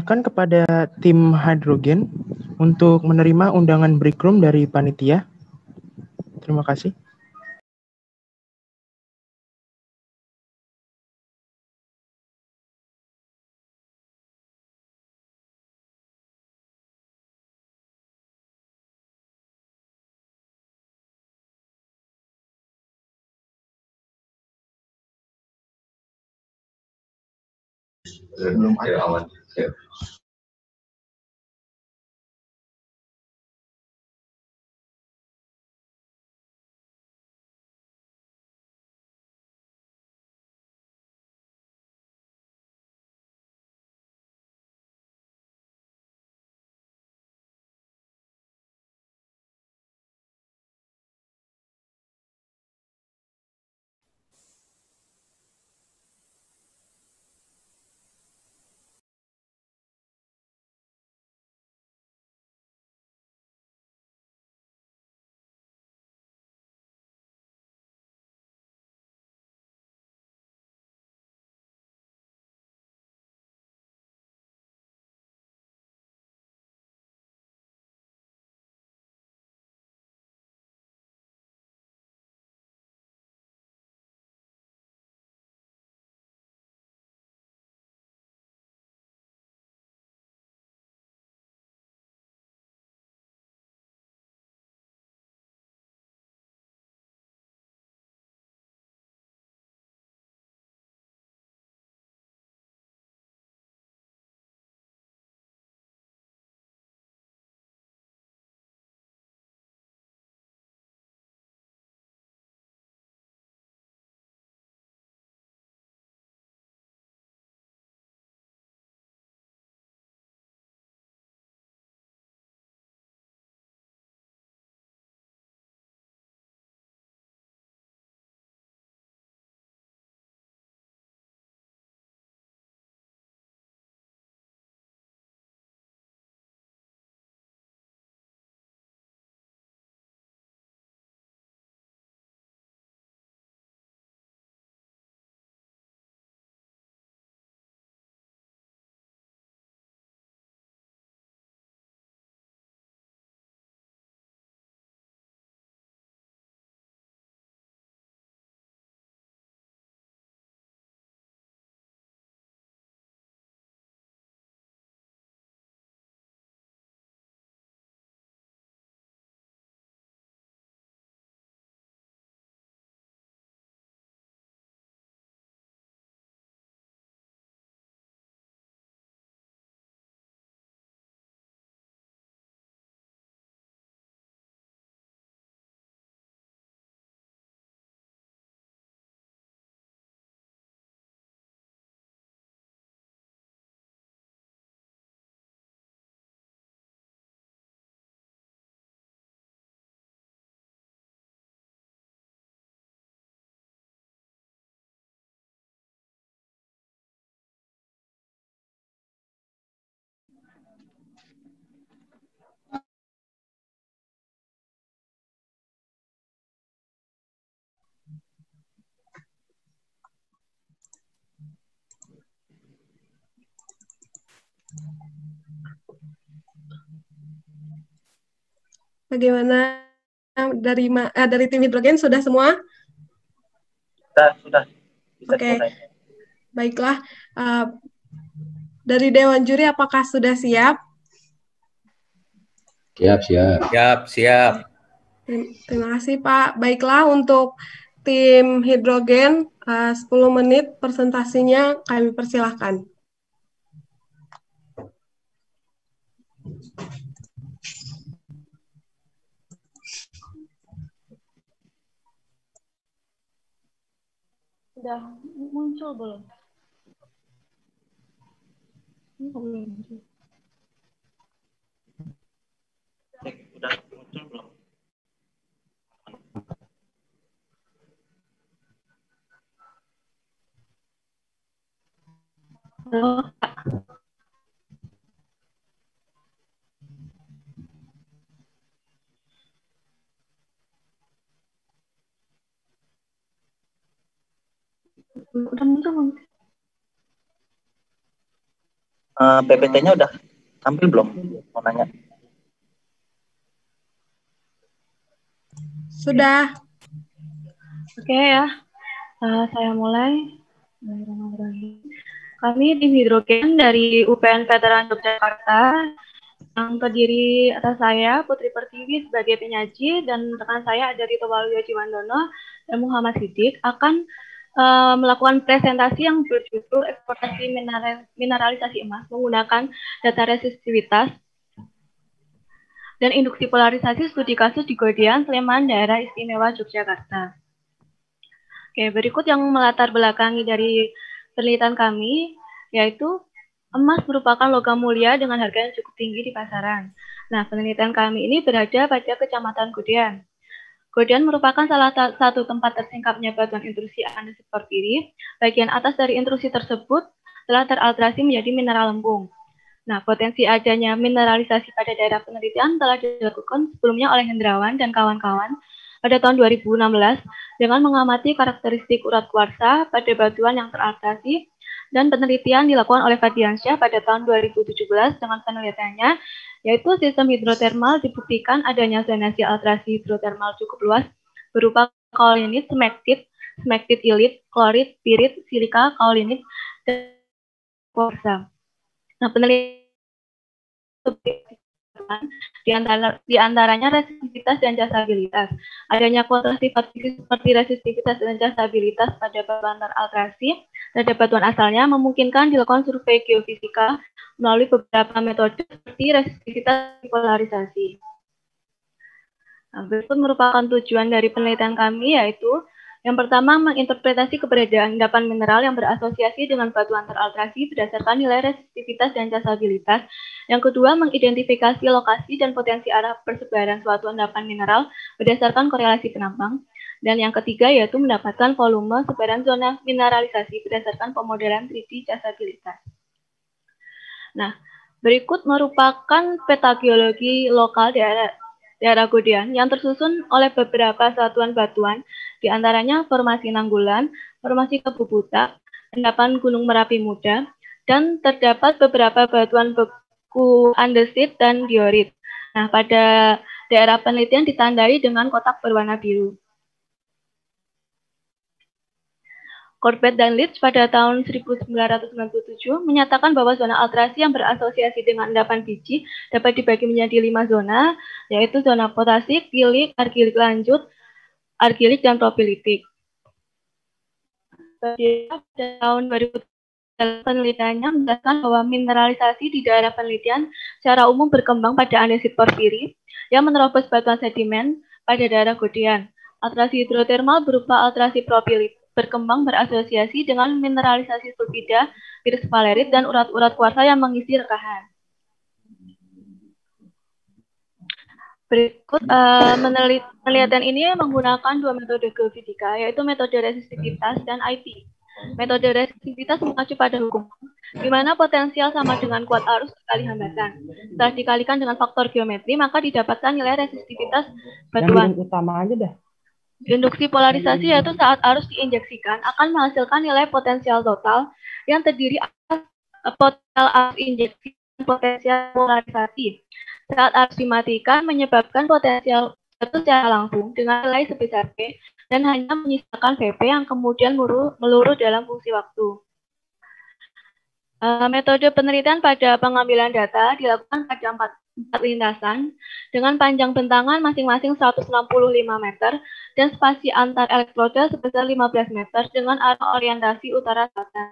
persilahkan kepada tim hidrogen untuk menerima undangan break room dari panitia. Terima kasih. Belum ada awan. Bagaimana dari tim hidrogen sudah semua? Sudah. Bisa Oke. dimulai. Baiklah. Dari Dewan Juri apakah sudah siap? Siap. Terima kasih Pak. Baiklah, untuk tim hidrogen 10 menit presentasinya kami persilahkan. Sudah muncul belum? Ini belum muncul. Sudah muncul belum? Halo. Udah muncul belum? PPT-nya udah tampil belum? Mau nanya. Sudah. Oke ya, saya mulai. Kami tim hidrogen dari UPN Veteran Yogyakarta yang terdiri atas saya, Putri Pertiwi sebagai penyaji, dan rekan saya ada Rito Waluyo Jiwandono dan Muhammad Siddiq akan melakukan presentasi yang berjudul eksploitasi mineralisasi emas menggunakan data resistivitas dan induksi polarisasi studi kasus di Godian, Sleman, Daerah Istimewa Yogyakarta. Oke, berikut yang melatar belakangi dari penelitian kami, yaitu emas merupakan logam mulia dengan harga yang cukup tinggi di pasaran. Nah, penelitian kami ini berada pada Kecamatan Godian. Godian merupakan salah satu tempat tersingkapnya batuan intrusi andesit porfiri. Bagian atas dari intrusi tersebut telah teralterasi menjadi mineral lempung. Nah, potensi adanya mineralisasi pada daerah penelitian telah dilakukan sebelumnya oleh Hendrawan dan kawan-kawan pada tahun 2016 dengan mengamati karakteristik urat kuarsa pada batuan yang teralterasi, dan penelitian dilakukan oleh Fadiansyah pada tahun 2017 dengan penelitiannya, yaitu sistem hidrotermal dibuktikan adanya zonasi alterasi hidrotermal cukup luas berupa kaolinit, smektit ilit, klorit, pirit, silika, kaolinit, dan kuarsa. Nah, penelitian di antaranya resistivitas dan jasabilitas. Adanya kuantitas seperti resistivitas dan jasabilitas pada batuan teralterasi terhadap batuan asalnya memungkinkan dilakukan survei geofisika melalui beberapa metode seperti resistivitas dan polarisasi. Nah, berikut merupakan tujuan dari penelitian kami, yaitu yang pertama, menginterpretasi keberadaan endapan mineral yang berasosiasi dengan batuan teralterasi berdasarkan nilai resistivitas dan jasabilitas. Yang kedua, mengidentifikasi lokasi dan potensi arah persebaran suatu endapan mineral berdasarkan korelasi penampang. Dan yang ketiga, yaitu mendapatkan volume sebaran zona mineralisasi berdasarkan pemodelan 3D jasabilitas. Nah, berikut merupakan peta geologi lokal daerah Godian yang tersusun oleh beberapa satuan batuan, di antaranya Formasi Nanggulan, Formasi Kebubuta, endapan Gunung Merapi Muda, dan terdapat beberapa batuan beku andesit dan diorit. Nah, pada daerah penelitian ditandai dengan kotak berwarna biru. Corbett dan Leach pada tahun 1997 menyatakan bahwa zona alterasi yang berasosiasi dengan endapan biji dapat dibagi menjadi 5 zona, yaitu zona potasik, pilik, argilik lanjut, argilik, dan propilitik. Pada tahun 2000 penelitiannya menjelaskan bahwa mineralisasi di daerah penelitian secara umum berkembang pada andesit porfiri yang menerobos batuan sedimen pada daerah Godian. Alterasi hidrotermal berupa alterasi propilit berkembang berasosiasi dengan mineralisasi sulfida, pirspalerit, dan urat-urat kuarsa yang mengisi rekahan. Berikut penelitian ini menggunakan dua metode geofisika, yaitu metode resistivitas dan IP. Metode resistivitas mengacu pada hukum, di mana potensial sama dengan kuat arus dikali hambatan. Setelah dikalikan dengan faktor geometri, maka didapatkan nilai resistivitas batuan. Yang utama aja dah. Induksi polarisasi yaitu saat arus diinjeksikan akan menghasilkan nilai potensial total yang terdiri atas potensial arus injeksi dan potensial polarisasi. Saat arus dimatikan menyebabkan potensial jatuh secara langsung dengan nilai sebesar P dan hanya menyisakan Vp yang kemudian meluruh dalam fungsi waktu. Metode penelitian pada pengambilan data dilakukan pada 4 lintasan dengan panjang bentangan masing-masing 165 meter dan spasi antar elektroda sebesar 15 meter dengan arah orientasi utara-selatan.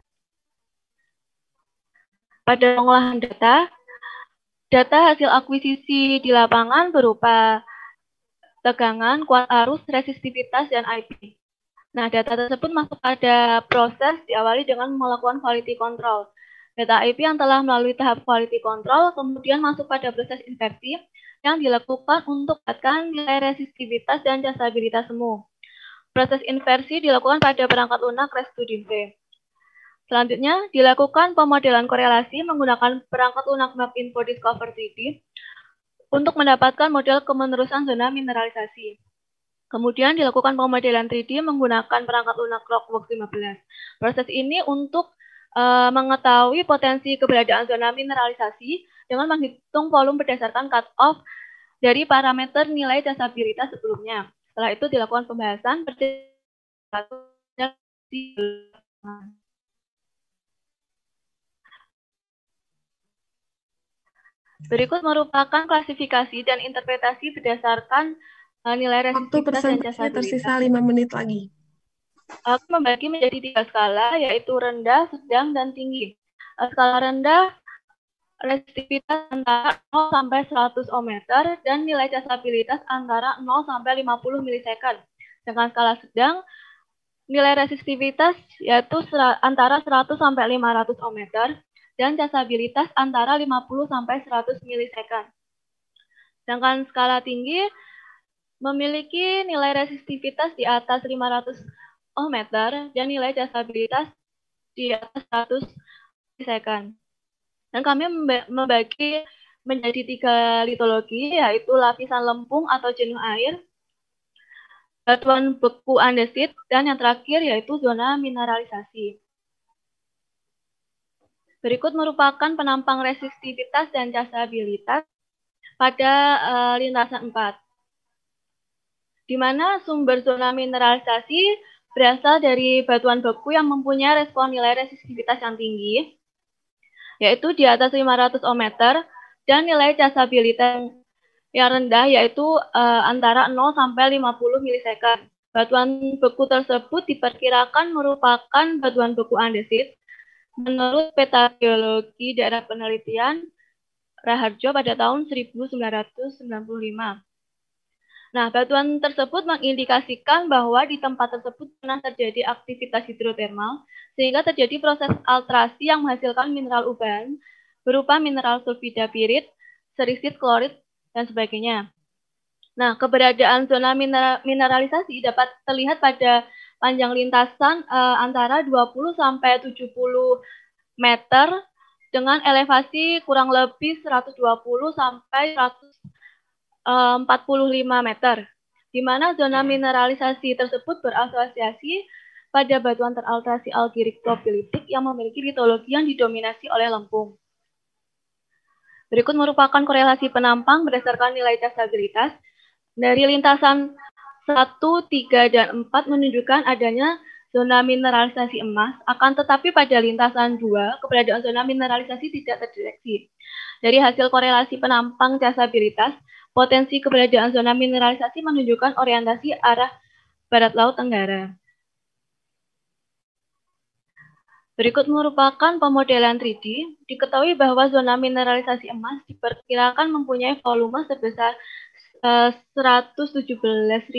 Pada pengolahan data hasil akuisisi di lapangan berupa tegangan, kuat arus, resistivitas, dan IP. Nah, data tersebut masuk pada proses diawali dengan melakukan quality control. Data IP yang telah melalui tahap quality control kemudian masuk pada proses inversi yang dilakukan untuk mendapatkan nilai resistivitas dan jasabilitas semu. Proses inversi dilakukan pada perangkat lunak ResTuDimP. Selanjutnya, dilakukan pemodelan korelasi menggunakan perangkat lunak Map Info Discover 3D untuk mendapatkan model kemenerusan zona mineralisasi. Kemudian dilakukan pemodelan 3D menggunakan perangkat lunak Clockworks 15. Proses ini untuk mengetahui potensi keberadaan zona mineralisasi dengan menghitung volume berdasarkan cut-off dari parameter nilai traceabilitas sebelumnya. Setelah itu dilakukan pembahasan Berikut merupakan klasifikasi dan interpretasi berdasarkan nilai resistivitas dan traceabilitas. Tersisa 5 menit lagi. Aku membagi menjadi 3 skala, yaitu rendah, sedang, dan tinggi. Skala rendah, resistivitas antara 0 sampai 100 ohmmeter, dan nilai traceabilitas antara 0 sampai 50 milisecond. Dengan skala sedang, nilai resistivitas yaitu antara 100 sampai 500 ohmmeter, dan traceabilitas antara 50 sampai 100 milisecond. Sedangkan skala tinggi memiliki nilai resistivitas di atas 500 ohmmeter dan nilai traceabilitas di atas 100 milisecond. Dan kami membagi menjadi 3 litologi, yaitu lapisan lempung atau jenuh air, batuan beku andesit, dan yang terakhir yaitu zona mineralisasi. Berikut merupakan penampang resistivitas dan traceabilitas pada lintasan 4, di mana sumber zona mineralisasi berasal dari batuan beku yang mempunyai respon nilai resistivitas yang tinggi, yaitu di atas 500 ohmmeter, dan nilai traceabilitas yang rendah, yaitu antara 0 sampai 50 milisecond. Batuan beku tersebut diperkirakan merupakan batuan beku andesit menurut peta geologi daerah penelitian Raharjo pada tahun 1995. Nah, batuan tersebut mengindikasikan bahwa di tempat tersebut pernah terjadi aktivitas hidrotermal, sehingga terjadi proses alterasi yang menghasilkan mineral ubahan berupa mineral sulfida pirit, serisit, klorit, dan sebagainya. Nah, keberadaan zona mineralisasi dapat terlihat pada panjang lintasan antara 20 sampai 70 meter dengan elevasi kurang lebih 120 sampai 145 meter, di mana zona mineralisasi tersebut berasosiasi pada batuan teralterasi algirikopilitik yang memiliki litologi yang didominasi oleh lempung. Berikut merupakan korelasi penampang berdasarkan nilai traceabilitas. Dari lintasan 1, 3, dan 4 menunjukkan adanya zona mineralisasi emas, akan tetapi pada lintasan 2, keberadaan zona mineralisasi tidak terdeteksi. Dari hasil korelasi penampang traceabilitas, potensi keberadaan zona mineralisasi menunjukkan orientasi arah barat laut tenggara. Berikut merupakan pemodelan 3D. Diketahui bahwa zona mineralisasi emas diperkirakan mempunyai volume sebesar 117.005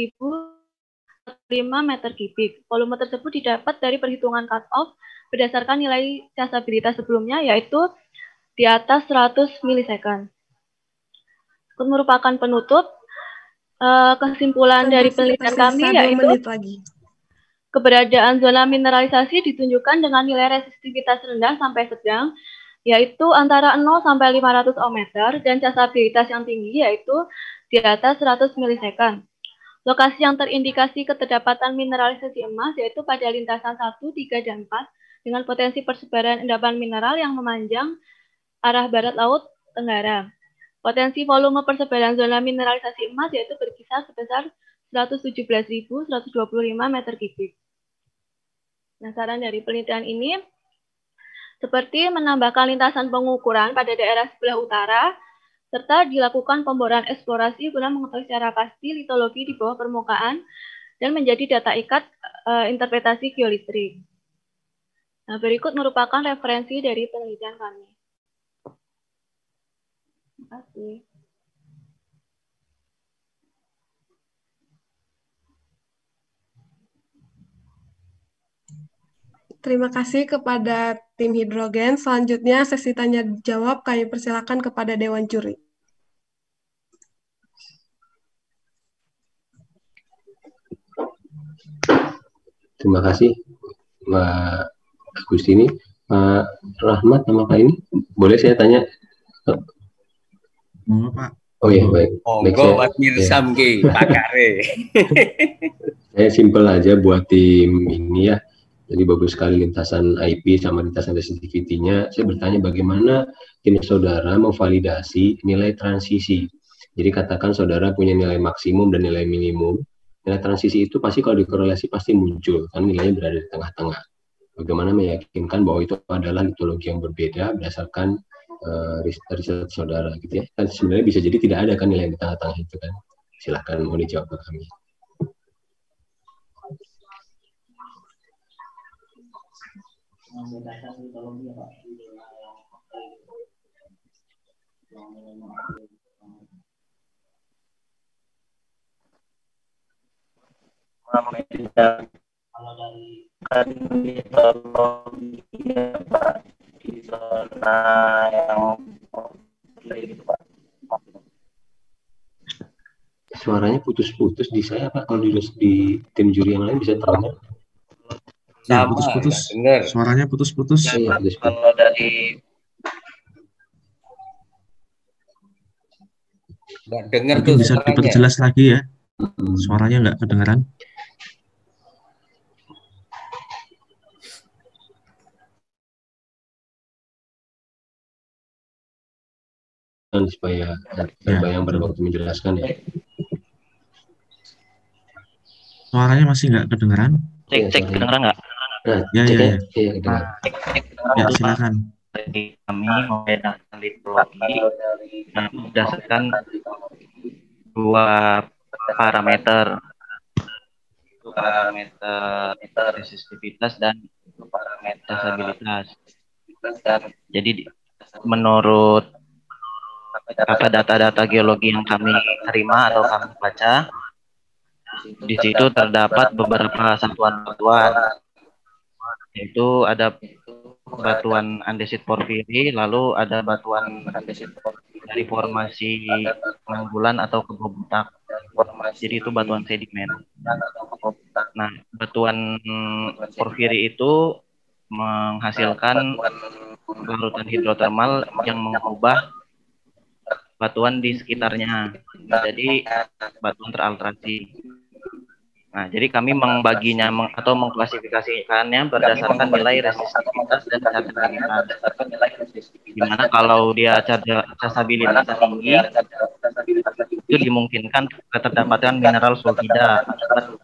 meter kubik. Volume tersebut didapat dari perhitungan cut-off berdasarkan nilai traceabilitas sebelumnya, yaitu di atas 100 milisecond. Merupakan penutup. Kesimpulan dari penelitian kami yaitu keberadaan zona mineralisasi ditunjukkan dengan nilai resistivitas rendah sampai sedang, yaitu antara 0 sampai 500 ohmmeter, dan traceabilitas yang tinggi yaitu di atas 100 milisecond. Lokasi yang terindikasi keterdapatan mineralisasi emas yaitu pada lintasan 1, 3, dan 4 dengan potensi persebaran endapan mineral yang memanjang arah barat laut tenggara. Potensi volume persebaran zona mineralisasi emas yaitu berkisar sebesar 117.125 meter kubik. Nah, saran dari penelitian ini seperti menambahkan lintasan pengukuran pada daerah sebelah utara, serta dilakukan pemboran eksplorasi guna mengetahui secara pasti litologi di bawah permukaan dan menjadi data ikat interpretasi geolitrik. Nah, berikut merupakan referensi dari penelitian kami. Terima kasih. Terima kasih kepada tim hidrogen. Selanjutnya sesi tanya jawab kami persilakan kepada Dewan Juri. Terima kasih Mbak Agustini. Pak Rahmat nama Pak ini, boleh saya tanya? Pak. Oh iya, baik. Monggo Mas Mirsam ki pakare. Saya simpel aja buat tim ini ya. Jadi bagus sekali lintasan IP sama lintasan resistivity-nya. Saya bertanya bagaimana tim saudara memvalidasi nilai transisi. Jadi katakan saudara punya nilai maksimum dan nilai minimum. Nilai transisi itu pasti kalau dikorelasi pasti muncul, kan nilainya berada di tengah-tengah. Bagaimana meyakinkan bahwa itu adalah litologi yang berbeda berdasarkan riset saudara gitu ya. Kan sebenarnya bisa jadi tidak ada kan nilai di tengah-tengah itu kan. Silahkan mau dijawab ke kami. Kalau dari kan mitologi ya Pak, di zona yang gitu Pak. Suaranya putus-putus di saya Pak. Kalau di tim juri yang lain bisa terdengar. Ya, putus-putus. Suaranya putus-putus. Ya, kalau dari nggak dengar mungkin tuh bisa suaranya. diperjelas lagi ya. Suaranya nggak kedengeran. Supaya terbayang pada waktu menjelaskan ya. Suaranya masih nggak kedengeran. cek kedengeran nggak? Nah, Ya. kedengeran. Ya, silakan. Jadi kami membedakan litologi berdasarkan dua parameter, resistivitas dan parameter stabilitas. Jadi menurut data-data geologi yang kami terima atau kami baca, di situ terdapat beberapa satuan-satuan, yaitu ada batuan andesit porfiri, lalu ada batuan dari formasi pengumpulan atau kebobotak. Jadi itu batuan sedimen. Nah, batuan porfiri itu menghasilkan larutan hidrotermal yang mengubah batuan di sekitarnya. Jadi batuan teralterasi. Nah, jadi kami membaginya atau mengklasifikasikannya berdasarkan nilai resistivitas dan chargeabilitas. Di mana kalau dia chargeabilitas tinggi, itu dimungkinkan keterdapatan mineral sulfida akibat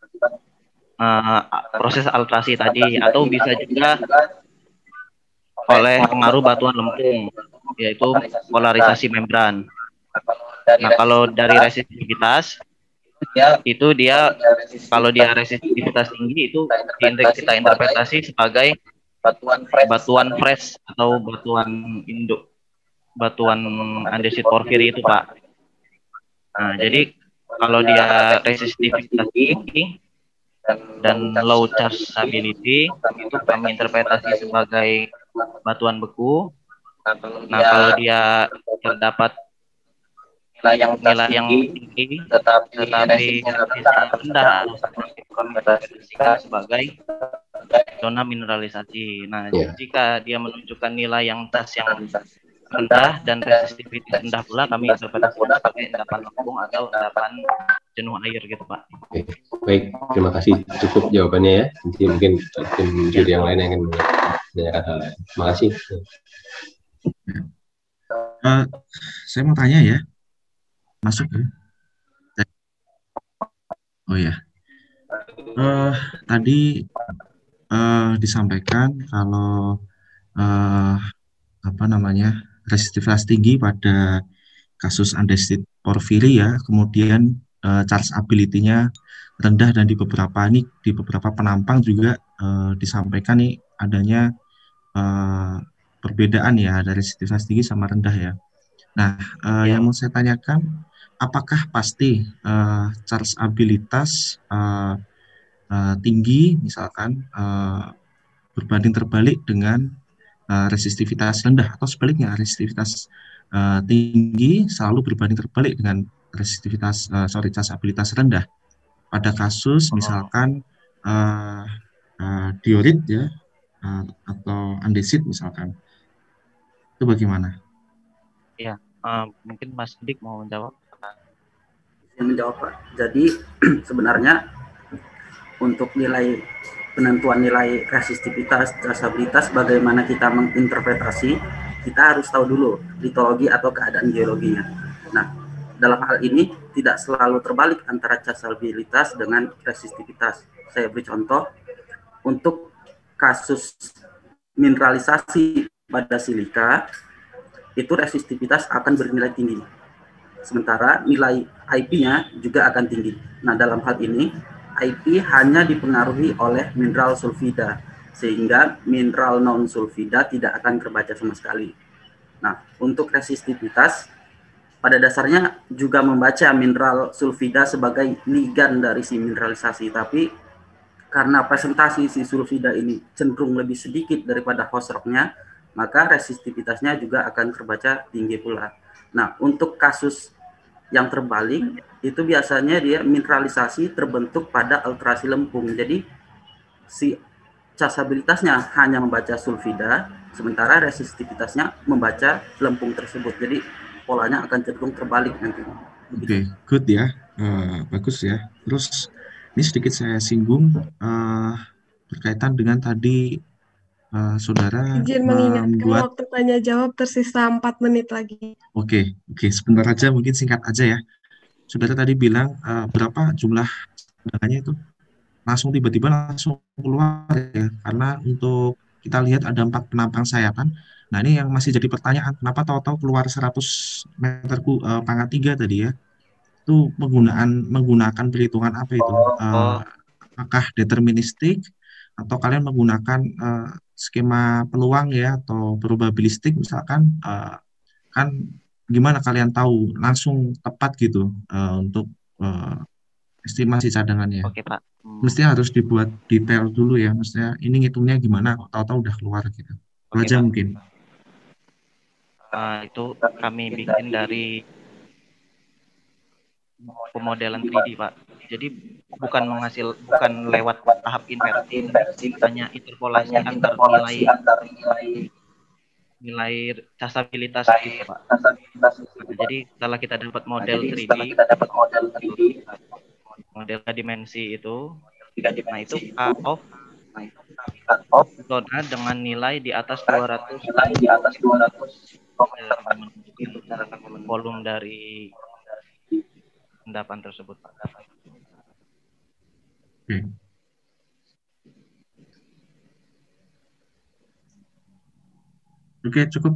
proses alterasi tadi, atau bisa juga oleh pengaruh batuan lempung, yaitu polarisasi membran. Nah, kalau dari resistivitas itu dia kalau dia resistivitas tinggi itu kita interpretasi sebagai batuan fresh atau batuan induk, batuan andesit porfiri itu Pak. Nah, jadi kalau dia resistivitas tinggi dan low chargeability itu kami interpretasi sebagai batuan beku. Nah, kalau dia terdapat nilai yang tinggi tetapi resistensnya rendah, kami interpretasikan sebagai zona mineralisasi. Nah, jika dia menunjukkan nilai yang rendah dan resistivitas rendah pula, kami interpretasikan sebagai endapan lempung atau endapan jenuh air gitu Pak. Oke. Baik, terima kasih, cukup jawabannya ya. Nanti mungkin tim juri yang lain yang akan menanyakan hal lain. Terima kasih. Saya mau tanya ya. Masuk ya? Oh ya. Tadi disampaikan kalau resistivitas tinggi pada kasus andesit porfiri ya, kemudian chargeability-nya rendah, dan di beberapa penampang juga disampaikan nih adanya perbedaan ya, ada resistivitas tinggi sama rendah ya. Nah, yang mau saya tanyakan, apakah pasti chargeabilitas tinggi misalkan berbanding terbalik dengan resistivitas rendah, atau sebaliknya resistivitas tinggi selalu berbanding terbalik dengan chargeabilitas rendah pada kasus misalkan diorit ya, atau andesit misalkan, itu bagaimana? Ya, mungkin Mas Dik mau menjawab. Saya menjawab Pak. Jadi sebenarnya untuk nilai penentuan nilai resistivitas, trasabilitas, bagaimana kita menginterpretasi, kita harus tahu dulu litologi atau keadaan geologinya. Nah, dalam hal ini tidak selalu terbalik antara trasabilitas dengan resistivitas. Saya beri contoh, untuk kasus mineralisasi pada silika, itu resistivitas akan bernilai tinggi. Sementara nilai IP-nya juga akan tinggi. Nah, dalam hal ini, IP hanya dipengaruhi oleh mineral sulfida, sehingga mineral non-sulfida tidak akan terbaca sama sekali. Nah, untuk resistivitas, pada dasarnya juga membaca mineral sulfida sebagai ligan dari si mineralisasi, tapi karena presentasi si sulfida ini cenderung lebih sedikit daripada host rocknya, maka resistivitasnya juga akan terbaca tinggi pula. Nah, untuk kasus yang terbalik, itu biasanya dia mineralisasi terbentuk pada alterasi lempung. Jadi, si trasabilitasnya hanya membaca sulfida, sementara resistivitasnya membaca lempung tersebut. Jadi, polanya akan cenderung terbalik nanti. Oke, good ya. Bagus ya. Terus, ini sedikit saya singgung berkaitan dengan tadi saudara Izin mengingatkan membuat. waktu tanya jawab tersisa 4 menit lagi. Oke, sebentar aja, mungkin singkat aja ya. Saudara tadi bilang berapa jumlah cadangannya itu? Langsung tiba-tiba langsung keluar ya, karena untuk kita lihat ada 4 penampang sayapan. Nah, ini yang masih jadi pertanyaan, kenapa tahu-tahu keluar 100 meter pangkat 3 tadi ya? Itu menggunakan perhitungan apa itu? Apakah deterministik atau kalian menggunakan skema peluang ya, atau probabilistik misalkan? Kan gimana kalian tahu langsung tepat gitu untuk estimasi cadangannya? Oke, Pak. Mestinya harus dibuat detail dulu ya, maksudnya ini ngitungnya gimana kok tahu-tahu udah keluar gitu. Itu aja Pak. mungkin. Itu kami bikin dari pemodelan 3D, Pak. Jadi bukan lewat tahap inversi, hanya interpolasi antar nilai trasabilitas gitu, Pak. Nah, jadi setelah kita dapat model 3D, model dimensi itu, nah itu cut-off zona dengan nilai di atas 200 volume dari endapan tersebut, Pak. Oke, cukup.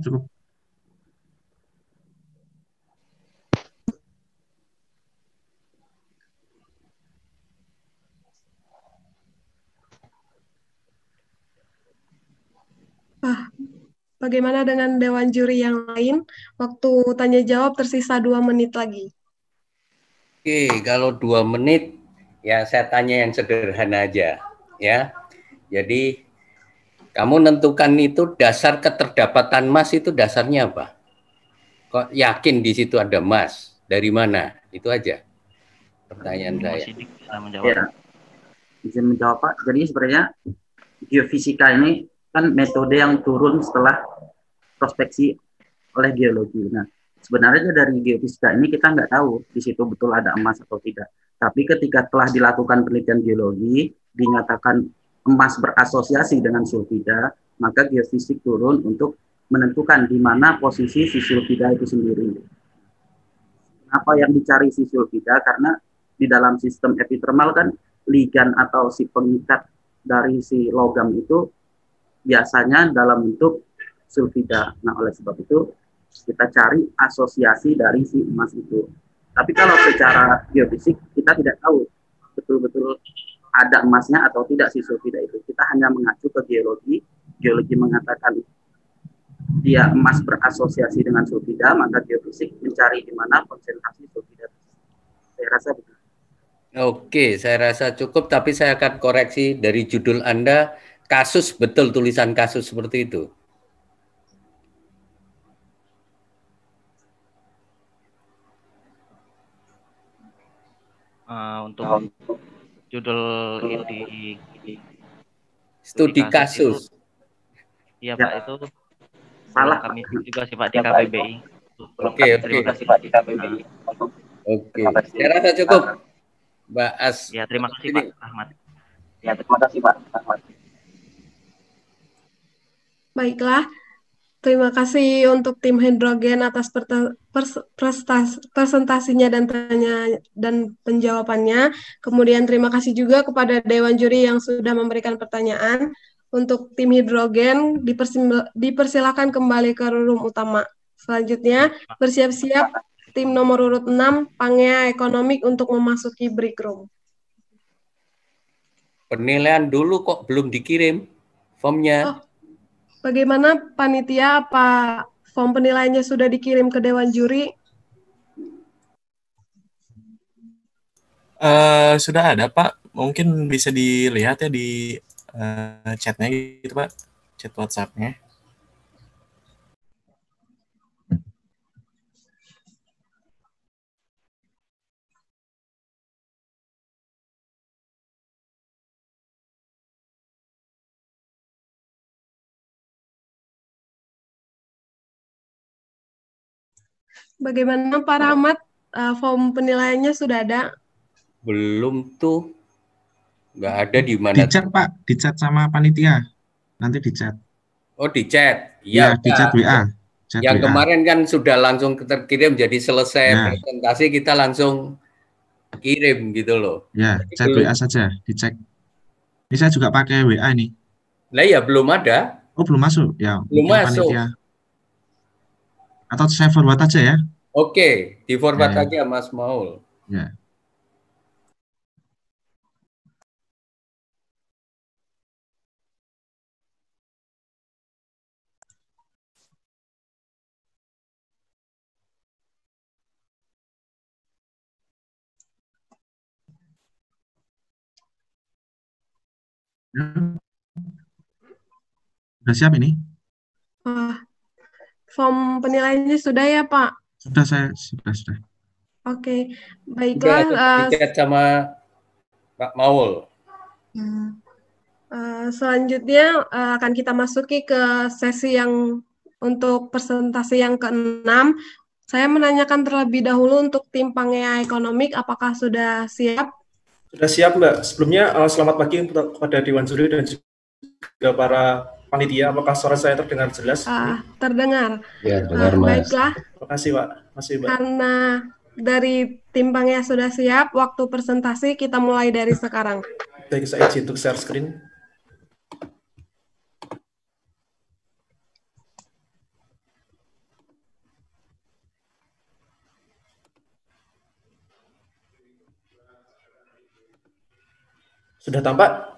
Bagaimana dengan dewan juri yang lain? Waktu tanya jawab tersisa 2 menit lagi. Oke, kalau 2 menit, ya saya tanya yang sederhana aja, ya. Jadi, kamu nentukan itu dasar keterdapatan emas itu dasarnya apa? Kok yakin di situ ada emas? Dari mana? Itu aja pertanyaan saya. Ya, izin menjawab, Pak. Jadi sebenarnya geofisika ini kan metode yang turun setelah prospeksi oleh geologi. Nah, sebenarnya dari geofisika ini kita nggak tahu di situ betul ada emas atau tidak. Tapi ketika telah dilakukan penelitian geologi, dinyatakan emas berasosiasi dengan sulfida, maka geofisik turun untuk menentukan di mana posisi si sulfida itu sendiri. Apa yang dicari si sulfida? Karena di dalam sistem epithermal kan ligan atau si pengikat dari si logam itu biasanya dalam bentuk sulfida. Nah, oleh sebab itu kita cari asosiasi dari si emas itu. Tapi kalau secara geofisik kita tidak tahu betul-betul ada emasnya atau tidak si sulfida itu. Kita hanya mengacu ke geologi. Geologi mengatakan dia emas berasosiasi dengan sulfida, maka geofisik mencari di mana konsentrasi sulfida. Saya rasa begitu. Oke, saya rasa cukup, tapi saya akan koreksi dari judul Anda, kasus, betul tulisan kasus seperti itu. Untuk judul ini studi kasus. Iya, Pak, itu salah kami juga sih, Pak, di KPBI. Oke. Terima kasih, Pak, di KPBI. Oke, saya rasa cukup, Mbak As. Ya, terima kasih, Pak Ahmad. Ya, terima kasih Pak Ahmad. Baiklah, terima kasih untuk tim hidrogen atas presentasinya dan penjawabannya. Kemudian terima kasih juga kepada Dewan Juri yang sudah memberikan pertanyaan. Untuk tim hidrogen, dipersilakan kembali ke room utama. Selanjutnya, bersiap-siap tim nomor urut 6, Pangea Ekonomik untuk memasuki break room. Penilaian dulu kok belum dikirim formnya. Oh, bagaimana panitia, apa form penilaiannya sudah dikirim ke Dewan Juri? Sudah ada Pak, mungkin bisa dilihat ya di chatnya gitu Pak, chat WhatsApp-nya. Bagaimana Pak Rahmat, form penilaiannya sudah ada? Belum tuh, nggak ada di mana. Di chat Pak, di chat sama panitia, nanti di chat. Oh di chat, ya di chat WA. Yang kemarin kan sudah langsung terkirim, jadi selesai presentasi kita langsung kirim gitu loh. Ya, chat WA saja, dicek. Ini saya juga pakai WA ini. Lah ya belum ada. Oh belum masuk, ya. Belum masuk. Panitia. Atau saya forward aja ya? Oke, di forward aja Mas Maul. Ya. Sudah siap ini? Form penilaiannya sudah ya Pak? Sudah. Oke, baiklah. Dicat sama Pak Maul. Selanjutnya akan kita masuki ke sesi yang untuk presentasi yang ke-6. Saya menanyakan terlebih dahulu untuk tim Pangea Ekonomik, apakah sudah siap? Sudah siap, Mbak. Sebelumnya, selamat pagi kepada Dewan Juri dan juga para panitia. Apakah suara saya terdengar jelas? Terdengar. Ya, dengar, Mas. Baiklah. Terima kasih, Pak. Mbak. Karena dari tim Pangea sudah siap, waktu presentasi kita mulai dari sekarang. Baik, saya izin untuk share screen. Sudah tampak?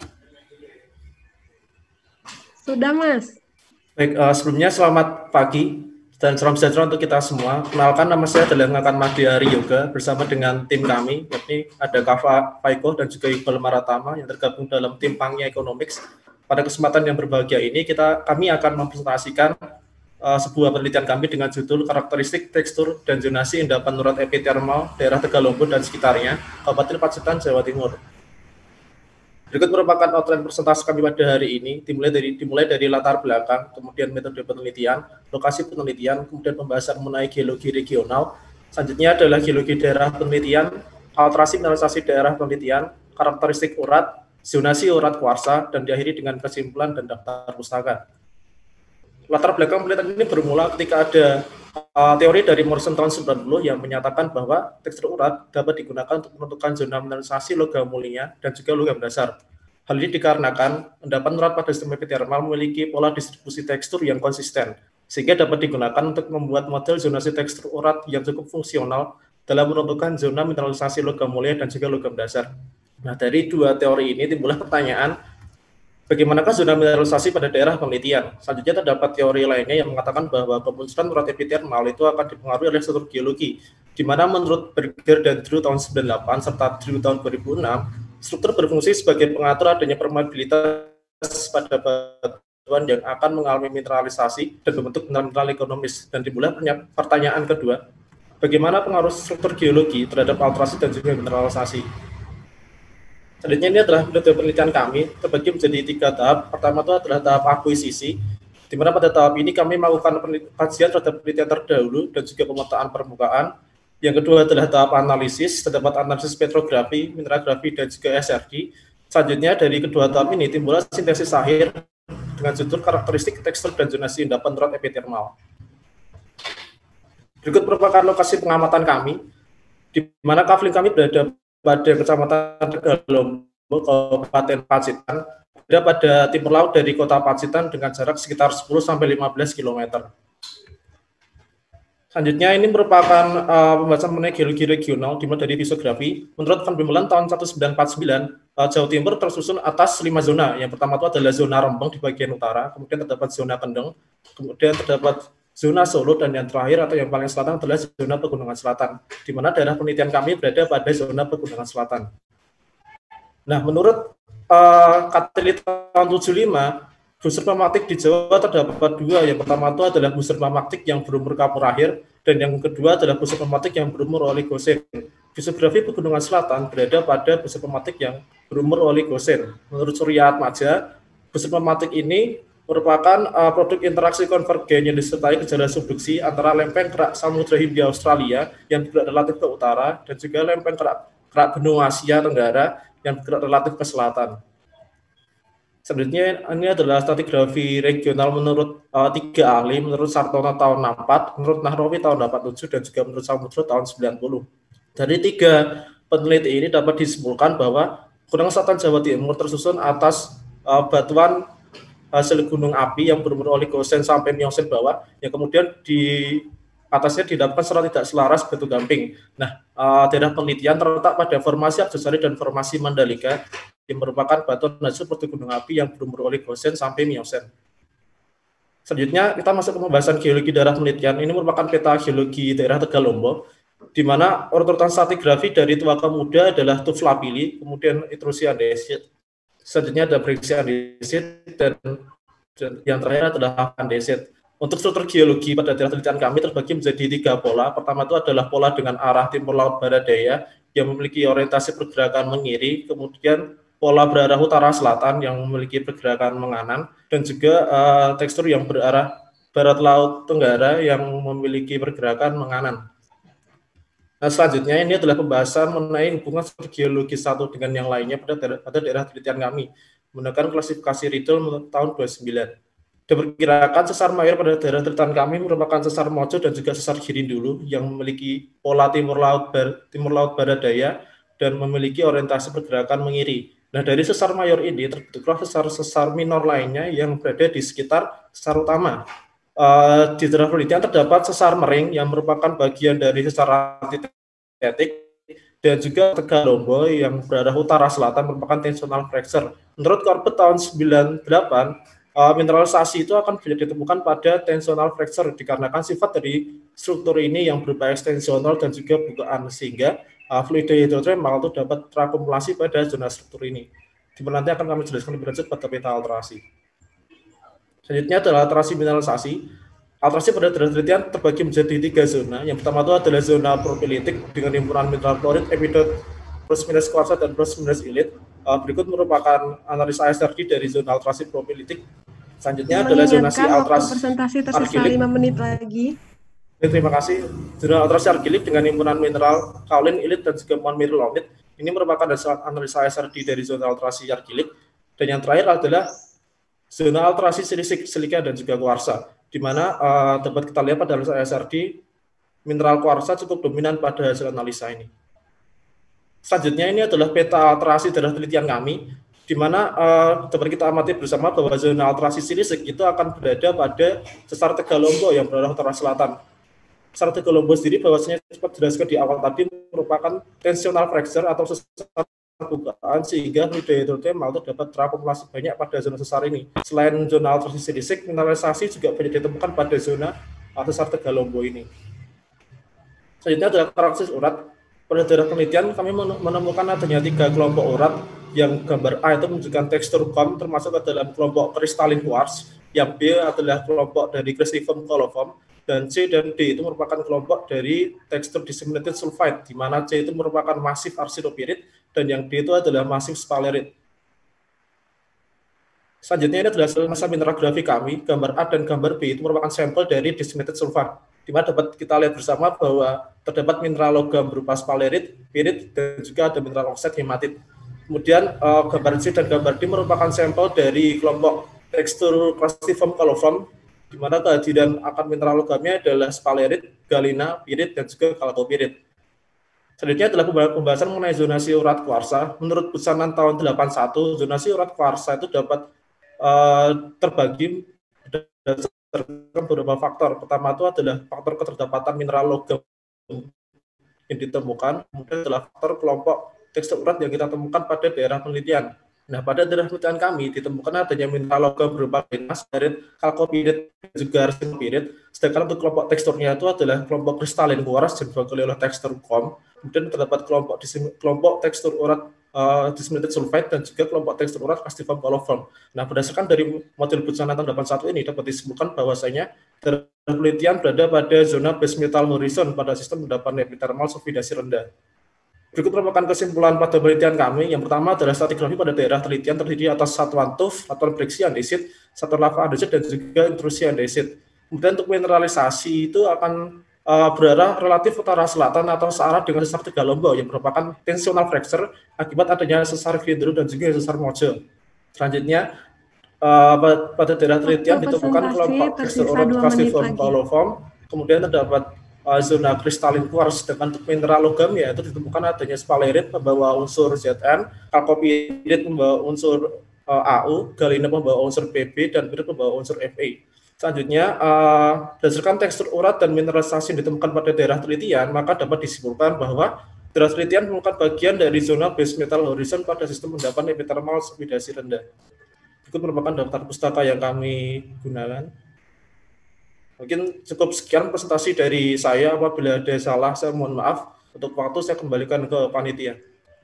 Sudah, Mas. Baik, sebelumnya selamat pagi dan salam sejahtera untuk kita semua. Kenalkan, nama saya adalah Ngakan Mahdiari Yoga bersama dengan tim kami, yakni ada Kava Faiko dan juga Iqbal Maratama yang tergabung dalam tim Pangea Economics. Pada kesempatan yang berbahagia ini, kami akan mempresentasikan sebuah penelitian kami dengan judul Karakteristik, Tekstur, dan Zonasi Endapan Urat Epithermal Daerah Tegalombo dan sekitarnya, Kabupaten Pacitan, Jawa Timur. Berikut merupakan outline presentasi kami pada hari ini, dimulai dari latar belakang, kemudian metode penelitian, lokasi penelitian, kemudian pembahasan mengenai geologi regional. Selanjutnya adalah geologi daerah penelitian, alterasi mineralisasi daerah penelitian, karakteristik urat, zonasi urat kuarsa, dan diakhiri dengan kesimpulan dan daftar pustaka. Latar belakang penelitian ini bermula ketika ada teori dari Morrison tahun 90 yang menyatakan bahwa tekstur urat dapat digunakan untuk menentukan zona mineralisasi logam mulia dan juga logam dasar. Hal ini dikarenakan endapan urat pada sistem epithermal memiliki pola distribusi tekstur yang konsisten, sehingga dapat digunakan untuk membuat model zonasi tekstur urat yang cukup fungsional dalam menentukan zona mineralisasi logam mulia dan juga logam dasar. Nah, dari dua teori ini timbullah pertanyaan, bagaimanakah zona mineralisasi pada daerah penelitian? Selanjutnya terdapat teori lainnya yang mengatakan bahwa pemunculan urat epithermal itu akan dipengaruhi oleh struktur geologi, di mana menurut Berger dan Drew tahun 98 serta Drew tahun 2006, struktur berfungsi sebagai pengatur adanya permeabilitas pada batuan yang akan mengalami mineralisasi dan membentuk mineral ekonomis. Dan timbullah pertanyaan kedua, bagaimana pengaruh struktur geologi terhadap alterasi dan juga mineralisasi? Selanjutnya ini adalah metode penelitian kami, terbagi menjadi 3 tahap. Pertama itu adalah tahap akuisisi, di mana pada tahap ini kami melakukan kajian terhadap penelitian terdahulu dan juga pemetaan permukaan. Yang kedua adalah tahap analisis, terdapat analisis petrografi, mineralografi, dan juga SRD. Selanjutnya dari kedua tahap ini timbullah sintesis akhir dengan judul karakteristik tekstur dan zonasi endapan rod epitermal. Berikut merupakan lokasi pengamatan kami, di mana kafling kami berada pada Kecamatan Tegalombo, Kabupaten Pacitan, berada pada timur laut dari Kota Pacitan dengan jarak sekitar 10-15 km. Selanjutnya ini merupakan pembahasan mengenai geologi regional dimulai dari fisiografi. Menurut Van Bemmelen tahun 1949, Jawa Timur tersusun atas 5 zona. Yang pertama itu adalah zona Rembang di bagian utara, kemudian terdapat zona Kendeng, kemudian terdapat zona Solo, dan yang terakhir atau yang paling selatan adalah zona Pegunungan Selatan, di mana daerah penelitian kami berada pada zona Pegunungan Selatan. Nah, menurut Katelit tahun 75, busur pematik di Jawa terdapat 2. Yang pertama itu adalah busur pematik yang berumur kapur akhir, dan yang kedua adalah busur pematik yang berumur oligosen. Fisiografi Pegunungan Selatan berada pada busur pematik yang berumur oligosen. Menurut Surya Atmaja, busur pematik ini merupakan produk interaksi konvergen yang disertai gejala subduksi antara lempeng kerak Samudra Hindia Australia yang bergerak relatif ke utara dan juga lempeng kerak benua Asia Tenggara yang bergerak relatif ke selatan. Sebenarnya ini adalah stratigrafi regional menurut 3 ahli, menurut Sartono tahun 64, menurut Nahrawi tahun 87, dan juga menurut Samudro tahun 90. Dari 3 peneliti ini dapat disimpulkan bahwa Pegunungan Selatan Jawa Timur tersusun atas batuan hasil gunung api yang berumur oligosen sampai miocen bawah, yang kemudian di atasnya didapatkan secara tidak selaras batu gamping. Nah, daerah penelitian terletak pada formasi Arjosari dan formasi Mandalika, yang merupakan batuan hasil produk gunung api yang berumur oligosen sampai miocen. Selanjutnya kita masuk ke pembahasan geologi daerah penelitian. Ini merupakan peta geologi daerah Tegalombo, di mana urutan stratigrafi dari tua ke muda adalah tuff lapilli, kemudian intrusi andesit, selanjutnya ada briksi andesit, dan yang terakhir adalah andesit. Untuk struktur geologi pada daerah penelitian kami terbagi menjadi 3 pola. Pertama itu adalah pola dengan arah timur laut barat daya yang memiliki orientasi pergerakan mengiri, kemudian pola berarah utara selatan yang memiliki pergerakan menganan, dan juga tekstur yang berarah barat laut tenggara yang memiliki pergerakan menganan. Nah, selanjutnya ini adalah pembahasan mengenai hubungan geologi satu dengan yang lainnya pada daerah penelitian kami menggunakan klasifikasi Riddle tahun 29. Diperkirakan sesar mayor pada daerah penelitian kami merupakan sesar Mojo dan juga sesar Girindulu yang memiliki pola timur laut barat daya dan memiliki orientasi pergerakan mengiri. Nah, dari sesar mayor ini terbentuklah sesar minor lainnya yang berada di sekitar sesar utama. Di daerah penelitian terdapat sesar Mering yang merupakan bagian dari sesar antitetik, dan juga Tegalombo yang berarah utara selatan merupakan tensional fracture. Menurut Corbett tahun 98, mineralisasi itu akan bisa ditemukan pada tensional fracture dikarenakan sifat dari struktur ini yang berupa ekstensional dan juga bukaan, sehingga fluida hidrotermal itu dapat terakumulasi pada zona struktur ini. Di mana nanti akan kami jelaskan lebih lanjut pada peta alterasi. Selanjutnya adalah alterasi mineralisasi. Alterasi pada daerah penelitian terbagi menjadi 3 zona. Yang pertama itu adalah zona propilitik dengan himpunan mineral klorid, epidot, plus minus kuarsa, dan plus minus ilit. Berikut merupakan analisa SRD dari zona alterasi propilitik. Selanjutnya adalah zonasi alterasi presentasi tersisa 5 menit lagi. Terima kasih. Zona alterasi argilik dengan himpunan mineral kaolin, ilit, dan juga montmorillonite. Ini merupakan dasar analisa SRD dari zona alterasi argilik. Dan yang terakhir adalah zona alterasi silisik, silika, dan juga kuarsa, di mana dapat kita lihat pada analisa SRD, mineral kuarsa cukup dominan pada hasil analisa ini. Selanjutnya ini adalah peta alterasi daerah penelitian kami, di mana dapat kita amati bersama bahwa zona alterasi silisik itu akan berada pada sesar Tegalombo yang berarah utara selatan. Sesar Tegalombo sendiri bahwasanya sempat jelaskan di awal tadi merupakan tensional fracture atau sesar bukaan, sehingga fluida hidrotermal itu dapat terakumulasi banyak pada zona sesar ini. Selain zona alterasi silisik, mineralisasi juga banyak ditemukan pada zona sesar Tegalombo ini. Selanjutnya adalah karakteristik urat. Pada daerah penelitian kami menemukan adanya 3 kelompok urat, yang gambar A itu menunjukkan tekstur kom termasuk ke dalam kelompok kristalin quartz, yang B adalah kelompok dari cruciform coliform, dan C dan D itu merupakan kelompok dari tekstur disseminated sulfide, di mana C itu merupakan masif arsidopirit dan yang D itu adalah masif sphalerite. Selanjutnya ini adalah masa mineralografi kami. Gambar A dan gambar B itu merupakan sampel dari disseminated sulfide, di mana dapat kita lihat bersama bahwa terdapat mineral logam berupa sphalerite, pirit, dan juga ada mineral oksid hematit. Kemudian gambar C dan gambar D merupakan sampel dari kelompok tekstur classiform coliform, di mana kehadiran akar mineral logamnya adalah sphalerite, galena, pirit, dan juga chalcopirit. Selanjutnya adalah pembahasan mengenai zonasi urat kuarsa. Menurut pesanan tahun 81, zonasi urat kuarsa itu dapat terbagi berdasarkan beberapa faktor. Pertama itu adalah faktor keterdapatan mineral logam yang ditemukan, kemudian adalah faktor kelompok tekstur urat yang kita temukan pada daerah penelitian. Nah, pada daerah penelitian kami ditemukan adanya mineral logam berupa sphalerite, chalcopirit, dan juga arsenopirit. Sedangkan untuk kelompok teksturnya itu adalah kelompok kristalin kuars yang diwakili oleh tekstur kom. Kemudian terdapat kelompok tekstur urat dismantleted sulfide dan juga kelompok tekstur urat classiform coliform. Nah, berdasarkan dari model pesanan tahun 81 ini dapat disebutkan bahwasanya daerah penelitian berada pada zona base metal horizon pada sistem endapan epithermal sulfidasi rendah. Berikut merupakan kesimpulan pada penelitian kami. Yang pertama adalah stratigrafi pada daerah penelitian terdiri atas satuan tuf, satuan briksi andesit, satuan lava andesit, dan juga intrusi andesit. Kemudian untuk mineralisasi itu akan berarah relatif utara selatan atau searah dengan sesar Tiga Lombok yang merupakan tensional fracture akibat adanya sesar Vidru dan juga sesar Mojo. Selanjutnya pada daerah penelitian ditemukan kelompok tekstur urat classiform coliform, kemudian terdapat zona kristalin kuars. Dengan untuk mineral logam yaitu ditemukan adanya sphalerite membawa unsur Zn, chalcopirit membawa unsur Au, galena membawa unsur Pb, dan pirit membawa unsur Fe. Selanjutnya, berdasarkan tekstur urat dan mineralisasi yang ditemukan pada daerah penelitian, maka dapat disimpulkan bahwa daerah penelitian merupakan bagian dari zona base metal horizon pada sistem endapan epithermal sulfidasi rendah. Itu merupakan daftar pustaka yang kami gunakan. Mungkin cukup sekian presentasi dari saya. Apabila ada salah, saya mohon maaf. Untuk waktu, saya kembalikan ke panitia.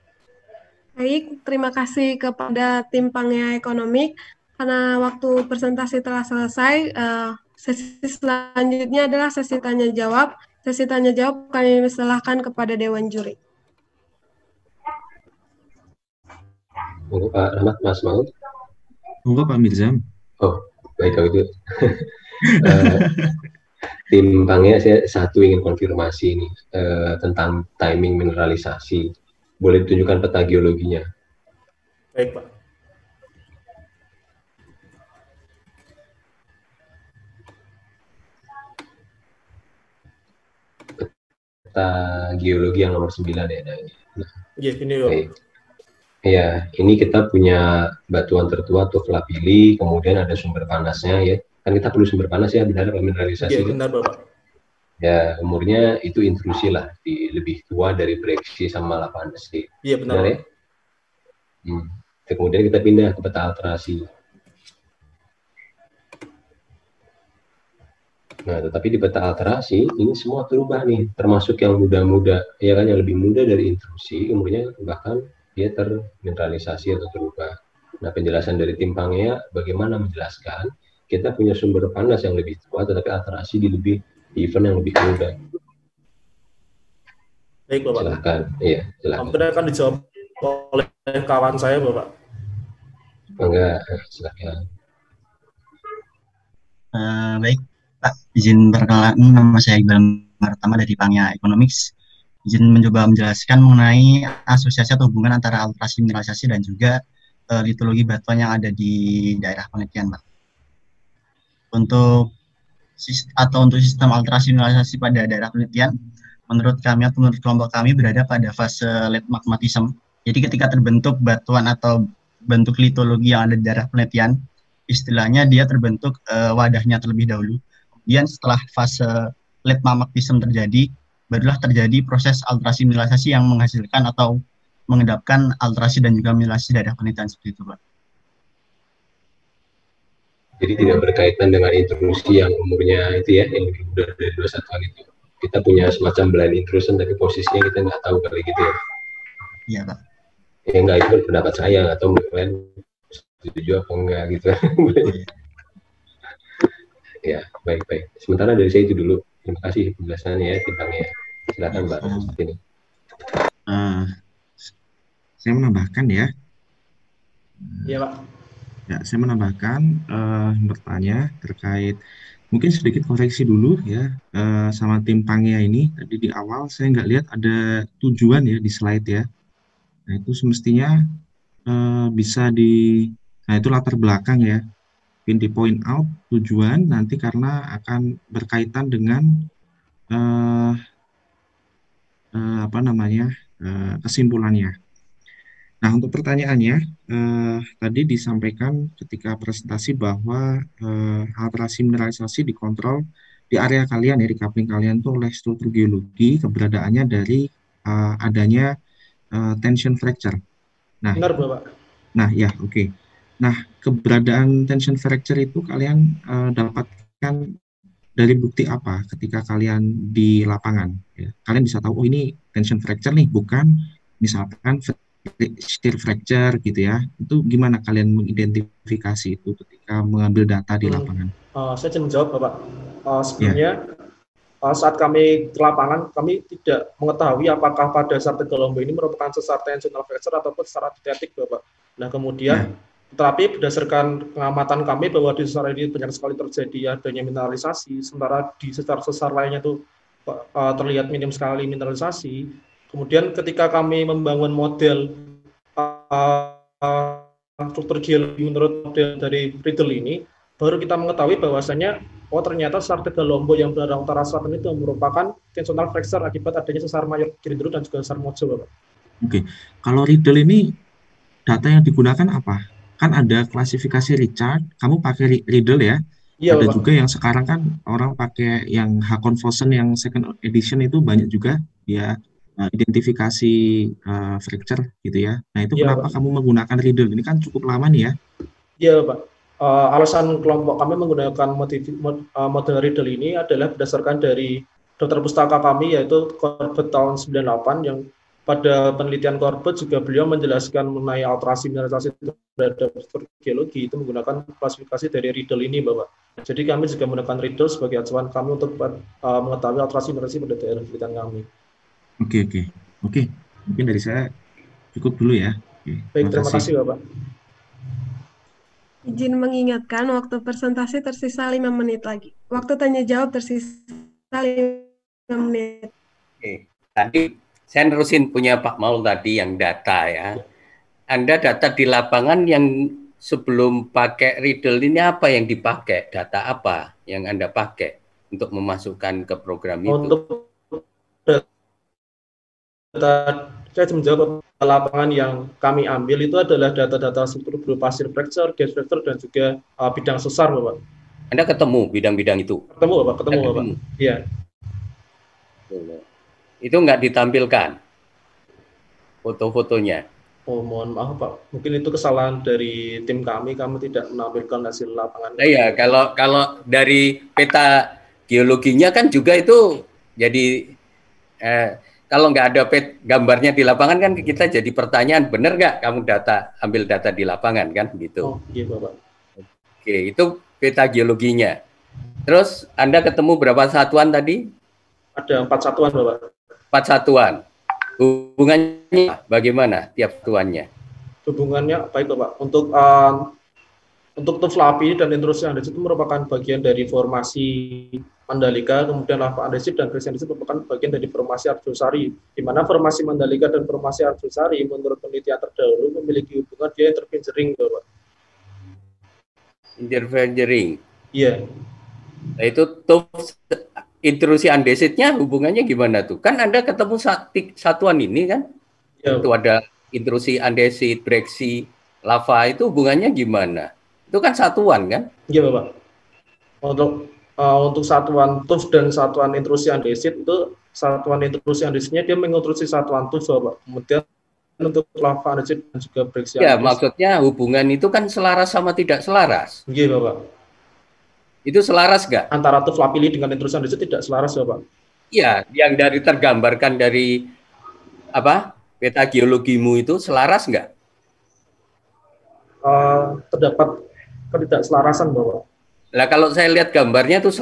Baik, terima kasih kepada tim Pangea Ekonomik. Karena waktu presentasi telah selesai, sesi selanjutnya adalah sesi tanya-jawab. Sesi tanya-jawab kami serahkan kepada Dewan Juri. Monggo Pak Rahmat, Mas Maud. Monggo Pak Mirzam. Oh, baik kalau itu. Tim Pangea, saya satu ingin konfirmasi ini tentang timing mineralisasi. Boleh ditunjukkan peta geologinya? Baik, Pak. Peta geologi yang nomor 9 ya. Iya, ini loh. Ya, ini kita punya batuan tertua tuh lapili, kemudian ada sumber panasnya ya. Kan kita perlu sumber panas ya, benar mineralisasi. Iya, benar Bapak. Ya, umurnya itu intrusi lah, lebih tua dari breksi sama lava andesit. Iya, benar ya. Kemudian kita pindah ke peta alterasi. Nah, tetapi di peta alterasi ini semua berubah nih, termasuk yang muda-muda, ya kan, yang lebih muda dari intrusi, umurnya bahkan dia termineralisasi atau terubah. Nah, penjelasan dari tim Pangea bagaimana menjelaskan kita punya sumber panas yang lebih tua, tetapi alterasi di event yang lebih muda. Baik, Bapak. Silakan. Iya, silakan. Mungkin akan dijawab oleh kawan saya, Bapak. Enggak, silakan. Baik, Pak, izin perkenalan, nama saya Iqbal Martama dari Pangea Economics. Izin mencoba menjelaskan mengenai asosiasi atau hubungan antara alterasi mineralisasi dan juga litologi batuan yang ada di daerah penelitian, Pak. Untuk sistem alterasi mineralisasi pada daerah penelitian, menurut kami atau menurut kelompok kami berada pada fase late magmatism. Jadi ketika terbentuk batuan atau bentuk litologi yang ada di daerah penelitian, istilahnya dia terbentuk wadahnya terlebih dahulu. Kemudian setelah fase late magmatism terjadi, barulah terjadi proses alterasi mineralisasi yang menghasilkan atau mengendapkan alterasi dan juga mineralisasi daerah penelitian seperti itu, Pak. Jadi tidak berkaitan dengan intrusi yang umurnya itu ya, yang lebih muda dari 21-an itu. Kita punya semacam blind intrusion, tapi posisinya kita nggak tahu kali gitu ya. Iya, Pak. Ya nggak, itu pendapat saya, nggak tahu kalian setuju apa enggak gitu. Ya, baik-baik. Sementara dari saya itu dulu. Terima kasih penjelasannya ya, Pangea. Silakan Mbak. Ini. Saya menambahkan ya. Iya, Pak. Ya, saya menambahkan bertanya terkait, mungkin sedikit koreksi dulu ya, sama tim Pangea ini. Tadi di awal saya nggak lihat ada tujuan ya di slide ya. Nah, itu semestinya bisa nah itu latar belakang ya. Di point out tujuan nanti karena akan berkaitan dengan apa namanya kesimpulannya. Nah, untuk pertanyaannya, tadi disampaikan ketika presentasi bahwa alterasi mineralisasi dikontrol di area kalian ya, di coupling kalian itu oleh struktur geologi, keberadaannya dari adanya tension fracture. Nah, Benar, Bapak. Nah, ya, oke. Nah, keberadaan tension fracture itu kalian dapatkan dari bukti apa ketika kalian di lapangan? Ya. Kalian bisa tahu, oh ini tension fracture nih, bukan misalkan shear fracture gitu ya. Itu gimana kalian mengidentifikasi itu ketika mengambil data di lapangan? Saya ingin menjawab, Bapak. Sebelumnya, saat kami ke lapangan, kami tidak mengetahui apakah pada sesar Tegalombo ini merupakan sesar tensional fracture ataupun sesar antitetik, Bapak. Nah, kemudian, tetapi berdasarkan pengamatan kami bahwa di sesar ini banyak sekali terjadi adanya mineralisasi, sementara di sesar-sesar lainnya itu terlihat minim sekali mineralisasi. Kemudian ketika kami membangun model struktur geologi menurut model dari Riddle ini, baru kita mengetahui bahwasanya ternyata sesar Tegalombo yang berada utara selatan itu merupakan tensional fracture akibat adanya sesar Mayor Girindra dan juga sesar Mojo, Bapak. Oke, kalau Riddle ini data yang digunakan apa? Kan ada klasifikasi Richard, kamu pakai Riddle ya? Iya, ada Bapak. juga yang sekarang kan orang pakai yang Haakon-Vossen yang second edition itu banyak juga ya identifikasi fracture gitu ya. Nah itu Iya, kenapa Pak. kamu menggunakan Riddle? Ini kan cukup lama nih ya. Iya, Pak. Alasan kelompok kami menggunakan model Riddle ini adalah berdasarkan dari daftar pustaka kami yaitu Corbett tahun 98 yang pada penelitian Corbett juga beliau menjelaskan mengenai alterasi mineralisasi terhadap struktur geologi itu menggunakan klasifikasi dari Riddle ini, Bapak. Jadi kami juga menggunakan Riddle sebagai acuan kami untuk mengetahui alterasi mineralisasi pada daerah penelitian kami. Oke. Mungkin dari saya cukup dulu ya. Baik, terima kasih, Bapak. Izin mengingatkan, waktu presentasi tersisa 5 menit lagi. Waktu tanya jawab tersisa 5 menit. Oke, tadi saya nerusin punya Pak Maul tadi yang data ya. Anda data di lapangan yang sebelum pakai Riddle ini apa yang dipakai? Data apa yang Anda pakai untuk memasukkan ke program itu? Untuk data, saya menjawab lapangan yang kami ambil itu adalah data-data struktur berupa shear fracture, gas fracture, dan juga bidang sesar, Bapak. Anda ketemu bidang-bidang itu? Ketemu, Bapak. Bapak. Iya. Itu nggak ditampilkan foto-fotonya? Oh, mohon maaf, Pak. Mungkin itu kesalahan dari tim kami tidak menampilkan hasil lapangan. Iya, kalau dari peta geologinya kan juga itu jadi kalau nggak ada gambarnya di lapangan kan kita jadi pertanyaan, benar nggak kamu ambil data di lapangan kan gitu. Oh iya, Bapak. Oke, itu peta geologinya. Terus Anda ketemu berapa satuan tadi? Ada 4 satuan, Bapak. 4 satuan. Hubungannya bagaimana tiap satuannya? Hubungannya baik, Bapak. Untuk tuflapi dan intrusi andesit itu merupakan bagian dari formasi Mandalika, kemudian lava andesit dan gres andesit merupakan bagian dari formasi Arjosari, di mana formasi Mandalika dan formasi Arjosari menurut penelitian terdahulu memiliki hubungan dia interfingering, Bapak. Interfingering. Iya. Nah, itu intrusi andesitnya hubungannya gimana tuh? Kan Anda ketemu satuan ini kan? Ya. Itu ada intrusi andesit, breksi, lava itu hubungannya gimana? Itu kan satuan kan? Iya, Bapak. Untuk satuan tuf dan satuan intrusi andesit itu satuan intrusi andesitnya dia mengintrusi satuan tuf, Bapak. Kemudian untuk lava andesit dan juga breksi ya, andesit. Maksudnya hubungan itu kan selaras sama tidak selaras? Iya, Bapak. Itu selaras nggak? Antara tuf lapili dengan intrusi andesit tidak selaras, Bapak. Iya, yang tergambarkan dari peta geologimu itu selaras nggak? Terdapat ketidakselarasan, Bapak. Lah kalau saya lihat gambarnya tuh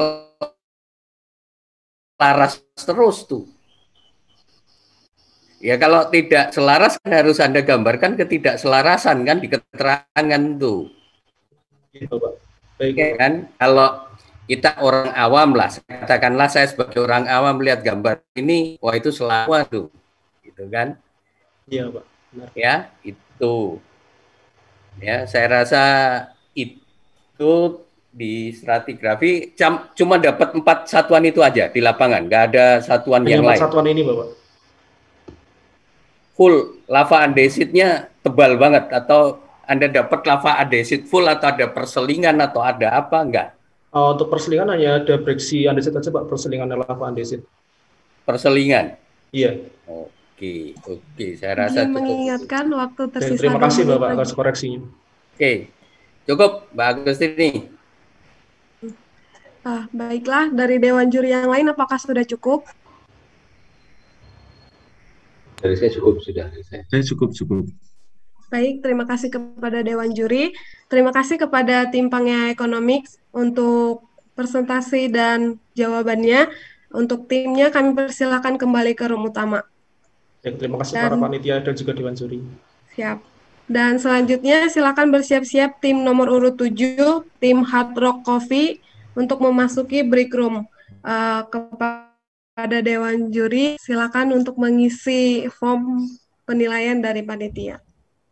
selaras terus tuh. Ya kalau tidak selaras kan harus Anda gambarkan ketidakselarasan kan di keterangan tuh. Gitu, Pak. Baik. Ya kan kalau kita orang awam lah, katakanlah saya sebagai orang awam melihat gambar ini, wah itu selama tuh, gitu kan? Iya, Pak. Benar. Ya itu. Ya, saya rasa itu di stratigrafi cuma dapat 4 satuan itu aja di lapangan, nggak ada satuan Hanya yang 4 lain. satuan ini, Bapak. Full lava andesitnya tebal banget, atau Anda dapat lava andesit full, atau ada perselingan, atau ada apa, enggak? Untuk perselingan hanya ada breksi andesit aja, Pak, perselingan lava andesit. Perselingan? Iya. Oke, saya rasa Izin cukup. mengingatkan waktu tersisa. Terima kasih Bapak atas koreksinya. Oke, cukup Mbak Agustini. Baiklah, dari Dewan Juri yang lain apakah sudah cukup? Dari saya cukup, sudah. Saya cukup. Baik, terima kasih kepada Dewan Juri. Terima kasih kepada tim Pangea Economics untuk presentasi dan jawabannya. Untuk timnya kami persilakan kembali ke room utama. Terima kasih para panitia dan juga Dewan Juri. Siap. Dan selanjutnya silakan bersiap-siap tim nomor urut 7, tim Hard Rock Coffee untuk memasuki break room. Kepada Dewan Juri, silakan untuk mengisi form penilaian dari panitia.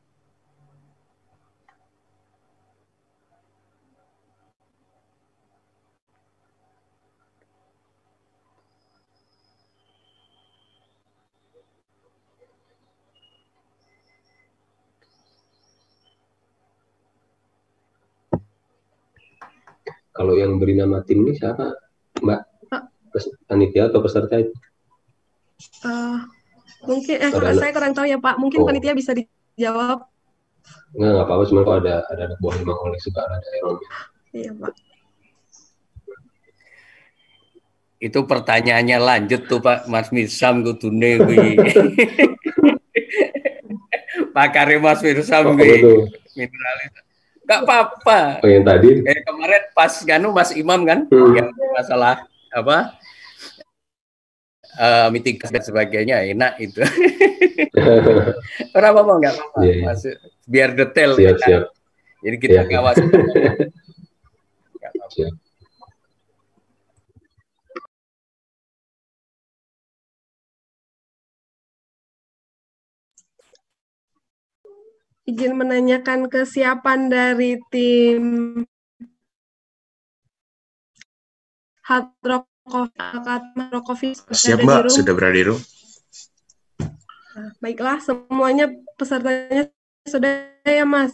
Kalau yang beri nama tim ini siapa, Mbak? Panitia atau peserta itu? Mungkin saya kurang tahu ya Pak. Mungkin panitia bisa dijawab. Nggak apa-apa. Cuma kalau ada anak buah Mang Oleh suka ada errornya. Iya Pak. Itu pertanyaannya lanjut tuh Pak Mas Mirsam kudune kuwi. Pak Karim Mas Mirsam kuwi. Mineralis. Enggak apa-apa. Oh, yang tadi? Kemarin pas Mas Imam kan yang masalah apa? Mitigasi dan sebagainya, enak itu. Orang apa enggak apa-apa. Yeah. Biar detail. Siap. Jadi kita ngawasi. Enggak apa-apa. Izin menanyakan kesiapan dari tim Hard Rock Coffee. Siap Mbak, sudah berada di room. Baiklah, semuanya pesertanya sudah ya Mas?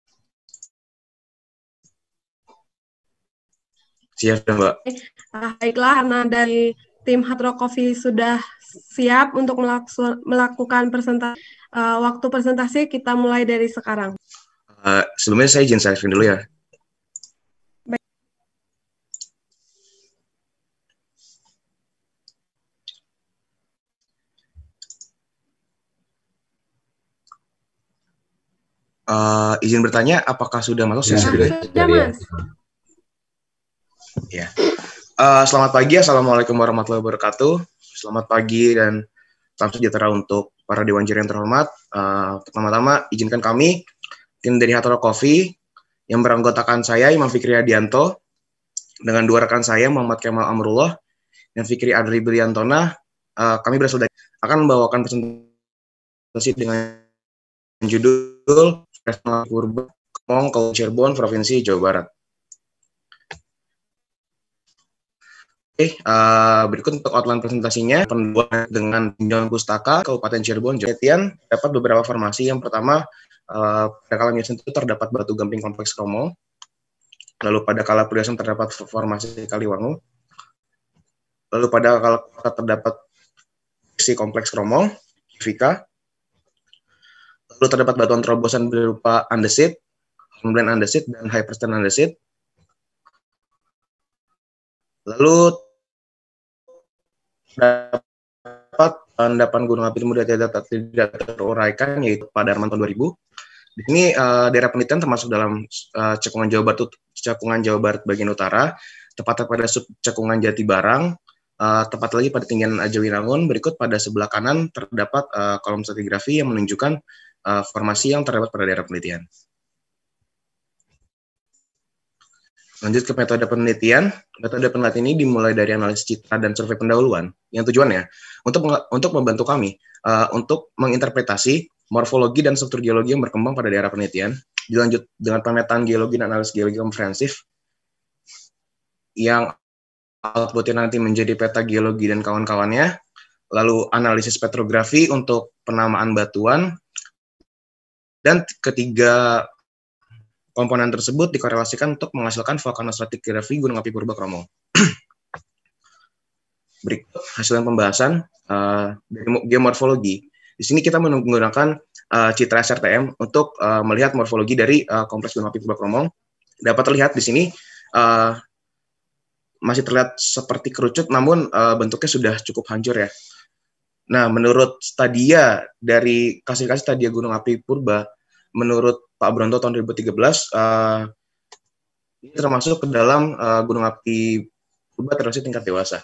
Siap Mbak. Baiklah, karena dari tim Hard Rock Coffee sudah siap untuk melakukan presentasi. Waktu presentasi kita mulai dari sekarang. Sebelumnya saya izin selfie dulu ya. Baik. Izin bertanya, apakah sudah masuk sesi? Sudah Mas. Ya. Selamat pagi, assalamualaikum warahmatullahi wabarakatuh. Selamat pagi dan salam sejahtera untuk para Dewan Juri yang terhormat. Pertama-tama izinkan kami, tim dari Hard Rock Coffee, yang beranggotakan saya, Imam Fikri Adianto, dengan dua rekan saya, Muhammad Kemal Amrullah, dan Fikri Adri Biliantona, kami berasal dari, akan membawakan presentasi dengan judul Purba Kemong, Kabupaten Cirebon, Provinsi Jawa Barat. Berikut untuk outline presentasinya. Pendudukan dengan Dewan Pustaka Kabupaten Cirebon, Jawa Barat dapat beberapa formasi. Yang pertama, pada kala Miasan itu terdapat batu gamping kompleks Romo. Lalu pada kala Priasan terdapat formasi Kaliwangu. Lalu pada kala terdapat si kompleks Romo, Vika. Lalu terdapat batuan terobosan berupa andesit, hornblende andesit, dan hyperstone andesit. Lalu dapat endapan gunung api muda tidak teruraikan, yaitu pada Arman tahun 2000. Di sini daerah penelitian termasuk dalam cekungan Jawa Barat bagian utara, tepatnya pada sub cekungan Jati Barang, tepat lagi pada tinggian Ajawinangun. Berikut pada sebelah kanan terdapat kolom stratigrafi yang menunjukkan formasi yang terdapat pada daerah penelitian. Lanjut ke metode penelitian. Metode penelitian ini dimulai dari analisis citra dan survei pendahuluan. Yang tujuannya untuk membantu kami untuk menginterpretasi morfologi dan struktur geologi yang berkembang pada daerah penelitian, dilanjut dengan pemetaan geologi dan analisis geologi komprehensif, yang outputnya nanti menjadi peta geologi dan kawan-kawannya, lalu analisis petrografi untuk penamaan batuan, dan ketiga komponen tersebut dikorelasikan untuk menghasilkan vulkanostratigrafi Gunung Api Purba Kromo. Berikut hasil pembahasan dari geomorfologi. Di sini kita menggunakan citra SRTM untuk melihat morfologi dari kompleks Gunung Api Purba Kromo. Dapat terlihat di sini masih terlihat seperti kerucut, namun bentuknya sudah cukup hancur ya. Nah, menurut stadia dari klasifikasi stadia Gunung Api Purba, menurut Pak Bronto tahun 2013, ini termasuk ke dalam Gunung Api Purba termasuk tingkat dewasa.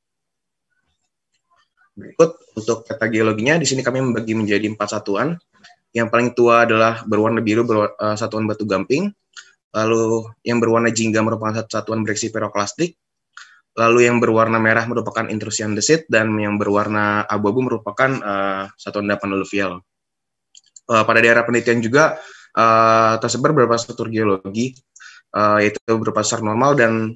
Berikut untuk peta geologinya, di sini kami membagi menjadi 4 satuan. Yang paling tua adalah berwarna biru, satuan batu gamping. Lalu yang berwarna jingga merupakan satuan breksi piroklastik. Lalu yang berwarna merah merupakan intrusi andesit, dan yang berwarna abu-abu merupakan satuan endapan aluvial. Pada daerah penelitian juga tersebar beberapa struktur geologi, yaitu berupa sar normal dan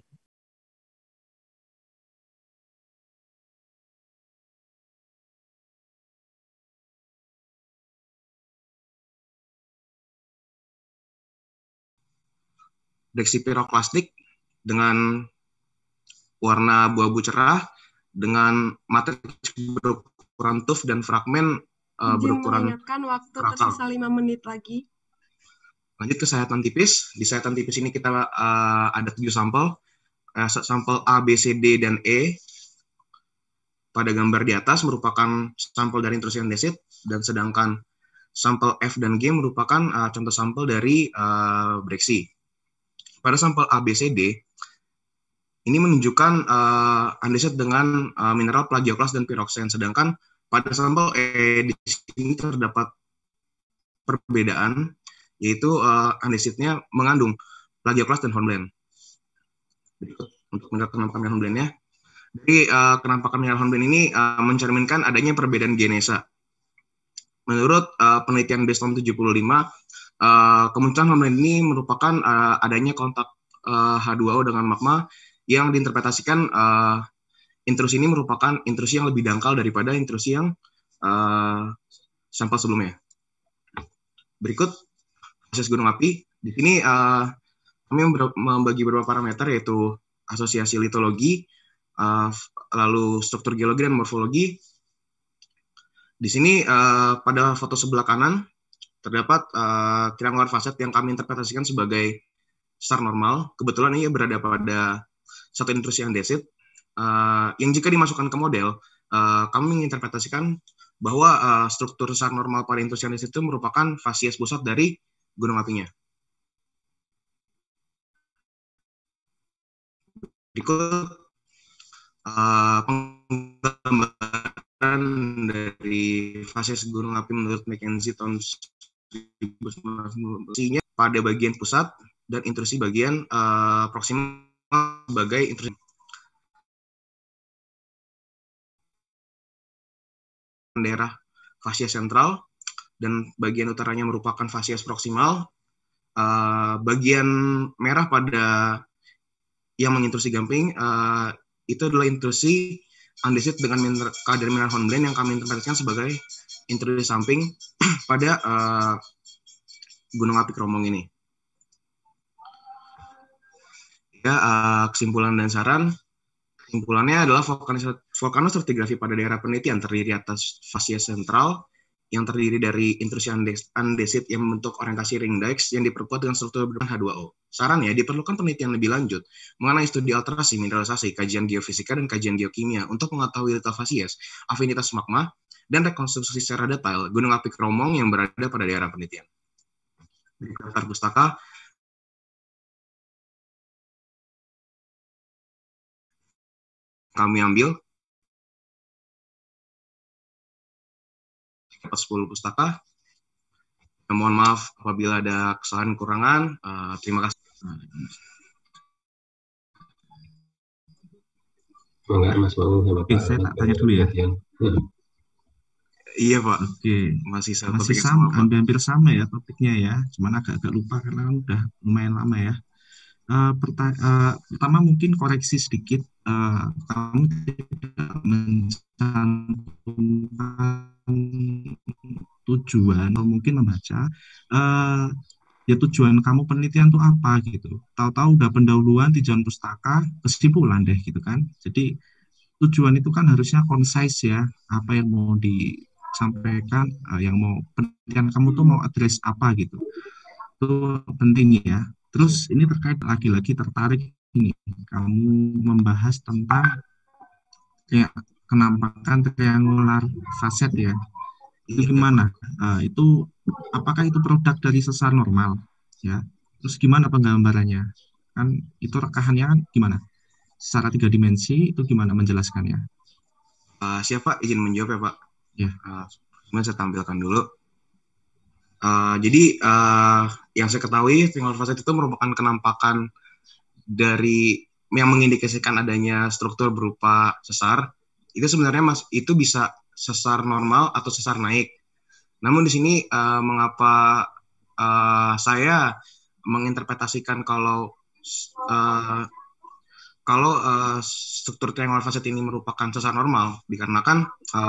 breksi piroklastik dengan warna abu-abu cerah, dengan matriks berukuran tuf dan fragmen berukuran mengingatkan waktu krakal. tersisa 5 menit lagi. Lanjut ke sayatan tipis. Di sayatan tipis ini kita ada 7 sampel. Sampel A, B, C, D, dan E pada gambar di atas merupakan sampel dari intrusi andesit, dan sedangkan sampel F dan G merupakan contoh sampel dari breksi. Pada sampel A, B, C, D, ini menunjukkan andesit dengan mineral plagioklas dan piroksen, sedangkan pada sampel E di sini terdapat perbedaan, yaitu andesitnya mengandung plagioklas dan hornblende. Berikut untuk melihat penampakan hornblende-nya. Jadi penampakan mineral hornblende ini mencerminkan adanya perbedaan genesa. Menurut penelitian Bestom 75, kemunculan hornblende ini merupakan adanya kontak H2O dengan magma yang diinterpretasikan intrusi ini merupakan intrusi yang lebih dangkal daripada intrusi yang sampel sebelumnya. Berikut proses gunung api. Di sini kami membagi beberapa parameter, yaitu asosiasi litologi, lalu struktur geologi dan morfologi. Di sini pada foto sebelah kanan terdapat triangular facet yang kami interpretasikan sebagai star normal. Kebetulan ini berada pada satu intrusi andesit, yang jika dimasukkan ke model, kami menginterpretasikan bahwa struktur star normal pada intrusi andesit itu merupakan fasies pusat dari gunung apinya. Berikut penggambaran dari fasies gunung api menurut McKenzie tahun 1990 pada bagian pusat dan intrusi bagian proksimal sebagai intrusi. Daerah fasies sentral dan bagian utaranya merupakan fasies proksimal. Bagian merah pada yang mengintrusi gamping itu adalah intrusi andesit dengan kadar mineral hornblende yang kami interpretasikan sebagai intrusi samping pada gunung api Kromong ini. Ya, kesimpulan dan saran. Kesimpulannya adalah vulkanostratigrafi pada daerah penelitian terdiri atas fasies sentral yang terdiri dari intrusi andesit yang membentuk orientasi ring dikes yang diperkuat dengan struktur berbahan H2O. Sarannya, diperlukan penelitian lebih lanjut mengenai studi alterasi, mineralisasi, kajian geofisika, dan kajian geokimia untuk mengetahui detail fasies, afinitas magma, dan rekonstruksi secara detail gunung api Kromong yang berada pada daerah penelitian. Di daftar pustaka, kami ambil 10 pustaka. Mohon maaf apabila ada kesalahan kurangan. Terima kasih. Enggak, Mas Bang, Oke, saya tak tanya dulu ya. Iya Pak, Oke, masih sama masih topiknya sama sama, Pak. hampir sama ya topiknya ya. Cuman agak-agak lupa karena kan udah lumayan lama ya. Pertama mungkin koreksi sedikit. Kamu tidak mencantumkan tujuan atau mungkin membaca. eh, Ya tujuan kamu penelitian tuh apa gitu. Tahu-tahu udah pendahuluan, tujuan pustaka, kesimpulan deh gitu kan. Jadi tujuan itu kan harusnya concise ya, apa yang mau disampaikan, yang mau penelitian kamu tuh mau address apa gitu. Itu penting ya. Terus ini terkait lagi-lagi tertarik ini, kamu membahas tentang ya kenampakan triangular facet ya. Itu Iya Pak. gimana? Itu apakah itu produk dari sesar normal ya? Terus gimana penggambarannya? Kan itu rekahannya kan gimana? Secara 3 dimensi itu gimana menjelaskannya? Siapa izin menjawab ya Pak? Ya. Kemudian saya tampilkan dulu. Jadi yang saya ketahui triangular facet itu merupakan kenampakan dari yang mengindikasikan adanya struktur berupa sesar. Itu sebenarnya itu bisa sesar normal atau sesar naik. Namun di sini mengapa saya menginterpretasikan kalau struktur triangular facet ini merupakan sesar normal dikarenakan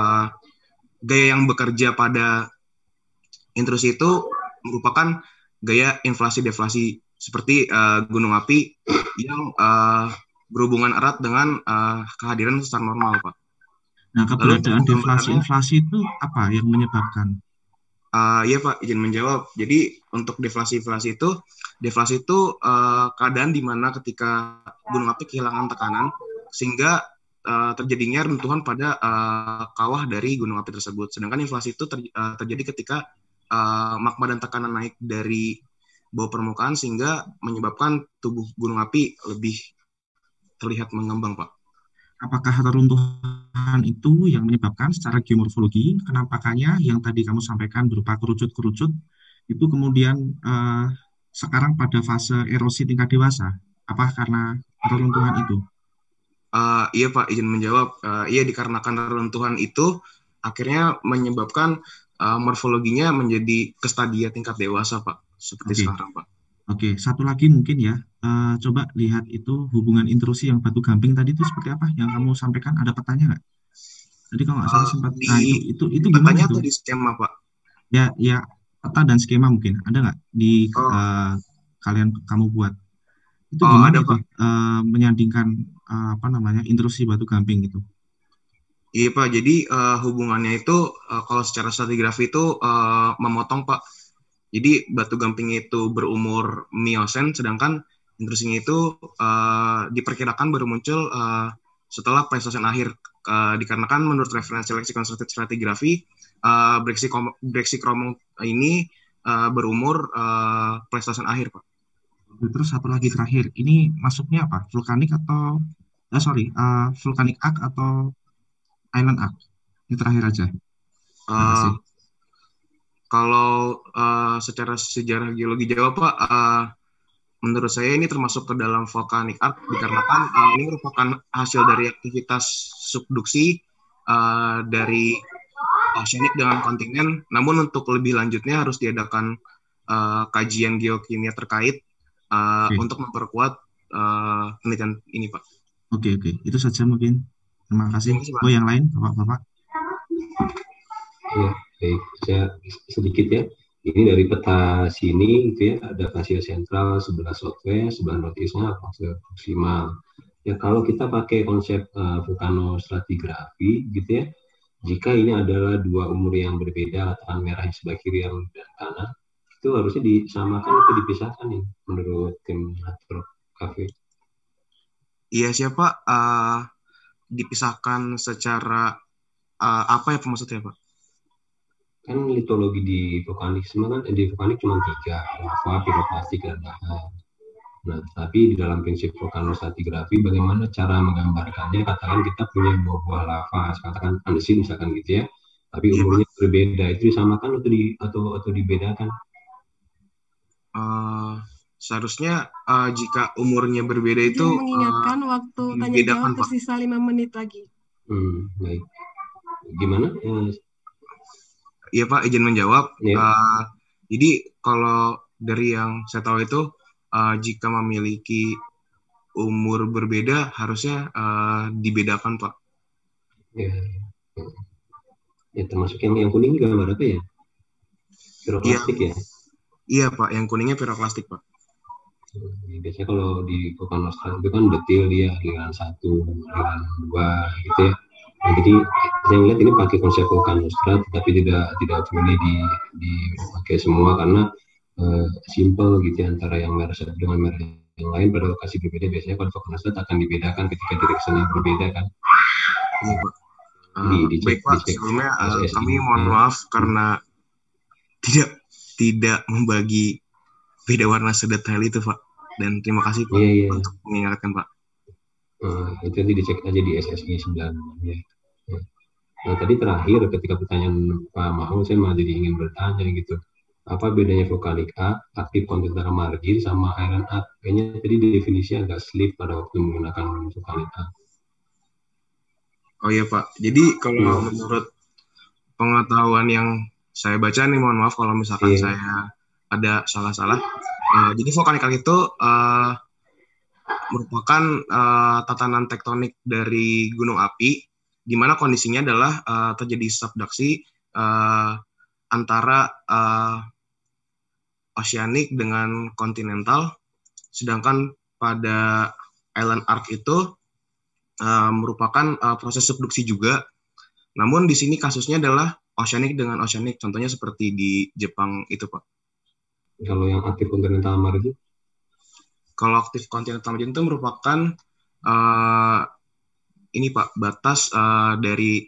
gaya yang bekerja pada intrusi itu merupakan gaya inflasi-deflasi seperti gunung api yang berhubungan erat dengan kehadiran sesar normal, Pak. Nah, keberadaan deflasi-inflasi itu apa yang menyebabkan? Iya Pak, izin menjawab. Jadi untuk deflasi-inflasi itu keadaan di mana ketika gunung api kehilangan tekanan sehingga terjadinya runtuhan pada kawah dari gunung api tersebut. Sedangkan inflasi itu terjadi ketika magma dan tekanan naik dari bawah permukaan sehingga menyebabkan tubuh gunung api lebih terlihat mengembang, Pak. Apakah runtuhan itu yang menyebabkan secara geomorfologi kenampakannya yang tadi kamu sampaikan berupa kerucut-kerucut itu kemudian sekarang pada fase erosi tingkat dewasa? Apa karena runtuhan itu? Iya Pak, izin menjawab. Iya, dikarenakan runtuhan itu akhirnya menyebabkan morfologinya menjadi ke stadia tingkat dewasa Pak, seperti sekarang Pak. Oke, satu lagi mungkin ya, coba lihat itu hubungan intrusi yang batu gamping tadi itu seperti apa yang kamu sampaikan, ada petanya nggak? Tadi kalau nggak salah sempat, itu gimana itu? Di skema Pak? Ya, peta dan skema mungkin, ada nggak di kamu buat? Itu gimana itu menyandingkan intrusi batu gamping gitu? Iya Pak, jadi hubungannya itu kalau secara stratigrafi itu memotong Pak. Jadi batu gamping itu berumur Miosen, sedangkan intrusinya itu diperkirakan baru muncul setelah Pleistosen akhir. Dikarenakan menurut referensi leksikon stratigrafi, Brexichromon ini berumur Pleistosen akhir, Pak. Terus satu lagi terakhir, ini masuknya apa? Vulkanik atau vulkanik arc atau island arc? Ini terakhir aja. Kalau secara sejarah geologi Jawa Pak, menurut saya ini termasuk ke dalam volcanic arc dikarenakan ini merupakan hasil dari aktivitas subduksi dari oceanic dengan kontinen. Namun untuk lebih lanjutnya harus diadakan kajian geokimia terkait untuk memperkuat penelitian ini Pak. Oke, itu saja mungkin. Terima kasih. Yang lain, Bapak-Bapak? Ya, baik. Saya sedikit ya. Ini dari peta sini gitu ya, ada fasil sentral sebelah southwest, sebelah northeastnya fasil proksimal. Ya kalau kita pakai konsep vulkanostratigrafi gitu ya, jika ini adalah dua umur yang berbeda, letakkan merah yang sebelah kiri yang dan kanan, itu harusnya disamakan atau dipisahkan nih menurut tim Cafe. Iya siapa dipisahkan secara apa ya maksudnya Pak? Kan litologi di vulkanisme kan di vulkanik cuma 3, lava, piroplastik, dan dahan. Nah, tapi di dalam prinsip vulkanostratigrafi bagaimana cara menggambarkannya? Katakan kita punya 2 buah lava, katakan andesit misalkan gitu ya, tapi umurnya berbeda, itu disamakan atau dibedakan? Seharusnya jika umurnya berbeda itu mengingatkan waktu tanya jawab tersisa 5 menit lagi. Baik. Gimana? Iya Pak, izin menjawab. Iya. Jadi kalau dari yang saya tahu itu, jika memiliki umur berbeda harusnya dibedakan Pak. Ya. Ya termasuk yang kuning gambar apa ya? Piroklastik ya? Iya Pak, yang kuningnya piroklastik Pak. Biasanya kalau di vulkanostat itu kan detail dia aliran 1, aliran 2 gitu ya. Nah, jadi saya lihat ini pakai konsep vulkanostat tapi tidak boleh dipakai semua karena simple gitu ya, antara yang merah satu dengan merah yang lain pada lokasi berbeda. Biasanya kalau vulkanostat akan dibedakan ketika directionnya berbeda kan. Ini Pak. Dicek, baik Pak, sebelumnya kami mohon maaf karena tidak membagi beda warna sedetail itu Pak, dan terima kasih Pak untuk mengingatkan Pak. Itu nanti dicek aja di SSI 9 ya. Nah tadi terakhir ketika pertanyaan Pak Mahmud, saya malah jadi ingin bertanya gitu, apa bedanya vulkanik A, aktif kontinental margin, sama iron A? Kayaknya tadi definisinya agak slip pada waktu menggunakan vulkanik A. Oh iya Pak, jadi kalau menurut pengetahuan yang saya baca nih, mohon maaf kalau misalkan saya ada salah-salah. Jadi vulkanik itu merupakan tatanan tektonik dari gunung api, di mana kondisinya adalah terjadi subduksi antara oceanic dengan kontinental, sedangkan pada island arc itu merupakan proses subduksi juga. Namun di sini kasusnya adalah oceanic dengan oceanic, contohnya seperti di Jepang itu Pak. Kalau yang aktif kontinental margin? Kalau aktif kontinental margin itu merupakan ini Pak, batas dari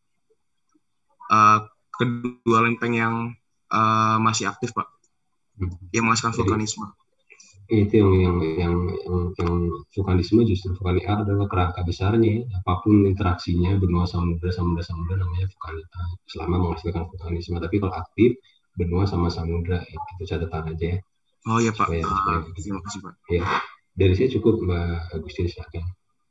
kedua lempeng yang masih aktif Pak, yang menghasilkan vulkanisme. Itu yang vulkanisme, justru vulkanik A adalah kerangka besarnya. Apapun interaksinya benua samudra namanya vulkanik A, selama menghasilkan vulkanisme. Tapi kalau aktif benua sama samudra, itu catatan aja ya. Oh iya Pak, terima kasih Pak. Ya, dari saya cukup Mbak Agustin, silakan.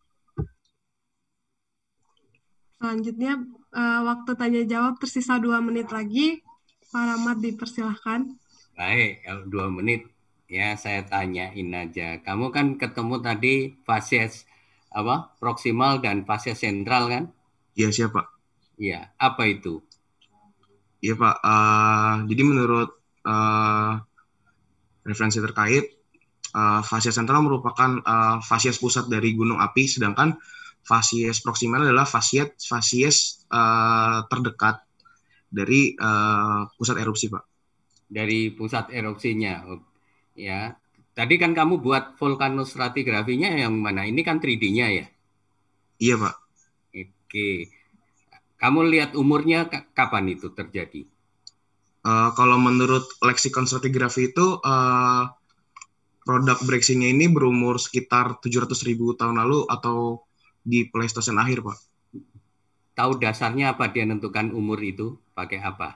Selanjutnya waktu tanya jawab tersisa 2 menit lagi. Pak Rahmat dipersilahkan. Baik, kalau 2 menit ya saya tanyain aja. Kamu kan ketemu tadi fasies proksimal dan fasies sentral kan? Iya siap Pak. Iya, apa itu? Iya Pak. Jadi menurut referensi terkait, fasies sentral merupakan fasies pusat dari gunung api, sedangkan fasies proksimal adalah fasies terdekat dari pusat erupsi Pak. Dari pusat erupsinya, ya. Tadi kan kamu buat vulkanostratigrafinya yang mana? Ini kan 3D-nya ya? Iya Pak. Oke. Kamu lihat umurnya kapan itu terjadi? Kalau menurut leksikon stratigrafi itu produk Brexit-nya ini berumur sekitar 700.000 tahun lalu atau di Pleistosen akhir Pak. Tahu dasarnya apa dia menentukan umur itu? Pakai apa?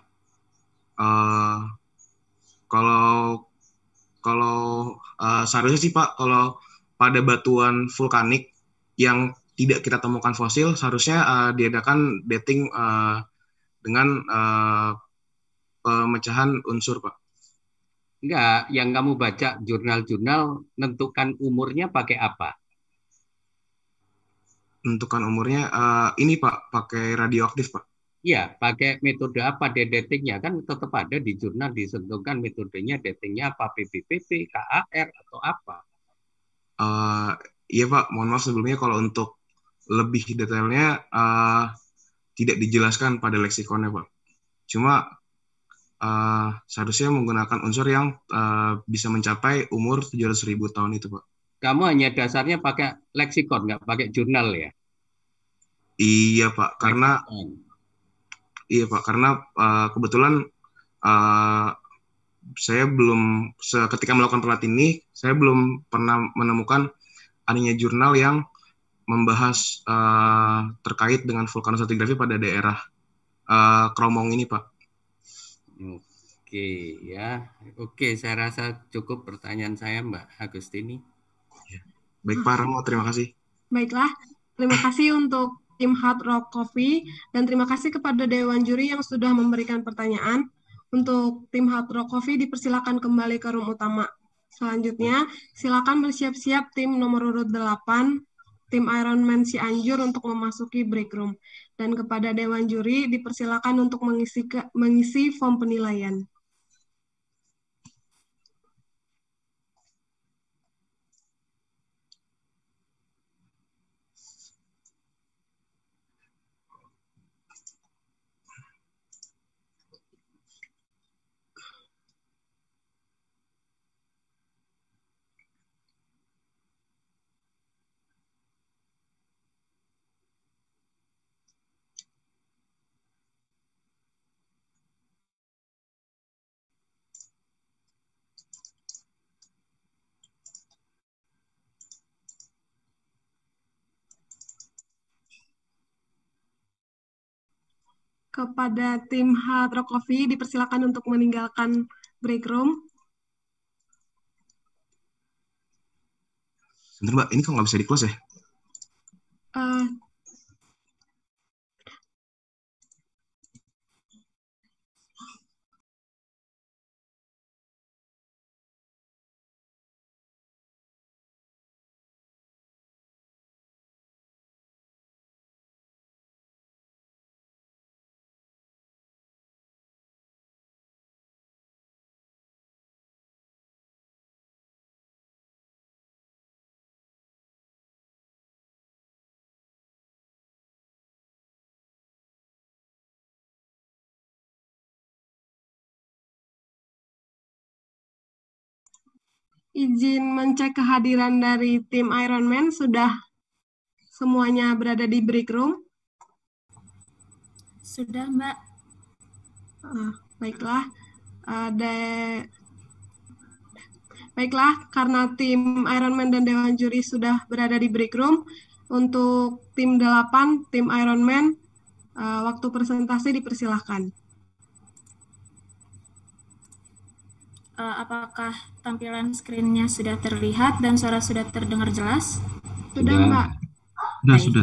Kalau seharusnya sih Pak, kalau pada batuan vulkanik yang tidak kita temukan fosil, seharusnya diadakan dating dengan pemecahan unsur Pak. Enggak, yang kamu baca jurnal-jurnal menentukan umurnya pakai apa? Menentukan umurnya ini Pak, pakai radioaktif Pak. Iya, pakai metode apa datingnya? Kan tetap ada di jurnal ditentukan metodenya, datingnya apa, PBPP, KAR atau apa? Iya Pak, mohon maaf sebelumnya kalau untuk lebih detailnya tidak dijelaskan pada leksikonnya Pak. Cuma seharusnya menggunakan unsur yang bisa mencapai umur 700.000 tahun itu Pak. Kamu hanya dasarnya pakai leksikon, nggak pakai jurnal ya? Iya Pak, karena kebetulan saya belum ketika melakukan penelitian ini, saya belum pernah menemukan adanya jurnal yang membahas terkait dengan vulkanostratigrafi pada daerah Kromong ini Pak. Oke ya, oke, saya rasa cukup pertanyaan saya Mbak Agustini. Baik Pak Ramo, terima kasih. Baiklah, terima kasih untuk tim Hard Rock Coffee, dan terima kasih kepada Dewan Juri yang sudah memberikan pertanyaan. Untuk tim Hard Rock Coffee dipersilakan kembali ke room utama. Selanjutnya, silakan bersiap-siap tim nomor urut 8, tim Ironman Cianjur untuk memasuki break room. Dan kepada Dewan Juri dipersilakan untuk mengisi form penilaian. Kepada tim Hard Rock Coffee dipersilakan untuk meninggalkan break room. Sebentar Mbak, ini kok nggak bisa di-close ya? Izin mencek kehadiran dari tim Ironman, sudah semuanya berada di break room? Sudah, Mbak. Baiklah. Baiklah, karena tim Ironman dan Dewan Juri sudah berada di break room, untuk tim 8, tim Ironman, waktu presentasi dipersilahkan. Apakah tampilan screen-nya sudah terlihat dan suara sudah terdengar jelas? Sudah, Mbak. Sudah.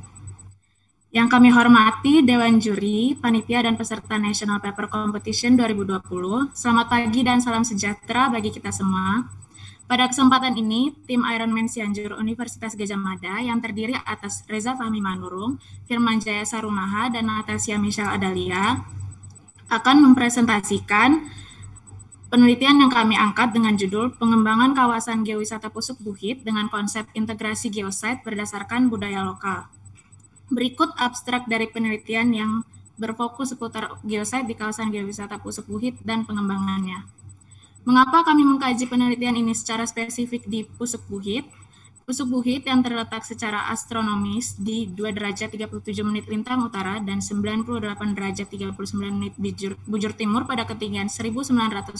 Yang kami hormati Dewan Juri, Panitia dan peserta National Paper Competition 2020, selamat pagi dan salam sejahtera bagi kita semua. Pada kesempatan ini, tim Ironman Cianjur Universitas Gadjah Mada yang terdiri atas Reza Fahmi Manurung, Firman Jaya Sarumaha, dan Natasha Michelle Adalia akan mempresentasikan penelitian yang kami angkat dengan judul Pengembangan Kawasan Geowisata Pusuk Buhit dengan konsep integrasi geosite berdasarkan budaya lokal. Berikut abstrak dari penelitian yang berfokus seputar geosite di kawasan geowisata Pusuk Buhit dan pengembangannya. Mengapa kami mengkaji penelitian ini secara spesifik di Pusuk Buhit? Pusuk Buhit yang terletak secara astronomis di 2 derajat 37 menit lintang utara dan 98 derajat 39 menit bujur timur pada ketinggian 1981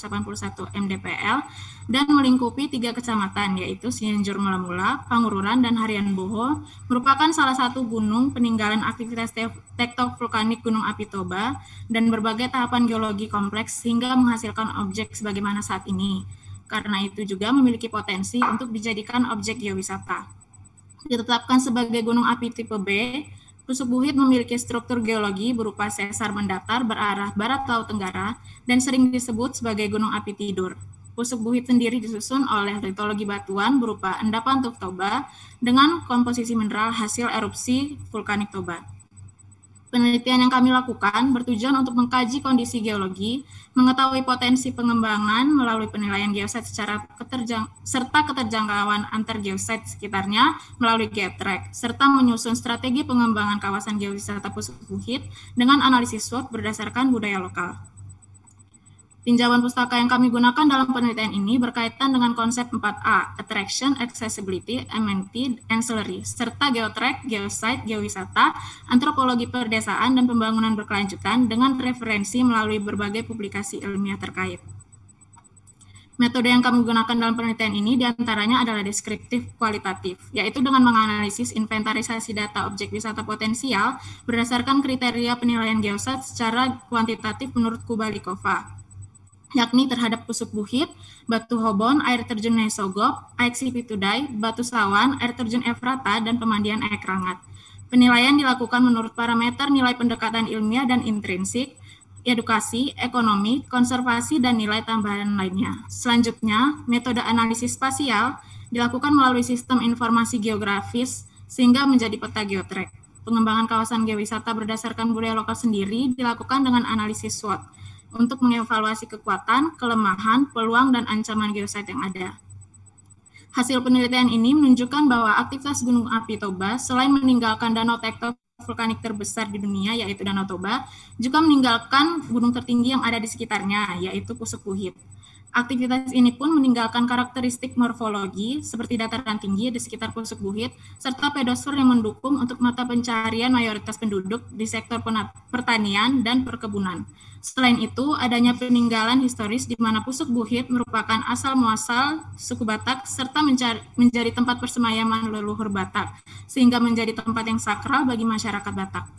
mdpl dan melingkupi 3 kecamatan yaitu Cianjur Mula-Mula, Pangururan, dan Harian Boho, merupakan salah satu gunung peninggalan aktivitas tektonik vulkanik Gunung Api Toba dan berbagai tahapan geologi kompleks hingga menghasilkan objek sebagaimana saat ini. Karena itu juga memiliki potensi untuk dijadikan objek geowisata. Ditetapkan sebagai gunung api tipe B, Pusuk Buhit memiliki struktur geologi berupa sesar mendatar berarah barat laut tenggara dan sering disebut sebagai gunung api tidur. Pusuk Buhit sendiri disusun oleh litologi batuan berupa endapan tuf Toba dengan komposisi mineral hasil erupsi vulkanik Toba. Penelitian yang kami lakukan bertujuan untuk mengkaji kondisi geologi, mengetahui potensi pengembangan melalui penilaian geosite serta keterjangkauan antar geosite sekitarnya melalui geotrack, serta menyusun strategi pengembangan kawasan geowisata Pusuk Buhit dengan analisis SWOT berdasarkan budaya lokal. Tinjauan pustaka yang kami gunakan dalam penelitian ini berkaitan dengan konsep 4A, Attraction, Accessibility, Amenity, Ancillary, serta geotrack, geosite, geowisata, antropologi perdesaan, dan pembangunan berkelanjutan dengan referensi melalui berbagai publikasi ilmiah terkait. Metode yang kami gunakan dalam penelitian ini diantaranya adalah deskriptif kualitatif, yaitu dengan menganalisis inventarisasi data objek wisata potensial berdasarkan kriteria penilaian geosite secara kuantitatif menurut Kubalikova, yakni terhadap Pusuk Buhit, Batu Hobon, air terjun Nesogop, Aik Sipitudai, Batu Sawan, air terjun Efrata, dan pemandian Aik Rangat. Penilaian dilakukan menurut parameter nilai pendekatan ilmiah dan intrinsik, edukasi, ekonomi, konservasi, dan nilai tambahan lainnya. Selanjutnya, metode analisis spasial dilakukan melalui sistem informasi geografis sehingga menjadi peta geotrek. Pengembangan kawasan geowisata berdasarkan budaya lokal sendiri dilakukan dengan analisis SWOT untuk mengevaluasi kekuatan, kelemahan, peluang, dan ancaman geosite yang ada. Hasil penelitian ini menunjukkan bahwa aktivitas Gunung Api Toba selain meninggalkan danau tektovulkanik terbesar di dunia, yaitu Danau Toba, juga meninggalkan gunung tertinggi yang ada di sekitarnya, yaitu Pusuk Buhit. Aktivitas ini pun meninggalkan karakteristik morfologi seperti dataran tinggi di sekitar Pusuk Buhit, serta pedosfer yang mendukung untuk mata pencarian mayoritas penduduk di sektor pertanian dan perkebunan. Selain itu, adanya peninggalan historis di mana Pusuk Buhit merupakan asal-muasal suku Batak, serta menjadi tempat persemayaman leluhur Batak, sehingga menjadi tempat yang sakral bagi masyarakat Batak.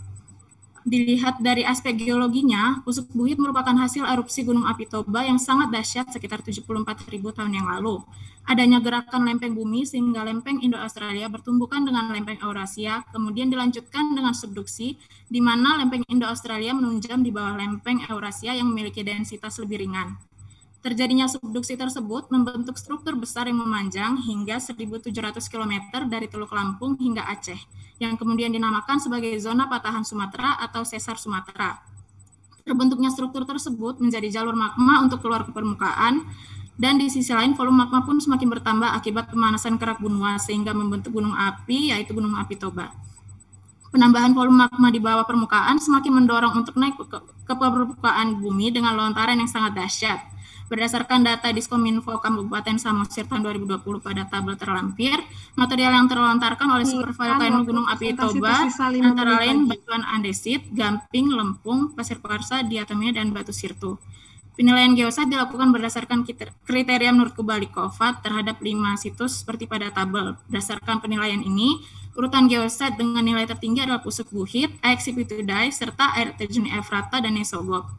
Dilihat dari aspek geologinya, Pusuk Buhit merupakan hasil erupsi Gunung Api Toba yang sangat dahsyat sekitar 74.000 tahun yang lalu. Adanya gerakan lempeng bumi sehingga lempeng Indo-Australia bertumbukan dengan lempeng Eurasia, kemudian dilanjutkan dengan subduksi, di mana lempeng Indo-Australia menunjam di bawah lempeng Eurasia yang memiliki densitas lebih ringan. Terjadinya subduksi tersebut membentuk struktur besar yang memanjang hingga 1.700 km dari Teluk Lampung hingga Aceh, yang kemudian dinamakan sebagai zona patahan Sumatera atau sesar Sumatera. Terbentuknya struktur tersebut menjadi jalur magma untuk keluar ke permukaan, dan di sisi lain volume magma pun semakin bertambah akibat pemanasan kerak benua sehingga membentuk gunung api, yaitu Gunung Api Toba. Penambahan volume magma di bawah permukaan semakin mendorong untuk naik ke permukaan bumi dengan lontaran yang sangat dahsyat. Berdasarkan data Diskominfo Kabupaten Samosir tahun 2020 pada tabel terlampir, material yang terlontarkan oleh supervolcano Gunung Api Toba antara lain batuan andesit, gamping, lempung, pasir kuarsa, diatomia, dan batu sirtu. Penilaian geosite dilakukan berdasarkan kriteria menurut Kubalikova terhadap 5 situs seperti pada tabel. Berdasarkan penilaian ini, urutan geosite dengan nilai tertinggi adalah Pusuk Buhit, Aeksipitudai, serta air terjun Efrata dan Nesogok.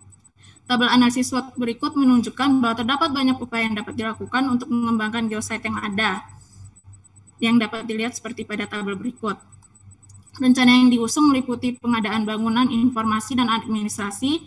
Tabel analisis SWOT berikut menunjukkan bahwa terdapat banyak upaya yang dapat dilakukan untuk mengembangkan geosite yang ada, yang dapat dilihat seperti pada tabel berikut. Rencana yang diusung meliputi pengadaan bangunan, informasi, dan administrasi,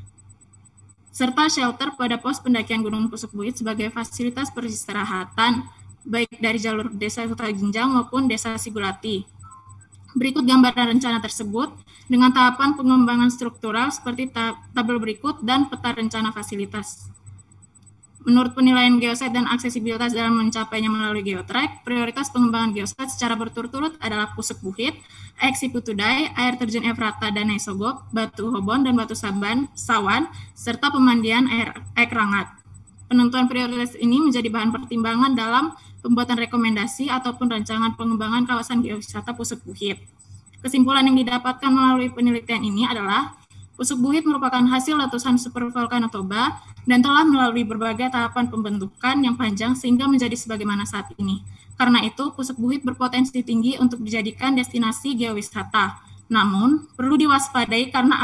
serta shelter pada pos pendakian Gunung Pusuk Buhit sebagai fasilitas peristirahatan, baik dari jalur Desa Sutaginjang maupun Desa Sigulati. Berikut gambaran rencana tersebut dengan tahapan pengembangan struktural seperti tabel berikut dan peta rencana fasilitas. Menurut penilaian geosite dan aksesibilitas dalam mencapainya melalui geotrek, prioritas pengembangan geosite secara berturut-turut adalah Pusuk Buhit, Aeksipitudai, air terjun Efrata dan Nesogok, Batu Hobon dan Batu Sawan, serta pemandian air Ekrangat. Penentuan prioritas ini menjadi bahan pertimbangan dalam pembuatan rekomendasi ataupun rancangan pengembangan kawasan geowisata Pusuk Buhit. Kesimpulan yang didapatkan melalui penelitian ini adalah Pusuk Buhit merupakan hasil letusan supervolcano Toba dan telah melalui berbagai tahapan pembentukan yang panjang sehingga menjadi sebagaimana saat ini. Karena itu, Pusuk Buhit berpotensi tinggi untuk dijadikan destinasi geowisata. Namun, perlu diwaspadai karena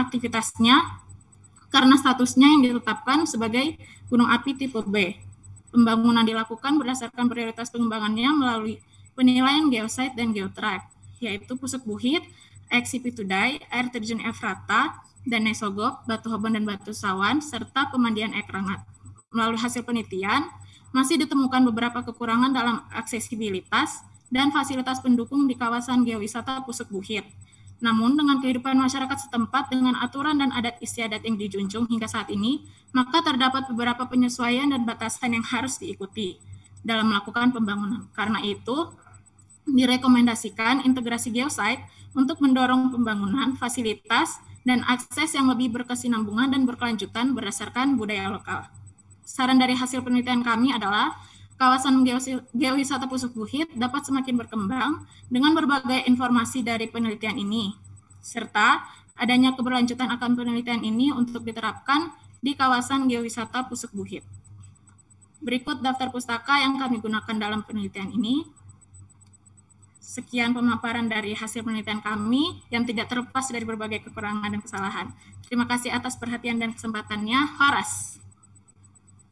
statusnya yang ditetapkan sebagai gunung api tipe B. Pembangunan dilakukan berdasarkan prioritas pengembangannya melalui penilaian geosite dan geotrek, yaitu Pusuk Buhit, Aeksipitudai, air terjun Efrata, dan Nesogok, Batu Hobon dan Batu Sawan, serta pemandian Ekrangat. Melalui hasil penelitian, masih ditemukan beberapa kekurangan dalam aksesibilitas dan fasilitas pendukung di kawasan geowisata Pusuk Buhit. Namun, dengan kehidupan masyarakat setempat dengan aturan dan adat istiadat yang dijunjung hingga saat ini, maka terdapat beberapa penyesuaian dan batasan yang harus diikuti dalam melakukan pembangunan. Karena itu, direkomendasikan integrasi geosite untuk mendorong pembangunan fasilitas dan akses yang lebih berkesinambungan dan berkelanjutan berdasarkan budaya lokal. Saran dari hasil penelitian kami adalah kawasan geowisata Pusuk Buhit dapat semakin berkembang dengan berbagai informasi dari penelitian ini, serta adanya keberlanjutan akan penelitian ini untuk diterapkan di kawasan geowisata Pusuk Buhit. Berikut daftar pustaka yang kami gunakan dalam penelitian ini. Sekian pemaparan dari hasil penelitian kami yang tidak terlepas dari berbagai kekurangan dan kesalahan. Terima kasih atas perhatian dan kesempatannya. Horas.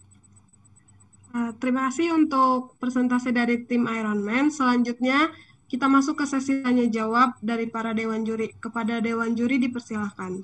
Terima kasih untuk presentasi dari tim Ironman. Selanjutnya kita masuk ke sesi tanya jawab dari para dewan juri. Kepada dewan juri dipersilahkan.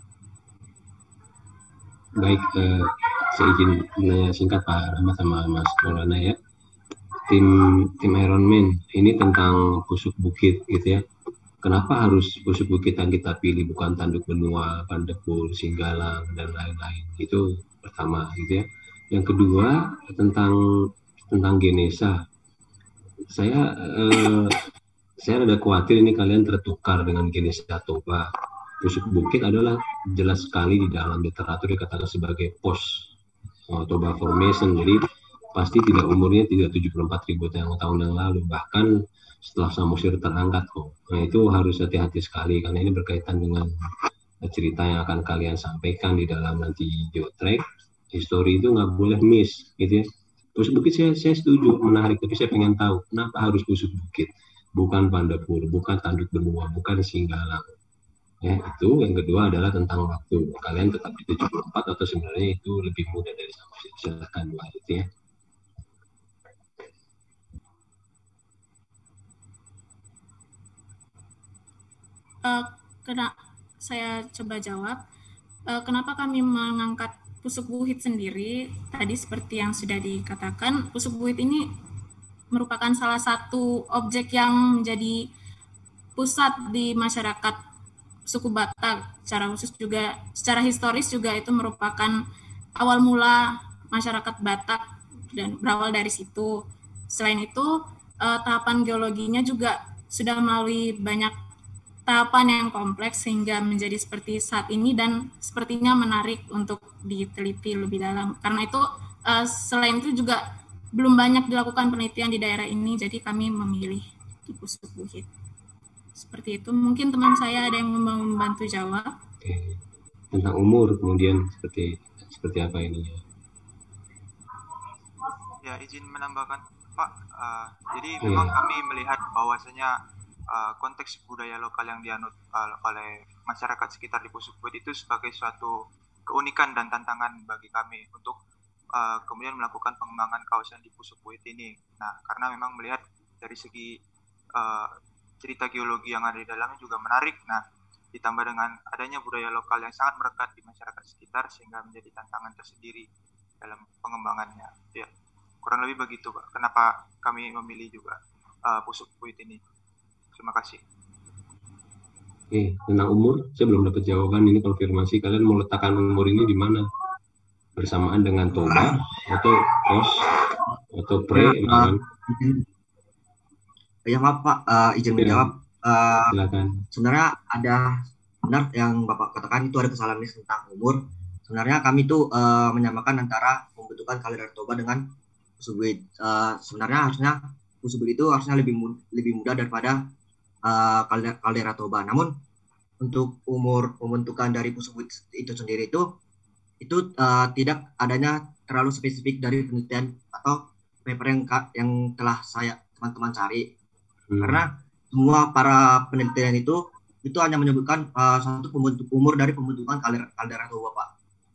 Baik, saya izin menanya singkat Pak Rahmat sama Mas Maulana ya. Tim Ironman ini tentang pusuk bukit gitu ya. Kenapa harus pusuk bukit yang kita pilih, bukan tanduk benua, Pandepur, Singgalang dan lain-lain? Itu pertama gitu ya. Yang kedua tentang Genesa. Saya rada khawatir ini kalian tertukar dengan Genesa Toba. Pusuk bukit adalah jelas sekali di dalam literatur dikatakan sebagai post Toba Formation. Jadi pasti tidak umurnya tidak 74.000 tahun yang lalu, bahkan setelah Samosir terangkat kok. Nah itu harus hati-hati sekali karena ini berkaitan dengan cerita yang akan kalian sampaikan di dalam nanti geotrack. History itu nggak boleh miss gitu ya. Pusuk bukit saya setuju, menarik, tapi saya pengen tahu kenapa harus pusuk bukit, bukan Pandepur, bukan tanduk benua, bukan Singgalang. Ya, itu yang kedua adalah tentang waktu. Kalian tetap di 74 atau sebenarnya itu lebih muda dari Samosir? Silakan dua itu ya. Saya coba jawab. Kenapa kami mengangkat pusuk buhit sendiri? Tadi seperti yang sudah dikatakan, pusuk buhit ini merupakan salah satu objek yang menjadi pusat di masyarakat suku Batak. Secara khusus juga, secara historis juga itu merupakan awal mula masyarakat Batak dan berawal dari situ. Selain itu, tahapan geologinya juga sudah melalui banyak tahapan yang kompleks sehingga menjadi seperti saat ini dan sepertinya menarik untuk diteliti lebih dalam. Karena itu selain itu juga belum banyak dilakukan penelitian di daerah ini, jadi kami memilih di pusuk buhit. Seperti itu. Mungkin teman saya ada yang mau membantu jawab. Tentang umur kemudian seperti apa ini? Ya, izin menambahkan Pak. Jadi memang kami melihat bahwasanya konteks budaya lokal yang dianut oleh masyarakat sekitar di pusuk buhit itu sebagai suatu keunikan dan tantangan bagi kami untuk kemudian melakukan pengembangan kawasan di pusuk buhit ini. Nah, karena memang melihat dari segi cerita geologi yang ada di dalamnya juga menarik. Nah, ditambah dengan adanya budaya lokal yang sangat melekat di masyarakat sekitar sehingga menjadi tantangan tersendiri dalam pengembangannya. Ya, kurang lebih begitu, Pak. Kenapa kami memilih juga pusuk buhit ini? Terima kasih. Tentang umur, saya belum dapat jawaban. Ini konfirmasi, kalian mau letakkan umur ini di mana? Bersamaan dengan Toba atau post atau pre? Ya maaf Pak, izin menjawab. Silakan. Sebenarnya ada benar yang Bapak katakan, itu ada kesalahan tentang umur. Sebenarnya kami itu menyamakan antara pembentukan kaldera Toba dengan pusuk buhit. Sebenarnya harusnya pusuk buhit itu harusnya lebih mudah daripada kaldera Toba. Namun untuk umur pembentukan dari pusuk buhit itu sendiri itu tidak adanya terlalu spesifik dari penelitian atau paper yang telah teman-teman cari. Karena semua para penelitian itu hanya menyebutkan satu umur dari pembentukan kaldera Toba, Pak.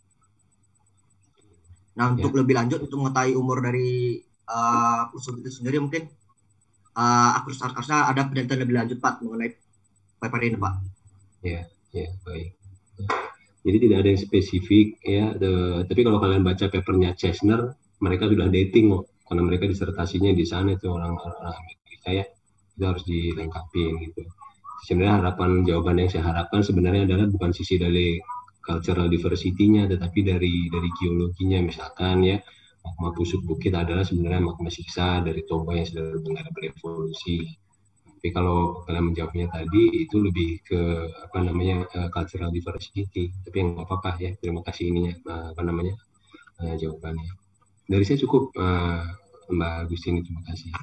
Nah, untuk lebih lanjut untuk mengetahui umur dari pusuk itu sendiri mungkin harusnya ada penelitian lebih lanjut Pak mengenai paper ini, Pak. Ya, baik. Jadi tidak ada yang spesifik ya. Tapi kalau kalian baca papernya Chesner, mereka sudah dating kok, karena mereka disertasinya di sana itu orang-orang Amerika ya. Itu harus dilengkapi gitu. Sebenarnya jawaban yang saya harapkan sebenarnya adalah bukan sisi dari cultural diversity-nya, tetapi dari geologinya. Misalkan ya, magma pusuk bukit adalah sebenarnya magma sisa dari Toba yang sudah benar berevolusi. Tapi kalau kalian menjawabnya tadi itu lebih ke cultural diversity. Tapi yang nggak apa-apa ya. Terima kasih ininya jawabannya. Dari saya cukup Mbak Agustini, terima kasih.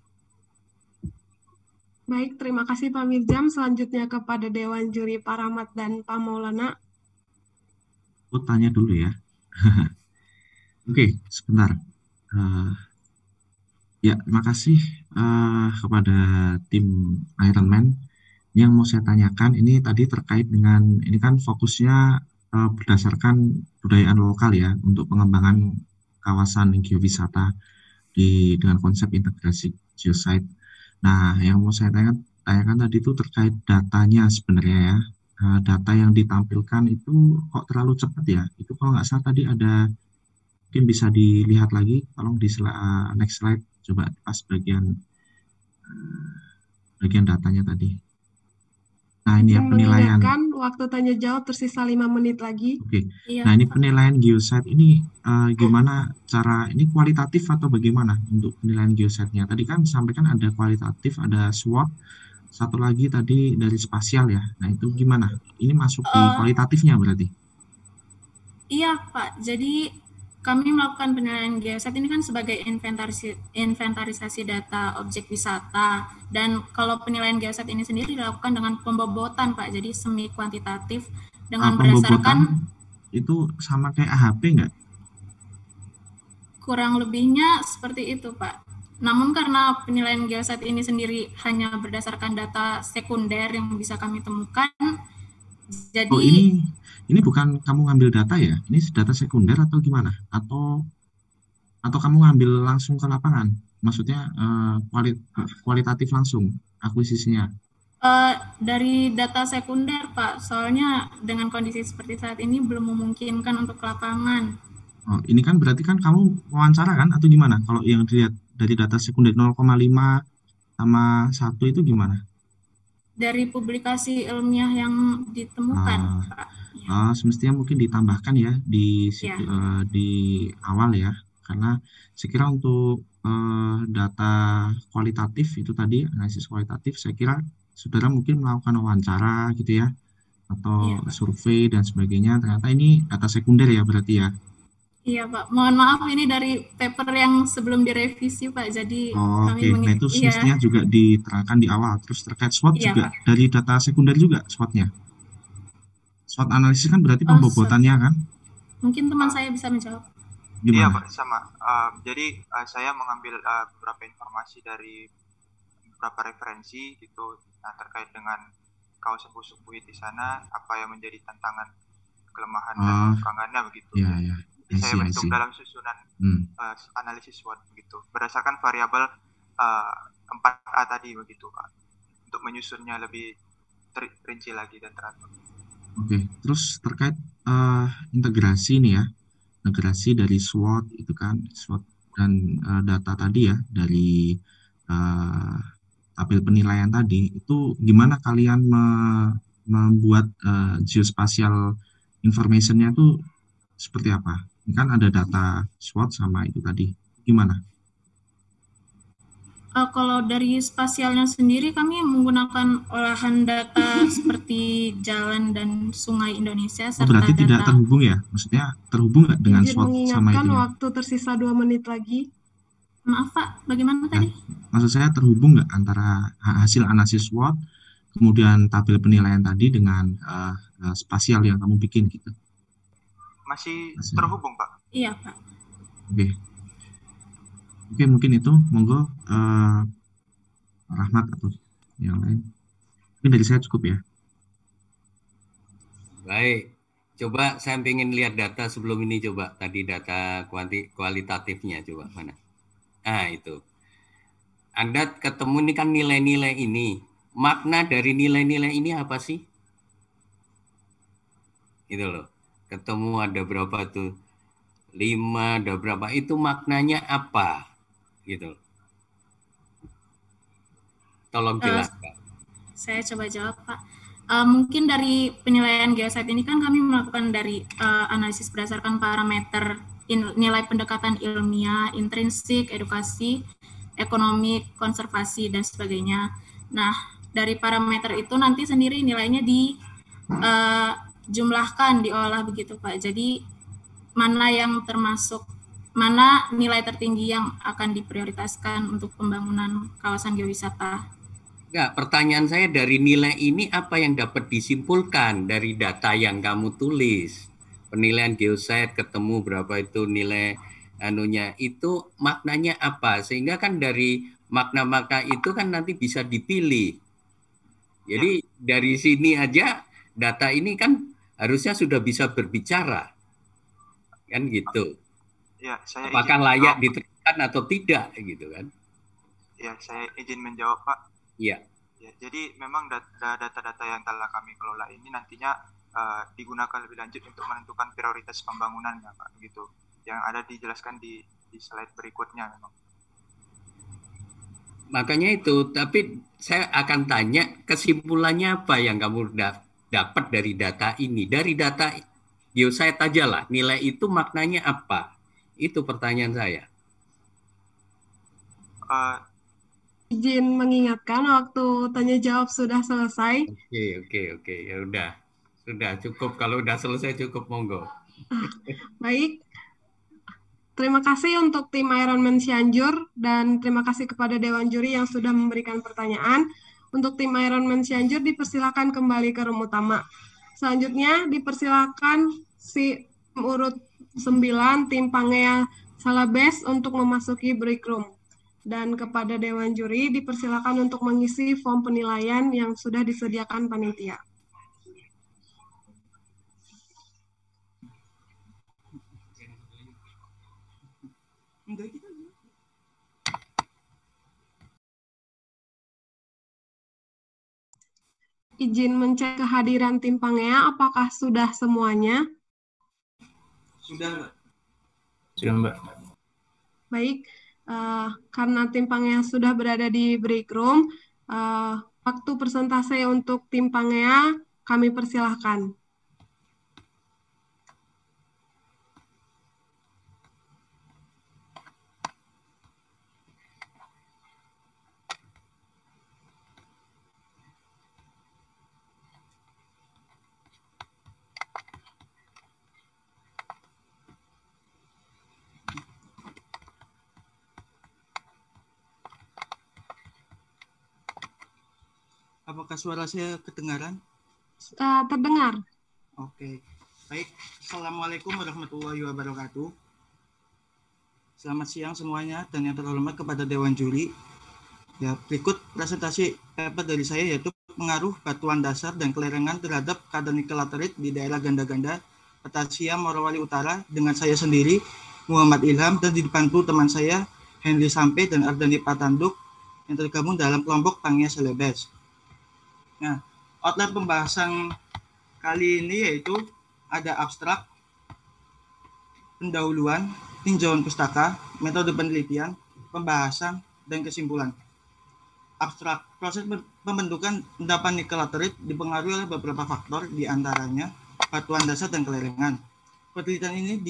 Baik, terima kasih Pak Mirjam. Selanjutnya kepada Dewan Juri Pak Rahmat dan Pak Maulana. Aku tanya dulu ya. Oke, sebentar. Ya, terima kasih kepada tim Ironman. Yang mau saya tanyakan ini tadi terkait dengan, ini kan fokusnya berdasarkan budayaan lokal ya, untuk pengembangan kawasan geowisata dengan konsep integrasi geosite. Nah, yang mau saya tanya tanyakan tadi itu terkait datanya sebenarnya ya. Data yang ditampilkan itu kok terlalu cepat ya. Itu kalau nggak salah tadi ada, mungkin bisa dilihat lagi, tolong di next slide, coba pas bagian datanya tadi. Nah ini ya Izin penilaian. mengingatkan waktu tanya jawab tersisa 5 menit lagi. Oke. Iya, Nah ini Pak. penilaian geoset ini gimana cara, ini kualitatif atau bagaimana untuk penilaian geosetnya? Tadi kan sampaikan ada kualitatif, ada SWOT, satu lagi tadi dari spasial ya. Nah itu gimana? Ini masuk di kualitatifnya berarti? Iya, Pak. Jadi kami melakukan penilaian geoset ini kan sebagai inventarisasi data objek wisata. Dan kalau penilaian geoset ini sendiri dilakukan dengan pembobotan, Pak. Jadi semi kuantitatif dengan berdasarkan itu sama kayak AHP nggak? kurang lebihnya seperti itu, Pak. Namun karena penilaian geoset ini sendiri hanya berdasarkan data sekunder yang bisa kami temukan, jadi Oh ini bukan kamu ngambil data ya? Ini data sekunder atau gimana? Atau kamu ngambil langsung ke lapangan? Maksudnya kualitatif langsung akuisisinya? dari data sekunder, Pak. Soalnya dengan kondisi seperti saat ini belum memungkinkan untuk ke lapangan. Oh, ini kan berarti kan kamu wawancara kan atau gimana? Kalau yang dilihat dari data sekunder 0,5 sama 1 itu gimana? Dari publikasi ilmiah yang ditemukan, Pak. Semestinya mungkin ditambahkan ya di awal ya, karena saya kira untuk data kualitatif itu tadi, analisis kualitatif, saya kira saudara mungkin melakukan wawancara gitu ya, atau survei dan sebagainya. Ternyata ini data sekunder ya berarti ya. Iya, Pak. Mohon maaf, ini dari paper yang sebelum direvisi, Pak. Jadi kami Oke. Nah itu semestinya juga diterangkan di awal. Terus terkait SWOT juga Pak. dari data sekunder juga SWOT-nya. SWOT analisis kan berarti pembobotannya kan? Mungkin teman saya bisa menjawab. Iya, Pak, sama. Jadi saya mengambil beberapa informasi dari beberapa referensi gitu, nah terkait dengan kawasan busuk buit di sana, apa yang menjadi tantangan, kelemahan dan kekurangannya begitu. Iya. Jadi saya berhitung dalam susunan analisis SWOT begitu, berdasarkan variabel 4A tadi begitu, Pak, untuk menyusunnya lebih rinci lagi dan teratur. Oke, terus terkait integrasi nih ya, integrasi dari SWOT itu kan, SWOT dan data tadi ya dari tabel penilaian tadi, itu gimana kalian membuat geospatial information-nya itu seperti apa? Ini kan ada data SWOT sama itu tadi, gimana? Kalau dari spasialnya sendiri, kami menggunakan olahan data seperti jalan dan sungai Indonesia serta berarti data. Tidak terhubung ya? Maksudnya terhubung nggak dengan SWOT sama itu? Waktu tersisa 2 menit lagi. Maaf, Pak, bagaimana tadi? Maksud saya terhubung nggak antara hasil analisis SWOT, kemudian tabel penilaian tadi dengan spasial yang kamu bikin gitu? Masih terhubung, Pak. Iya, Pak. Oke, mungkin itu, monggo Rahmat atau yang lain. Mungkin dari saya cukup ya. Baik, coba saya pengen lihat data sebelum ini, coba tadi data kualitatifnya, coba mana? Nah itu, Anda ketemu ini kan nilai-nilai ini, makna dari nilai-nilai ini apa sih? Itu loh, ketemu ada berapa tuh? 5, ada berapa, itu maknanya apa? Gitu. Tolong jelaskan. Saya coba jawab, Pak. Mungkin dari penilaian geoset ini kan kami melakukan dari analisis berdasarkan parameter nilai pendekatan ilmiah, intrinsik, edukasi, ekonomi, konservasi, dan sebagainya. Nah, dari parameter itu nanti sendiri nilainya dijumlahkan, diolah begitu, Pak. Jadi mana yang termasuk, mana nilai tertinggi yang akan diprioritaskan untuk pembangunan kawasan geowisata. Enggak, pertanyaan saya dari nilai ini apa yang dapat disimpulkan dari data yang kamu tulis? Penilaian geoset ketemu berapa itu nilai anunya, itu maknanya apa? Sehingga kan dari makna-makna itu kan nanti bisa dipilih. Jadi dari sini aja data ini kan harusnya sudah bisa berbicara. Kan gitu. Ya, saya apakah layak diterapkan atau tidak gitu kan? Ya, saya izin menjawab, Pak. Iya. Ya, jadi memang data-data yang telah kami kelola ini nantinya digunakan lebih lanjut untuk menentukan prioritas pembangunannya, Pak, gitu. Yang ada dijelaskan di slide berikutnya memang. Makanya itu, tapi saya akan tanya kesimpulannya apa yang kamu dapat dari data ini? Dari data geosite aja lah, nilai itu maknanya apa? Itu pertanyaan saya. Izin mengingatkan waktu tanya jawab sudah selesai. Oke. Ya udah. Sudah cukup. Kalau udah selesai cukup, monggo. Baik. Terima kasih untuk tim Ironman Cianjur dan terima kasih kepada Dewan Juri yang sudah memberikan pertanyaan. Untuk tim Ironman Cianjur dipersilakan kembali ke room utama. Selanjutnya dipersilakan si urut 9 tim Pangea Salabes untuk memasuki break room. Dan kepada Dewan Juri dipersilakan untuk mengisi form penilaian yang sudah disediakan panitia. Izin mencek kehadiran tim Pangea, apakah sudah semuanya? Sudah, Mbak. Sudah, Mbak. Baik, karena tim Pangea sudah berada di break room, waktu persentase untuk tim Pangea kami persilahkan. Apakah suara saya kedengaran? Terdengar. Oke, baik. Assalamualaikum warahmatullahi wabarakatuh. Selamat siang semuanya dan yang terhormat kepada Dewan Juri. Ya, berikut presentasi paper dari saya yaitu pengaruh batuan dasar dan kelerengan terhadap kadar nikel laterit di daerah Ganda-Ganda, Petasia, Morowali Utara dengan saya sendiri, Muhammad Ilham, dan dibantu teman saya, Henry Sampe dan Ardani Patanduk yang tergabung dalam kelompok Pangea Salabes. Nah, outline pembahasan kali ini yaitu ada abstrak, pendahuluan, tinjauan pustaka, metode penelitian, pembahasan, dan kesimpulan. Abstrak, proses pembentukan endapan nikel laterit dipengaruhi oleh beberapa faktor, diantaranya batuan dasar dan kelerengan. Penelitian ini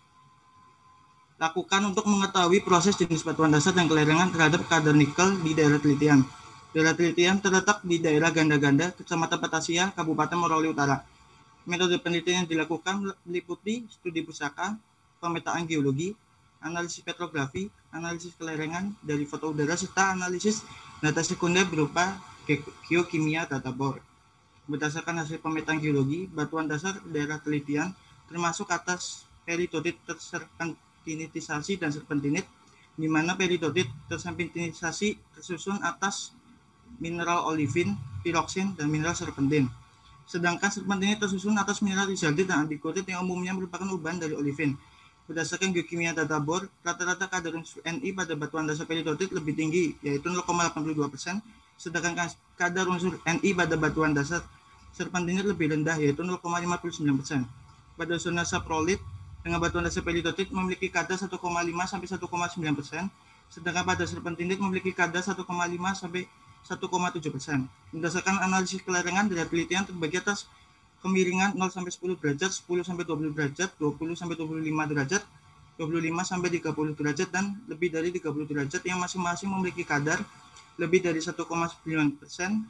dilakukan untuk mengetahui proses jenis batuan dasar dan kelerengan terhadap kadar nikel di daerah telitian. Daerah telitian terletak di daerah Ganda-Ganda, Kecamatan Petasia, Kabupaten Morowali Utara. Metode penelitian yang dilakukan meliputi studi pusaka, pemetaan geologi, analisis petrografi, analisis kelerengan dari foto udara, serta analisis data sekunder berupa geokimia data bor. Berdasarkan hasil pemetaan geologi, batuan dasar daerah telitian termasuk atas peridotit terserpentinisasi dan serpentinit, di mana peridotit terserpentinisasi tersusun atas mineral olivin, piroksin, dan mineral serpentin. Sedangkan serpentinit tersusun atas mineral rizaldit dan andikotit yang umumnya merupakan ubahan dari olivin. Berdasarkan geokimia data bor, rata-rata kadar unsur Ni pada batuan dasar peridotit lebih tinggi, yaitu 0,82%, sedangkan kadar unsur Ni pada batuan dasar serpentinit lebih rendah, yaitu 0,59%. Pada zona saprolit dengan batuan dasar peridotit memiliki kadar 1,5 sampai 1,9%, sedangkan pada serpentinit memiliki kadar 1,5 sampai 1,7%. Berdasarkan analisis kelerengan dari penelitian terbagi atas kemiringan 0 sampai 10 derajat, 10 sampai 20 derajat, 20 sampai 25 derajat, 25 sampai 30 derajat, dan lebih dari 30 derajat yang masing-masing memiliki kadar lebih dari 1,9%, 1,7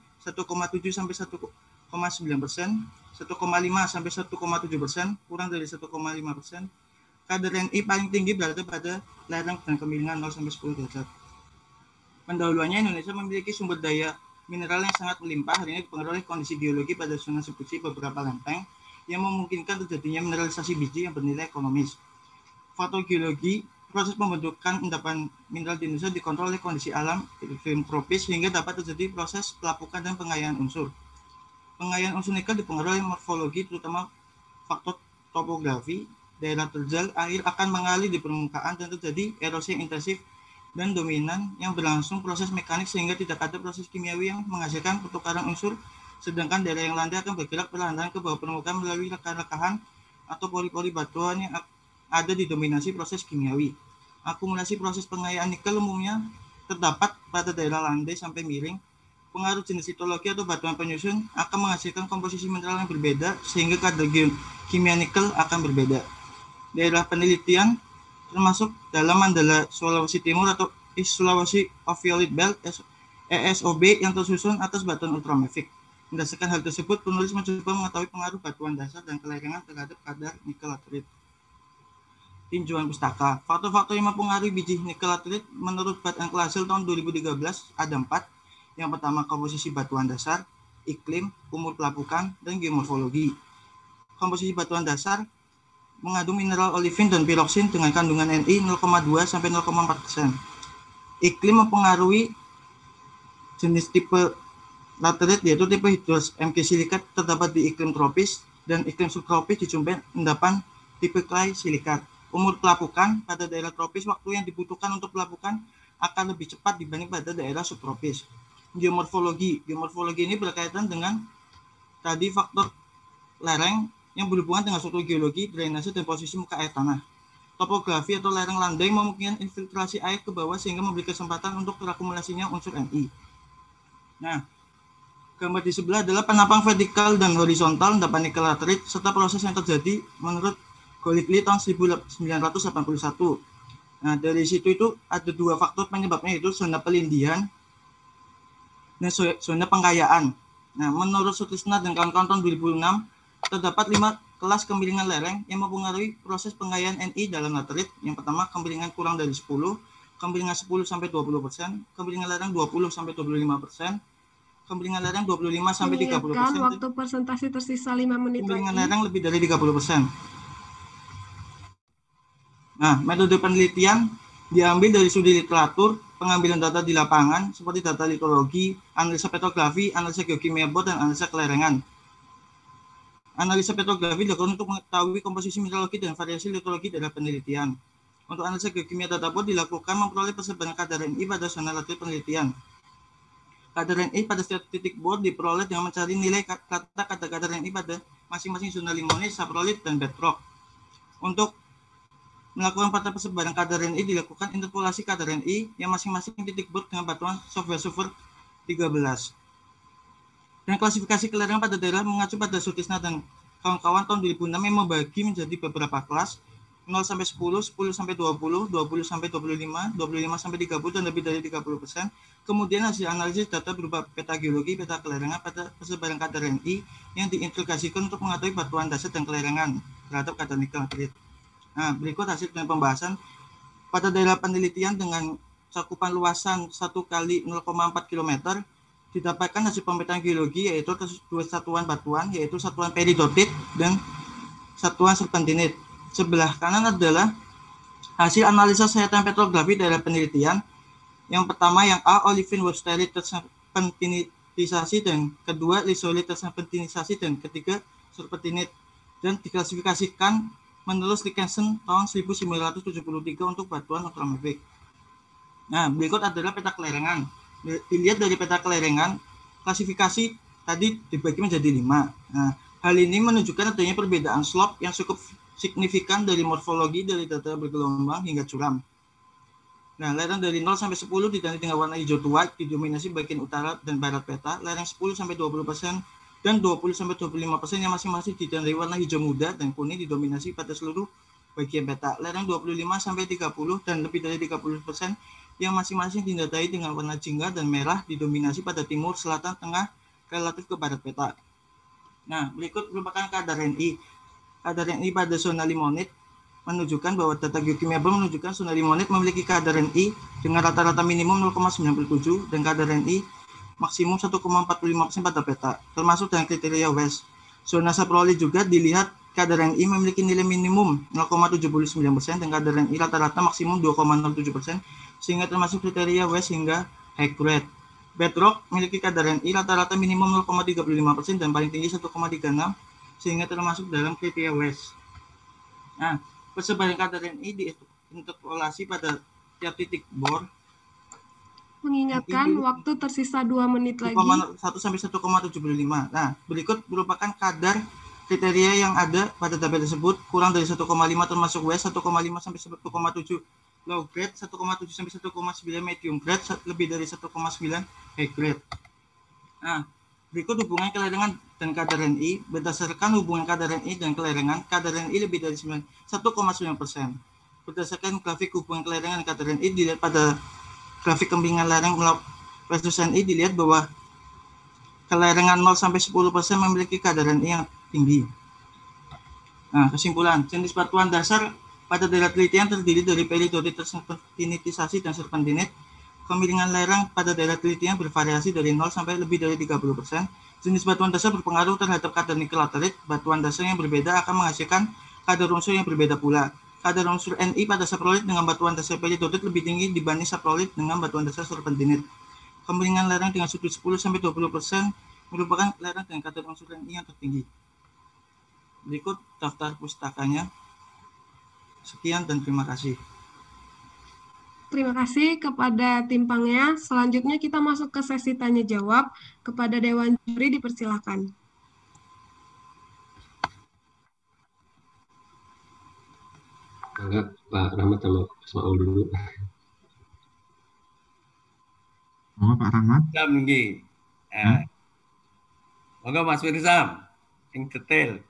sampai 1,9%, 1,5 sampai 1,7%, kurang dari 1,5%. Kadar Ni paling tinggi berada pada lereng dan kemiringan 0 sampai 10 derajat. Pendahuluannya, Indonesia memiliki sumber daya mineral yang sangat melimpah. Hal ini dipengaruhi oleh kondisi geologi pada zona subduksi beberapa lempeng yang memungkinkan terjadinya mineralisasi biji yang bernilai ekonomis. Faktor geologi, proses pembentukan endapan mineral di Indonesia dikontrol oleh kondisi alam iklim tropis sehingga dapat terjadi proses pelapukan dan pengayaan unsur. Pengayaan unsur nikel dipengaruhi oleh morfologi, terutama faktor topografi. Daerah terjal, air akan mengalir di permukaan dan terjadi erosi yang intensif dan dominan yang berlangsung proses mekanik sehingga tidak ada proses kimiawi yang menghasilkan pertukaran unsur, sedangkan daerah yang landai akan bergerak perlahan ke bawah permukaan melalui rekahan-rekahan atau pori-pori batuan yang ada didominasi proses kimiawi. Akumulasi proses pengayaan nikel umumnya terdapat pada daerah landai sampai miring. Pengaruh jenis litologi atau batuan penyusun akan menghasilkan komposisi mineral yang berbeda sehingga kadar kimia nikel akan berbeda. Daerah penelitian termasuk dalam Mandala Sulawesi Timur atau East Sulawesi Ophiolite Belt ESOB yang tersusun atas batuan ultramafic. Berdasarkan hal tersebut, penulis mencoba mengetahui pengaruh batuan dasar dan kelerengan terhadap kadar nikel laterit. Tinjauan pustaka. Faktor-faktor yang mempengaruhi biji nikel laterit menurut Bad and Klasel tahun 2013 ada 4. Yang pertama, komposisi batuan dasar, iklim, umur pelapukan, dan geomorfologi. Komposisi batuan dasar mengandung mineral olivin dan piroksin dengan kandungan Ni 0,2 sampai 0,4%. Iklim mempengaruhi jenis tipe laterit, yaitu tipe hidros MG silikat terdapat di iklim tropis dan iklim subtropis dijumpai endapan tipe clay silikat. Umur pelapukan pada daerah tropis, waktu yang dibutuhkan untuk pelapukan akan lebih cepat dibanding pada daerah subtropis. Geomorfologi ini berkaitan dengan tadi faktor lereng yang berhubungan dengan struktur geologi, drainase, dan posisi muka air tanah. Topografi atau lereng landai memungkinkan infiltrasi air ke bawah sehingga memberi kesempatan untuk terakumulasinya unsur Ni. Nah, gambar di sebelah adalah penampang vertikal dan horizontal endapan nikel laterit serta proses yang terjadi menurut Golightly tahun 1981. Nah, dari situ itu ada 2 faktor penyebabnya, yaitu zona pelindihan dan zona pengkayaan. Nah, menurut Sutrisna dan kawan-kawan tahun 2006, terdapat 5 kelas kemiringan lereng yang mempengaruhi proses pengkayaan Ni dalam laterit. Yang pertama, kemiringan kurang dari 10, kemiringan 10 sampai 20%, kemiringan lereng 20 sampai 25%, kemiringan lereng 25 sampai 30%. Waktu presentasi tersisa 5 menit kemiringan lagi. lereng lebih dari 30%. Nah, metode penelitian diambil dari studi literatur, pengambilan data di lapangan seperti data litologi, analisa petrografi, analisa geokimia bor, dan analisa kelerengan. Analisa petrografi dilakukan untuk mengetahui komposisi mineralogi dan variasi litologi dalam penelitian. Untuk analisa geokimia data bor dilakukan memperoleh persebaran kadar Ni pada zona laterit penelitian. Kadar Ni pada setiap titik bor diperoleh dengan mencari nilai kadar Ni pada masing-masing zona limonite, saprolite, dan bedrock. Untuk melakukan peta persebaran kadar Ni dilakukan interpolasi kadar Ni yang masing-masing titik bor dengan batuan software sulfur 13. Dan klasifikasi kelerengan pada daerah mengacu pada Sutrisna dan kawan-kawan tahun 2006 yang membagi menjadi beberapa kelas 0 sampai 10, 10 sampai 20, 20 sampai 25, 25 sampai 30 dan lebih dari 30%. Kemudian hasil analisis data berupa peta geologi, peta kelerengan, peta persebaran kadar Ni yang diintegrasikan untuk mengetahui batuan dasar dan kelerengan terhadap kadar nikel laterit. Nah, berikut hasil dengan pembahasan pada daerah penelitian dengan cakupan luasan 1 kali 0,4 km didapatkan hasil pemetaan geologi yaitu 2 satuan batuan, yaitu satuan peridotit dan satuan serpentinit. Sebelah kanan adalah hasil analisa sayatan petrografi daerah penelitian. Yang pertama yang A, olivine websterite terserpentinisasi, dan kedua lisolite terserpentinisasi, dan ketiga serpentinit, dan diklasifikasikan menurut Dickinson tahun 1973 untuk batuan ultramafic. Nah, berikut adalah peta kelerengan. Dilihat dari peta kelerengan, klasifikasi tadi dibagi menjadi 5. Nah, hal ini menunjukkan adanya perbedaan slope yang cukup signifikan dari morfologi dari data bergelombang hingga curam. Nah, lereng dari 0 sampai 10 ditandai dengan warna hijau tua didominasi bagian utara dan barat peta, lereng 10 sampai 20% dan 20 sampai 25% yang masing-masing ditandai warna hijau muda dan kuning didominasi pada seluruh bagian peta. Lereng 25 sampai 30 dan lebih dari 30% yang masing-masing ditandai dengan warna jingga dan merah didominasi pada timur, selatan, tengah, relatif ke barat peta. Nah, berikut merupakan kadar Ni. Kadar Ni pada zona limonite menunjukkan bahwa data geokimia bor menunjukkan zona limonite memiliki kadar Ni dengan rata-rata minimum 0,97 dan kadar Ni maksimum 1,45% pada peta, termasuk dengan kriteria West. Zona saprolite juga dilihat kadar Ni memiliki nilai minimum 0,79% dan kadar Ni rata-rata maksimum 2,07%, sehingga termasuk kriteria West hingga high grade. Bedrock memiliki kadar Ni rata-rata minimum 0,35% dan paling tinggi 1,36, sehingga termasuk dalam kriteria West. Nah, persebaran kadar Ni diinterpolasi pada tiap titik bor Mengingatkan waktu tersisa 2 menit lagi. 1 sampai 1,75. Nah, berikut merupakan kadar kriteria yang ada pada tabel tersebut, kurang dari 1,5 termasuk W, 1,5 sampai 1,7 low grade, 1,7 sampai 1,9 medium grade, lebih dari 1,9 high grade. Nah, berikut hubungan kelerengan dan kadar NI. Berdasarkan hubungan kadar NI dan kelerengan, kadar NI lebih dari 1,9%. Berdasarkan grafik hubungan kelerengan dan kadar NI, dilihat pada grafik kemiringan lereng versus NI, dilihat bahwa kelerengan 0 sampai 10% memiliki kadar NI yang tinggi. Nah, kesimpulan, jenis batuan dasar pada daerah telitian terdiri dari peridotit terserpentinisasi dan serpentinit. Kemiringan lereng pada daerah telitian bervariasi dari 0 sampai lebih dari 30%. Jenis batuan dasar berpengaruh terhadap kadar nikel laterit. Batuan dasar yang berbeda akan menghasilkan kadar unsur yang berbeda pula. Kadar unsur Ni pada saprolit dengan batuan dasar peridotit lebih tinggi dibanding saprolit dengan batuan dasar serpentinit. Kemiringan lereng dengan sudut 10 sampai 20% merupakan lereng dengan kadar unsur Ni yang tertinggi. Berikut daftar pustakanya. Sekian dan terima kasih. Terima kasih kepada tim Pangnya. Selanjutnya kita masuk ke sesi tanya jawab. Kepada Dewan Juri dipersilakan. Anggap Pak Rahmat sama Mas Maul dulu. Oh, Pak Rahmat. Nggih. Monggo Mas Firzam, sing detail.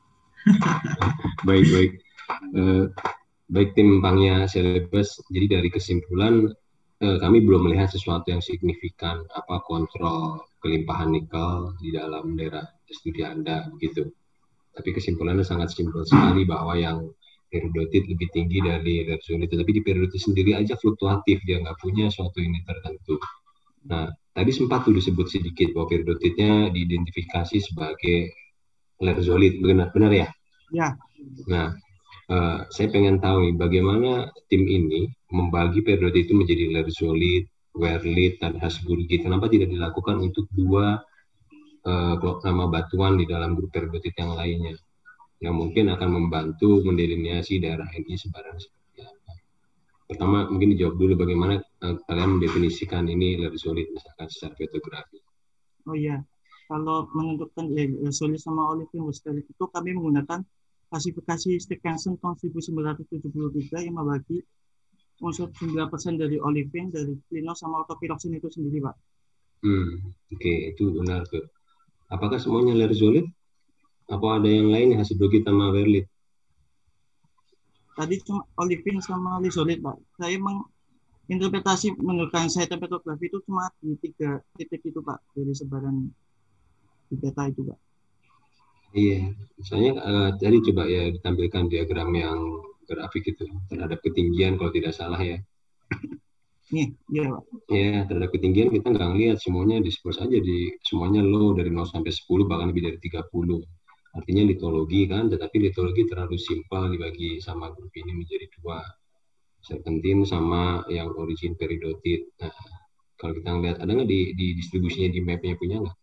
Baik. Baik tim Pangnya Selebes, jadi dari kesimpulan kami belum melihat sesuatu yang signifikan kontrol kelimpahan nikel di dalam daerah studi Anda begitu. Tapi kesimpulannya sangat simpel sekali bahwa yang peridotit lebih tinggi dari lerzolit, tapi di peridotit sendiri aja fluktuatif, dia nggak punya suatu ini tertentu. Nah, tadi sempat tuh disebut sedikit bahwa peridotitnya diidentifikasi sebagai lerzolit, benar ya? Ya. Nah, saya pengen tahu nih, bagaimana tim ini membagi periodit itu menjadi lerzolit, wehrlit, dan hasburgit. Kenapa tidak dilakukan untuk dua nama batuan di dalam grup periodit yang lainnya, yang mungkin akan membantu mendeliniasi daerah ini sebaran seperti apa? Pertama, mungkin dijawab dulu bagaimana kalian mendefinisikan ini lerzolit, misalkan secara fotografi. Oh iya, kalau menentukan lerzolit sama olivine westerlit itu kami menggunakan klasifikasi Stephenson tahun 1973 yang membagi unsur 9% dari olivine, dari lino sama autopiroksin itu sendiri, Pak. Oke, itu benar tuh. Apakah semuanya lerzolit? Apa ada yang lain hasburgit sama wehrlit? Tadi cuma olivine sama lizolit, Pak. Saya menginterpretasi menurut saya tempetografi itu cuma di 3 titik itu, Pak, dari sebaran di peta itu, Pak. Iya, misalnya tadi coba ya ditampilkan diagram yang grafik itu terhadap ketinggian kalau tidak salah ya. Iya, Pak. Ya, terhadap ketinggian kita nggak ngelihat semuanya disperse aja semuanya low dari 0 sampai 10 bahkan lebih dari 30. Artinya litologi kan, tetapi litologi terlalu simpel dibagi sama grup ini menjadi 2. Serpentin sama yang origin peridotit. Nah, kalau kita ngelihat ada nggak di distribusinya di mapnya punya nggak?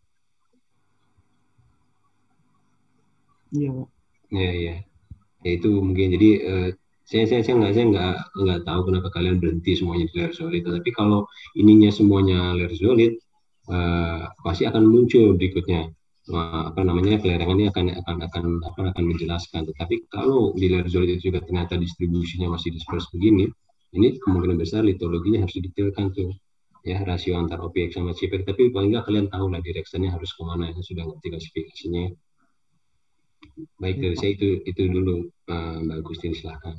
Iya. Ya itu mungkin jadi saya nggak tahu kenapa kalian berhenti semuanya di lerzolit. Tapi kalau ininya semuanya lerzolit, pasti akan muncul berikutnya kelerengannya akan menjelaskan. Tetapi kalau di lerzolit itu juga ternyata distribusinya masih disperse begini, ini kemungkinan besar litologinya harus didetailkan tuh ya, rasio antar OPX sama CPX. Tapi paling nggak kalian tahu lah direksinya harus kemana, yang sudah ngerti klasifikasinya. Baik, dari saya itu dulu, Mbak Agustin, silahkan.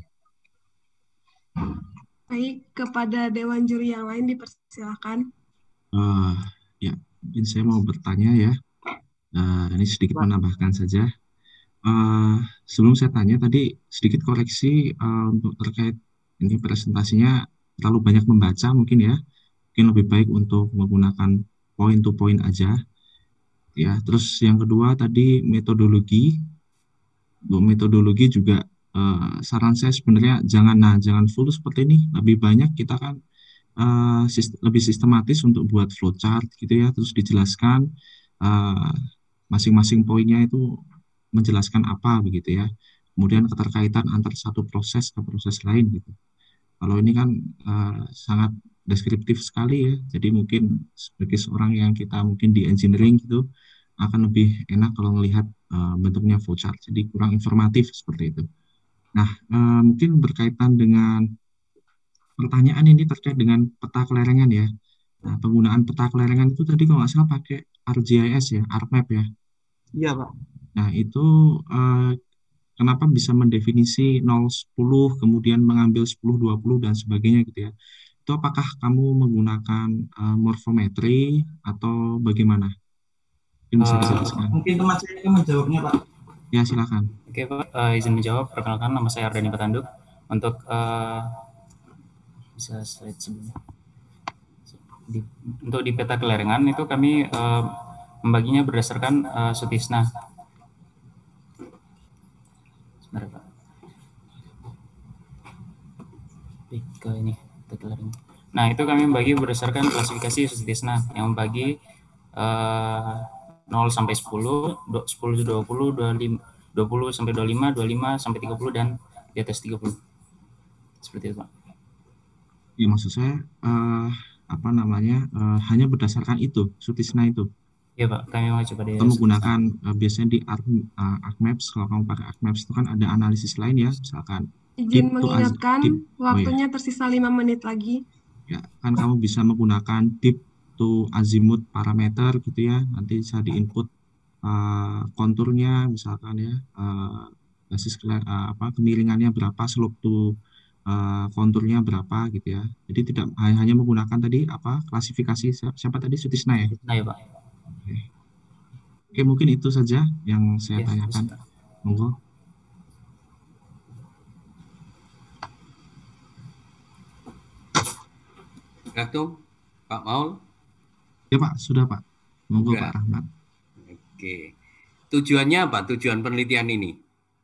Baik, kepada Dewan Juri yang lain dipersilakan. Ya, mungkin saya mau bertanya ya. Ini sedikit menambahkan saja. Sebelum saya tanya tadi sedikit koreksi untuk terkait ini presentasinya terlalu banyak membaca mungkin ya. Mungkin lebih baik untuk menggunakan point to point aja. Ya, terus yang kedua tadi metodologi. Untuk metodologi juga saran saya sebenarnya jangan full seperti ini. Lebih banyak kita kan lebih sistematis untuk buat flowchart gitu ya, terus dijelaskan masing-masing poinnya itu menjelaskan apa begitu ya. Kemudian keterkaitan antar satu proses ke proses lain gitu. Kalau ini kan sangat deskriptif sekali ya. Jadi mungkin sebagai seorang yang kita mungkin di engineering gitu akan lebih enak kalau melihat bentuknya flowchart. Jadi kurang informatif seperti itu. Nah, mungkin berkaitan dengan pertanyaan ini terkait dengan peta kelerengan ya. Nah, penggunaan peta kelerengan itu tadi kalau nggak salah pakai ArcGIS ya, ArcMap ya. Iya, Pak. Nah, itu kenapa bisa mendefinisi 0, 10, kemudian mengambil 10, 20, dan sebagainya gitu ya. Itu apakah kamu menggunakan morfometri atau bagaimana? Mungkin bisa dijelaskan. Mungkin teman saya akan menjawabnya, Pak. Ya, silakan. Oke, Pak. Izin menjawab. Perkenalkan, nama saya Ardani Petanduk. Untuk bisa slide sebelumnya. Untuk di peta kelerengan itu kami membaginya berdasarkan Sutisna. Sebentar, Pak. Ke ini peta kelerengan. Nah, itu kami membagi berdasarkan klasifikasi Sutisna yang membagi 0 sampai 10, 10 20, 25, 20 sampai 25, 25 sampai 30, dan di atas 30. Seperti itu, Pak. Ya, maksud saya hanya berdasarkan itu, Sutisna itu. Iya, Pak, kami mau coba Kamu menggunakan biasanya di ArcMaps. Kalau kamu pakai ArcMaps itu kan ada analisis lain ya, misalkan Izin mengingatkan, waktunya tersisa 5 menit lagi. Ya, kan kamu bisa menggunakan deep to azimuth parameter gitu ya. Nanti bisa diinput konturnya misalkan ya, basis kemiringannya berapa, slope to konturnya berapa gitu ya. Jadi tidak hanya menggunakan tadi klasifikasi siapa tadi, Sutisna ya? Nah, ya, Pak. Oke, mungkin itu saja yang saya tanyakan. Monggo. Ratu, Pak Maul? Ya, Pak, sudah, Pak. Monggo, Pak Rahmat. Oke. Tujuannya apa? Tujuan penelitian ini?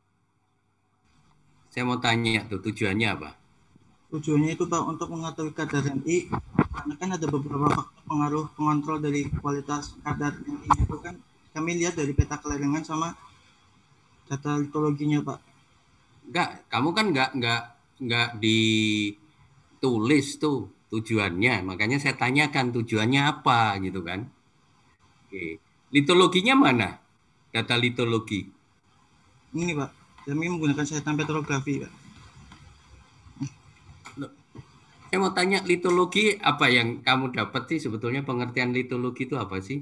Saya mau tanya tuh, tujuannya apa? Tujuannya itu, Pak, untuk mengetahui kadar NI, karena kan ada beberapa faktor pengaruh pengontrol dari kualitas kadar NI itu kan kami lihat dari peta kelerengan sama data litologinya, Pak. Enggak, kamu kan enggak ditulis tuh tujuannya, makanya saya tanyakan tujuannya apa gitu kan. Oke. Litologinya mana? Data litologi. Ini, Pak, kami menggunakan setan petrografi, Pak. Saya mau tanya, litologi apa yang kamu dapat sih sebetulnya, pengertian litologi itu apa sih?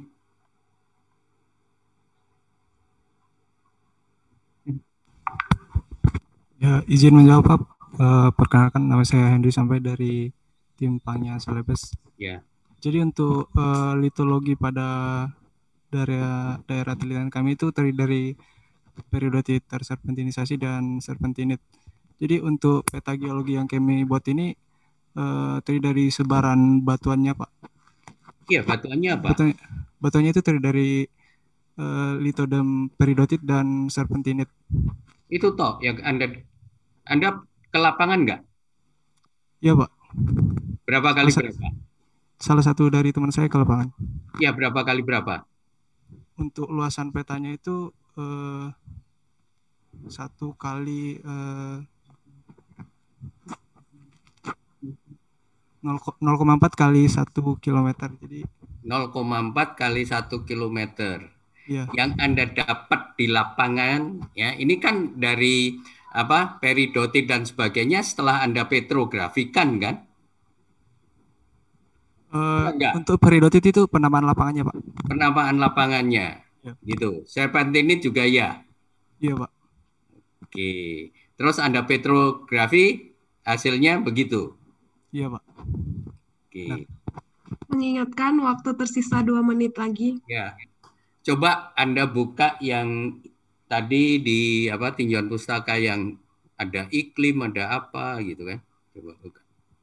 Ya, izin menjawab, Pak. Perkenalkan, nama saya Henry sampai dari tim Pangnya Celebes. Ya. Jadi untuk litologi pada daerah penelitian kami itu terdiri dari periodotit, terserpentinisasi, dan serpentinit. Jadi untuk peta geologi yang kami buat ini terdiri dari sebaran batuannya, Pak. Iya, batuannya apa? Batuannya itu terdiri dari litodem, peridotit, dan serpentinit. Itu toh yang Anda ke lapangan nggak? Iya, Pak. Berapa kali berapa? Salah satu dari teman saya ke lapangan. Iya, berapa kali berapa? Untuk luasan petanya itu 1 kali 0,4 kali 1 kilometer. Jadi 0,4 kali 1 kilometer. Iya. Yang Anda dapat di lapangan, ya ini kan dari peridotit dan sebagainya setelah Anda petrografikan kan? Untuk peridotit itu penamaan lapangannya, Pak. Penamaan lapangannya, ya. Gitu. Serpentinit juga ya? Iya, Pak. Oke. Terus Anda petrografi, hasilnya begitu? Iya, Pak. Oke. Mengingatkan waktu tersisa 2 menit lagi. Ya. Coba Anda buka yang tadi di tinjauan pustaka yang ada iklim, ada apa gitu kan? Coba buka.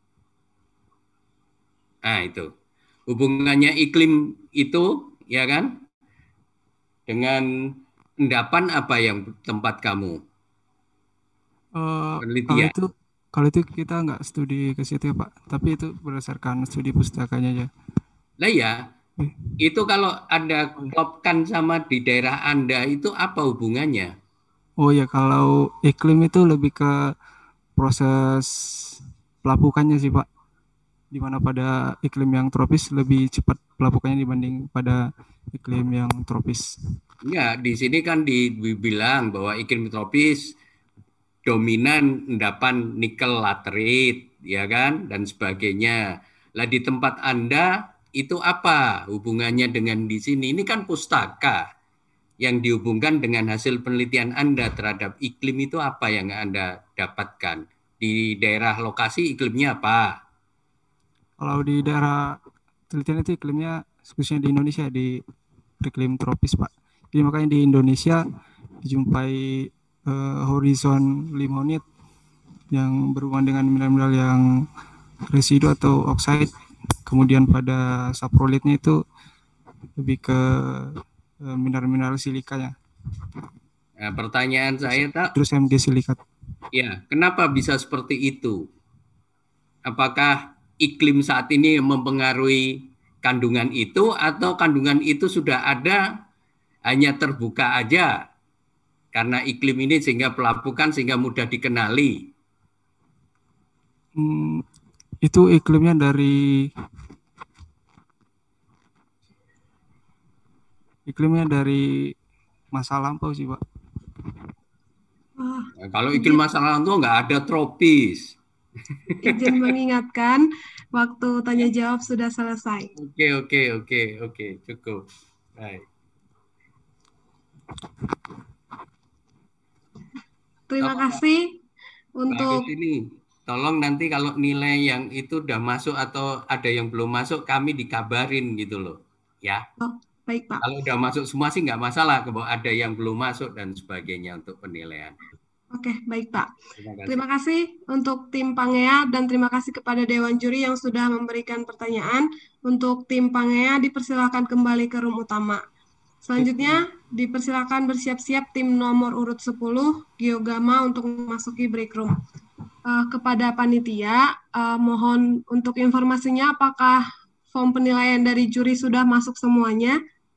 Nah, itu. Hubungannya iklim itu, ya kan? Dengan endapan apa yang tempat kamu? Penelitian. Kalau itu kita nggak studi ke situ ya, Pak. Tapi itu berdasarkan studi pustakanya aja. Lah ya, itu kalau Anda klopkan sama di daerah Anda itu apa hubungannya? Oh ya, kalau iklim itu lebih ke proses pelapukannya sih Pak, di mana pada iklim yang tropis lebih cepat pelapukannya dibanding pada iklim yang tropis. Enggak, di sini kan dibilang bahwa iklim tropis dominan endapan nikel laterit, ya kan, dan sebagainya. Lah di tempat Anda itu apa hubungannya dengan di sini? Ini kan pustaka yang dihubungkan dengan hasil penelitian Anda terhadap iklim itu apa yang Anda dapatkan? Di daerah lokasi iklimnya apa? Kalau di daerah penelitian itu iklimnya, khususnya di Indonesia, di iklim tropis Pak. Jadi makanya di Indonesia dijumpai horizon limonit yang berhubungan dengan mineral-mineral yang residu atau oxide. Kemudian pada saprolitnya itu lebih ke mineral-mineral silikanya. Nah, pertanyaan saya terus MG silikat. Ya, kenapa bisa seperti itu? Apakah iklim saat ini mempengaruhi kandungan itu atau kandungan itu sudah ada hanya terbuka aja karena iklim ini sehingga pelapukan sehingga mudah dikenali? Itu iklimnya dari masa lampau sih Pak. Nah, kalau iklim masa lampau nggak ada tropis. Izin mengingatkan, waktu tanya jawab sudah selesai. Oke, cukup. Baik. Terima kasih untuk ini. Tolong nanti kalau nilai yang itu udah masuk atau ada yang belum masuk, kami dikabarin gitu loh, ya. Oh, baik Pak. Kalau udah masuk semua sih nggak masalah, kalau ada yang belum masuk dan sebagainya untuk penilaian. Oke, baik Pak. Terima kasih untuk tim Pangea dan terima kasih kepada Dewan Juri yang sudah memberikan pertanyaan. Untuk tim Pangea dipersilakan kembali ke room utama. Selanjutnya dipersilakan bersiap-siap tim nomor urut 10 Geogama untuk memasuki break room. Kepada panitia, mohon untuk informasinya apakah form penilaian dari juri sudah masuk semuanya?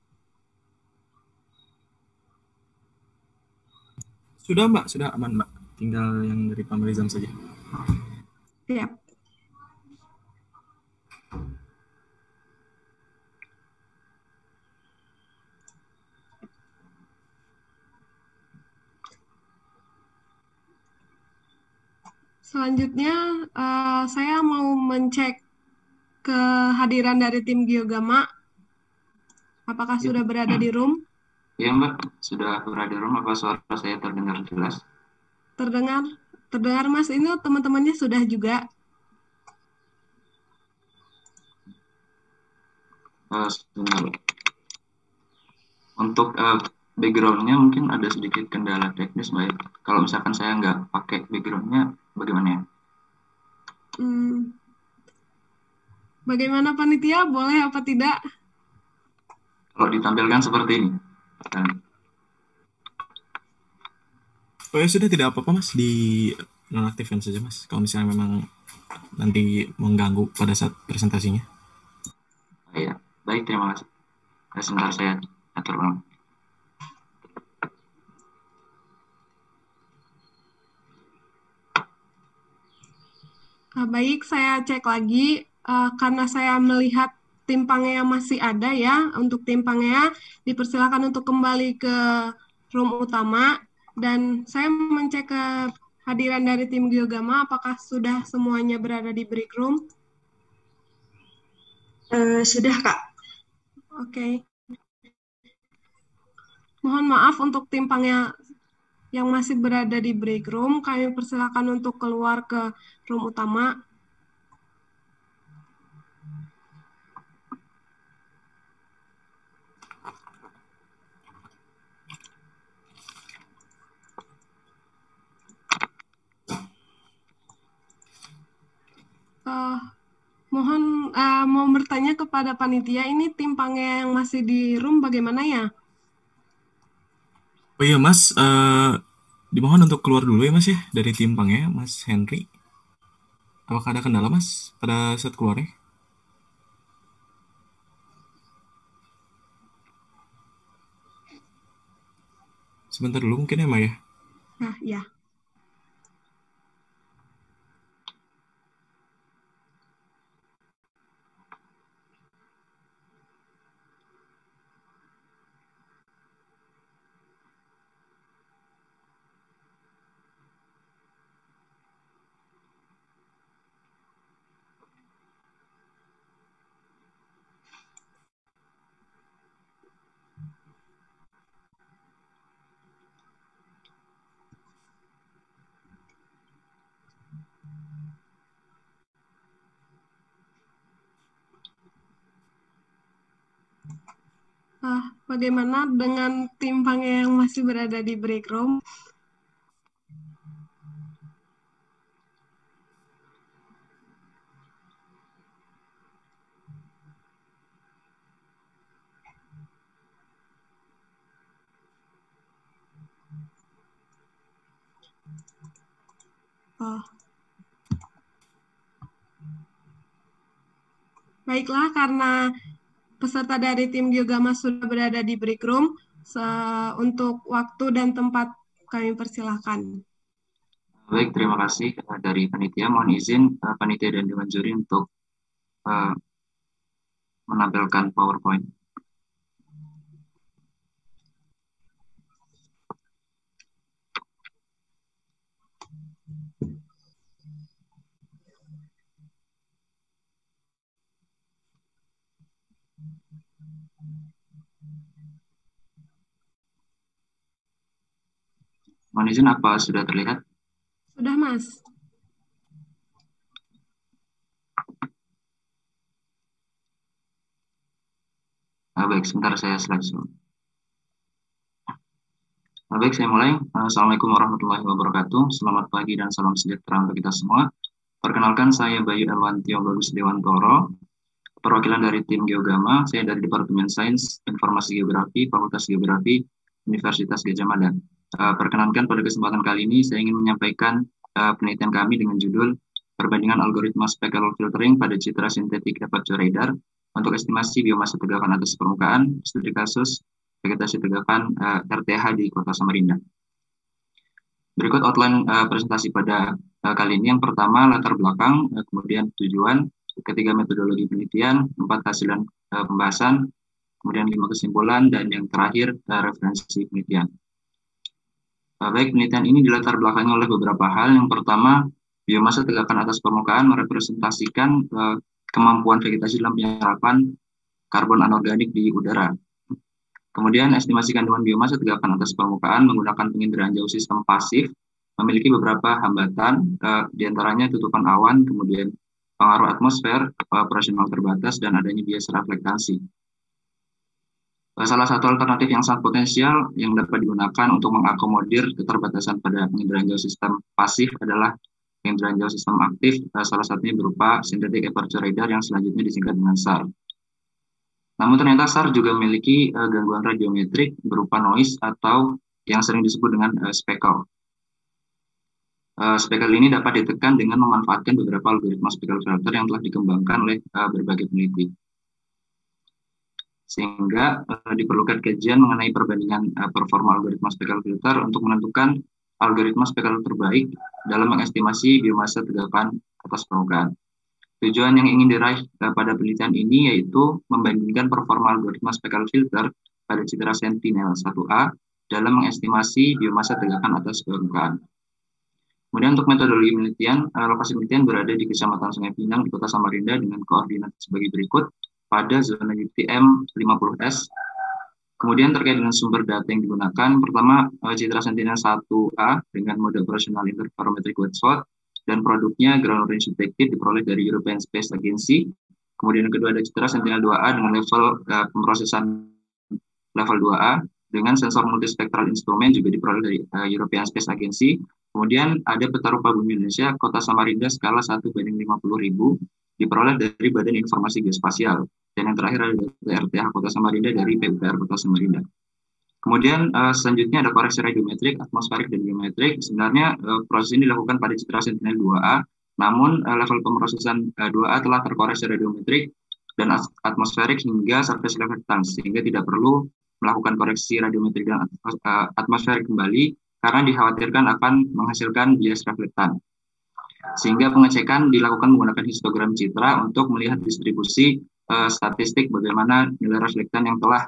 Sudah Mbak, sudah aman Mbak. Tinggal yang dari Pak Merizam saja. Siap. Selanjutnya, saya mau mencek kehadiran dari tim Geogama. Apakah sudah berada di room? Ya Mbak, sudah berada di room. Apa suara saya terdengar jelas? Terdengar Mas. Ini teman-temannya sudah juga. Sebentar. Untuk background-nya mungkin ada sedikit kendala teknis Mbak. Kalau misalkan saya nggak pakai background-nya, bagaimana ya? Bagaimana panitia? Boleh apa tidak? Kalau ditampilkan seperti ini. Oh ya sudah, tidak apa-apa Mas, di nonaktifkan saja Mas, kalau misalnya memang nanti mengganggu pada saat presentasinya. Iya, baik, terima kasih. Sebentar saya atur ulang. Baik, saya cek lagi karena saya melihat tim Pangea masih ada ya. Untuk tim Pangea dipersilakan untuk kembali ke room utama dan saya mencek kehadiran dari tim Geogama apakah sudah semuanya berada di break room? Sudah Kak. Oke. Mohon maaf untuk tim Pangea yang masih berada di break room, kami persilakan untuk keluar ke room utama. Mohon mau bertanya kepada panitia, ini tim Pangea yang masih di room bagaimana ya? Oh iya Mas, dimohon untuk keluar dulu ya Mas ya, dari tim Pangea, Mas Henry. Apakah ada kendala Mas pada saat keluarnya? Sebentar dulu mungkin ya Mbak ya. Nah, ya. Bagaimana dengan tim Pange yang masih berada di break room? Baiklah, karena peserta dari tim Geogama sudah berada di break room, untuk waktu dan tempat kami persilahkan. Baik, terima kasih dari panitia. Mohon izin panitia dan dewan juri untuk menampilkan PowerPoint. Mohon izin, apa sudah terlihat? Sudah, Mas. Baik, sebentar saya seleksi. Baik, saya mulai. Assalamualaikum warahmatullahi wabarakatuh. Selamat pagi dan salam sejahtera untuk kita semua. Perkenalkan, saya Bayu Elwantio Bagus Dewantoro, perwakilan dari tim Geogama. Saya dari Departemen Sains Informasi Geografi, Fakultas Geografi, Universitas Gadjah Mada. Perkenalkan, pada kesempatan kali ini saya ingin menyampaikan penelitian kami dengan judul Perbandingan Algoritma Spectral Filtering pada Citra Sintetik Aperture Radar untuk estimasi biomasa tegakan atas permukaan, studi kasus vegetasi tegakan RTH di Kota Samarinda. Berikut outline presentasi pada kali ini. Yang pertama, latar belakang, kemudian tujuan, ketiga metodologi penelitian, 4 hasilan pembahasan, kemudian 5 kesimpulan, dan yang terakhir referensi penelitian. Baik, penelitian ini dilatar belakangi oleh beberapa hal. Yang pertama, biomasa tegakan atas permukaan merepresentasikan kemampuan vegetasi dalam penyerapan karbon anorganik di udara. Kemudian, estimasi kandungan biomasa tegakan atas permukaan menggunakan penginderaan jauh sistem pasif memiliki beberapa hambatan, diantaranya tutupan awan, kemudian pengaruh atmosfer, operasional terbatas, dan adanya bias reflektasi. Salah satu alternatif yang sangat potensial yang dapat digunakan untuk mengakomodir keterbatasan pada penginderaan jauh sistem pasif adalah penginderaan jauh sistem aktif, salah satunya berupa Synthetic Aperture Radar yang selanjutnya disingkat dengan SAR. Namun ternyata SAR juga memiliki gangguan radiometrik berupa noise atau yang sering disebut dengan speckle. Speckle ini dapat ditekan dengan memanfaatkan beberapa algoritma speckle filter yang telah dikembangkan oleh berbagai peneliti. Sehingga diperlukan kajian mengenai perbandingan performa algoritma speckle filter untuk menentukan algoritma speckle terbaik dalam mengestimasi biomasa tegakan atas permukaan. Tujuan yang ingin diraih pada penelitian ini yaitu membandingkan performa algoritma speckle filter pada Citra Sentinel-1A dalam mengestimasi biomasa tegakan atas permukaan. Kemudian untuk metodologi penelitian, lokasi penelitian berada di Kecamatan Sungai Pinang di Kota Samarinda dengan koordinat sebagai berikut pada zona UTM 50S. Kemudian terkait dengan sumber data yang digunakan, pertama Citra Sentinel-1A dengan mode operasional interferometric wet spot dan produknya ground range detected diperoleh dari European Space Agency. Kemudian yang kedua ada Citra Sentinel-2A dengan level pemrosesan level 2A dengan sensor multispektral instrumen juga diperoleh dari European Space Agency. Kemudian ada peta rupa bumi Indonesia Kota Samarinda skala 1:50.000 diperoleh dari Badan Informasi Geospasial. Dan yang terakhir ada RTH Kota Samarinda dari PUPR Kota Samarinda. Kemudian selanjutnya ada koreksi radiometrik, atmosferik, dan biometrik. Sebenarnya proses ini dilakukan pada Citra Sentinel 2A, namun level pemrosesan 2A telah terkoreksi radiometrik dan atmosferik hingga surface reflectance, sehingga tidak perlu melakukan koreksi radiometrik dan atmosferik kembali karena dikhawatirkan akan menghasilkan bias reflektan. Sehingga pengecekan dilakukan menggunakan histogram citra untuk melihat distribusi statistik bagaimana nilai reflektan yang telah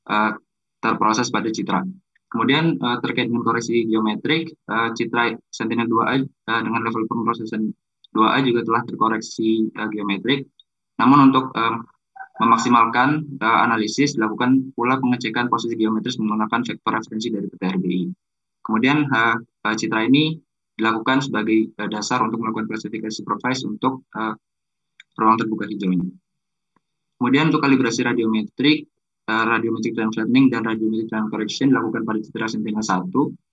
terproses pada citra. Kemudian terkait dengan koreksi geometrik, Citra Sentinel 2A dengan level pemrosesan 2A juga telah terkoreksi geometrik. Namun untuk memaksimalkan analisis dilakukan pula pengecekan posisi geometris menggunakan vektor referensi dari PTRBI. Kemudian citra ini dilakukan sebagai dasar untuk melakukan klasifikasi supervise untuk ruang terbuka hijaunya. Kemudian untuk kalibrasi radiometrik radiometric trend flattening dan radiometric trend correction dilakukan pada citra sentinel 1,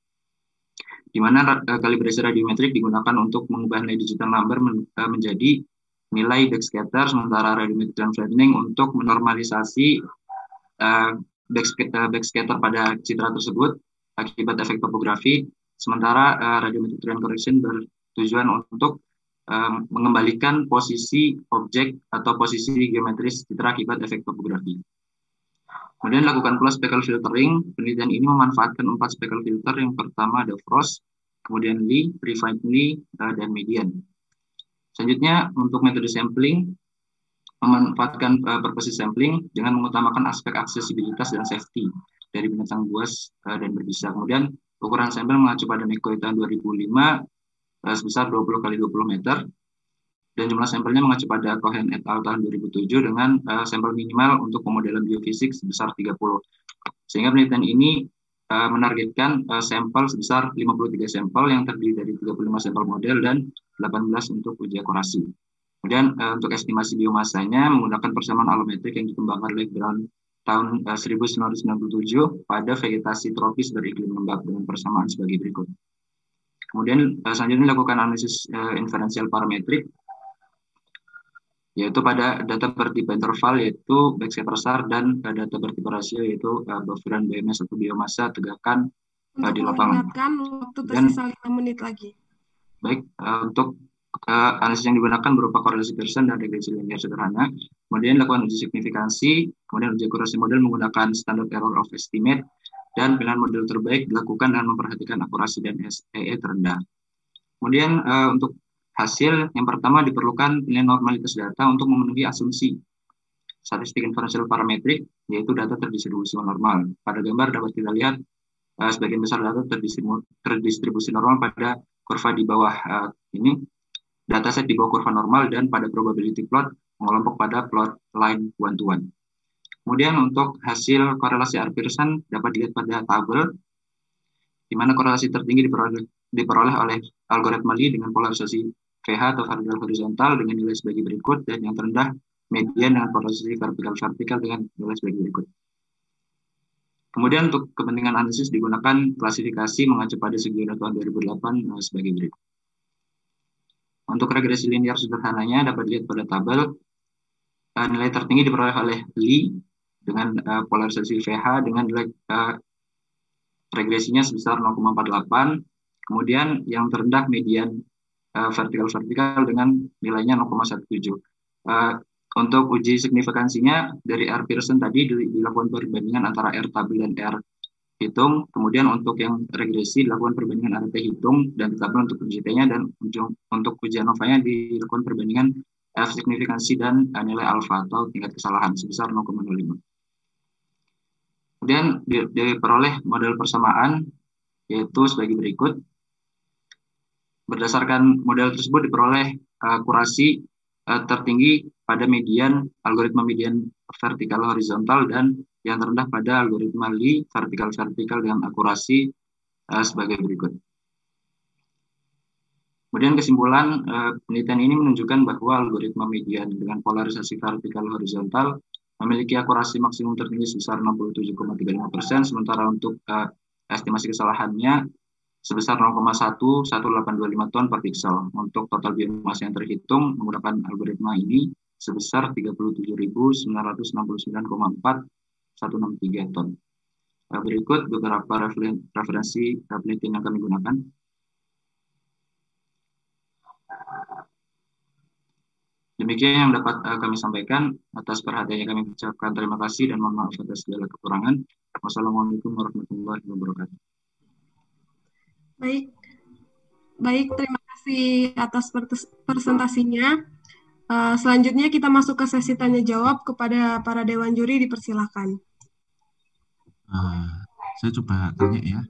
di mana kalibrasi radiometrik digunakan untuk mengubah nilai digital number menjadi nilai backscatter, sementara radiometric trend flattening untuk menormalisasi backscatter pada citra tersebut akibat efek topografi, sementara radiometric trend correction bertujuan untuk mengembalikan posisi objek atau posisi geometris citra akibat efek topografi. Kemudian lakukan pula speckle filtering. Penelitian ini memanfaatkan 4 speckle filter. Yang pertama ada Frost, kemudian Lee, Refined Lee, dan Median. Selanjutnya untuk metode sampling, memanfaatkan purpose sampling dengan mengutamakan aspek aksesibilitas dan safety dari binatang buas dan berbisa. Kemudian ukuran sampel mengacu pada McCoy tahun 2005 sebesar 20 x 20 meter. Dan jumlah sampelnya mengacu pada Cohen et al. Tahun 2007 dengan sampel minimal untuk pemodelan biofisik sebesar 30. Sehingga penelitian ini menargetkan sampel sebesar 53 sampel yang terdiri dari 35 sampel model dan 18 untuk uji akurasi. Kemudian untuk estimasi biomasanya menggunakan persamaan alometrik yang dikembangkan oleh Brown tahun 1997 pada vegetasi tropis beriklim lembab dengan persamaan sebagai berikut. Kemudian selanjutnya dilakukan analisis inferensial parametrik, yaitu pada data bertipe interval yaitu backscatter SAR dan data bertipe rasio yaitu bufferan BMS atau biomasa tegakan di lapangan. Waktu tersisa 5 menit lagi. Baik, untuk analisis yang digunakan berupa korelasi Pearson dan regresi linear sederhana. Kemudian lakukan uji signifikansi, kemudian uji akurasi model menggunakan standard error of estimate, dan pilihan model terbaik dilakukan dengan memperhatikan akurasi dan SEE terendah. Kemudian untuk hasil yang pertama diperlukan nilai normalitas data untuk memenuhi asumsi statistik inferential parametrik, yaitu data terdistribusi normal. Pada gambar dapat kita lihat sebagian besar data terdistribusi normal pada kurva di bawah ini, dataset di bawah kurva normal, dan pada probability plot mengelompok pada plot line one-to-one. Kemudian untuk hasil korelasi R. Pearson dapat dilihat pada tabel, di mana korelasi tertinggi diperoleh oleh algoritma Lee dengan polarisasi VH atau vertikal horizontal dengan nilai sebagai berikut, dan yang terendah median dengan polarisasi vertikal dengan nilai sebagai berikut. Kemudian untuk kepentingan analisis digunakan klasifikasi mengacu pada segi tahun 2008 sebagai berikut. Untuk regresi linear sederhananya dapat dilihat pada tabel, nilai tertinggi diperoleh oleh Lee dengan polarisasi VH dengan nilai regresinya sebesar 0,48, kemudian yang terendah median vertikal dengan nilainya 0,17. Untuk uji signifikansinya dari R. Pearson tadi dilakukan perbandingan antara R tabel dan R hitung, kemudian untuk yang regresi dilakukan perbandingan RT hitung dan tabel untuk uji T-nya, dan untuk uji ANOVA-nya dilakukan perbandingan F signifikansi dan nilai alfa atau tingkat kesalahan sebesar 0,05. Kemudian diperoleh model persamaan yaitu sebagai berikut. Berdasarkan model tersebut diperoleh akurasi tertinggi pada algoritma median vertikal horizontal, dan yang terendah pada algoritma Lee vertikal dengan akurasi sebagai berikut. Kemudian kesimpulan penelitian ini menunjukkan bahwa algoritma median dengan polarisasi vertikal horizontal memiliki akurasi maksimum tertinggi sebesar 67,35%, sementara untuk estimasi kesalahannya sebesar 0,1185 ton per pixel. Untuk total biomasa yang terhitung menggunakan algoritma ini sebesar 37.969,4163 ton. Berikut beberapa referensi penelitian yang kami gunakan. Demikian yang dapat kami sampaikan. Atas perhatiannya kami ucapkan terima kasih dan mohon maaf atas segala kekurangan. Wassalamualaikum warahmatullahi wabarakatuh. Baik, terima kasih atas presentasinya. Selanjutnya kita masuk ke sesi tanya jawab kepada para dewan juri, dipersilakan. Saya coba tanya ya,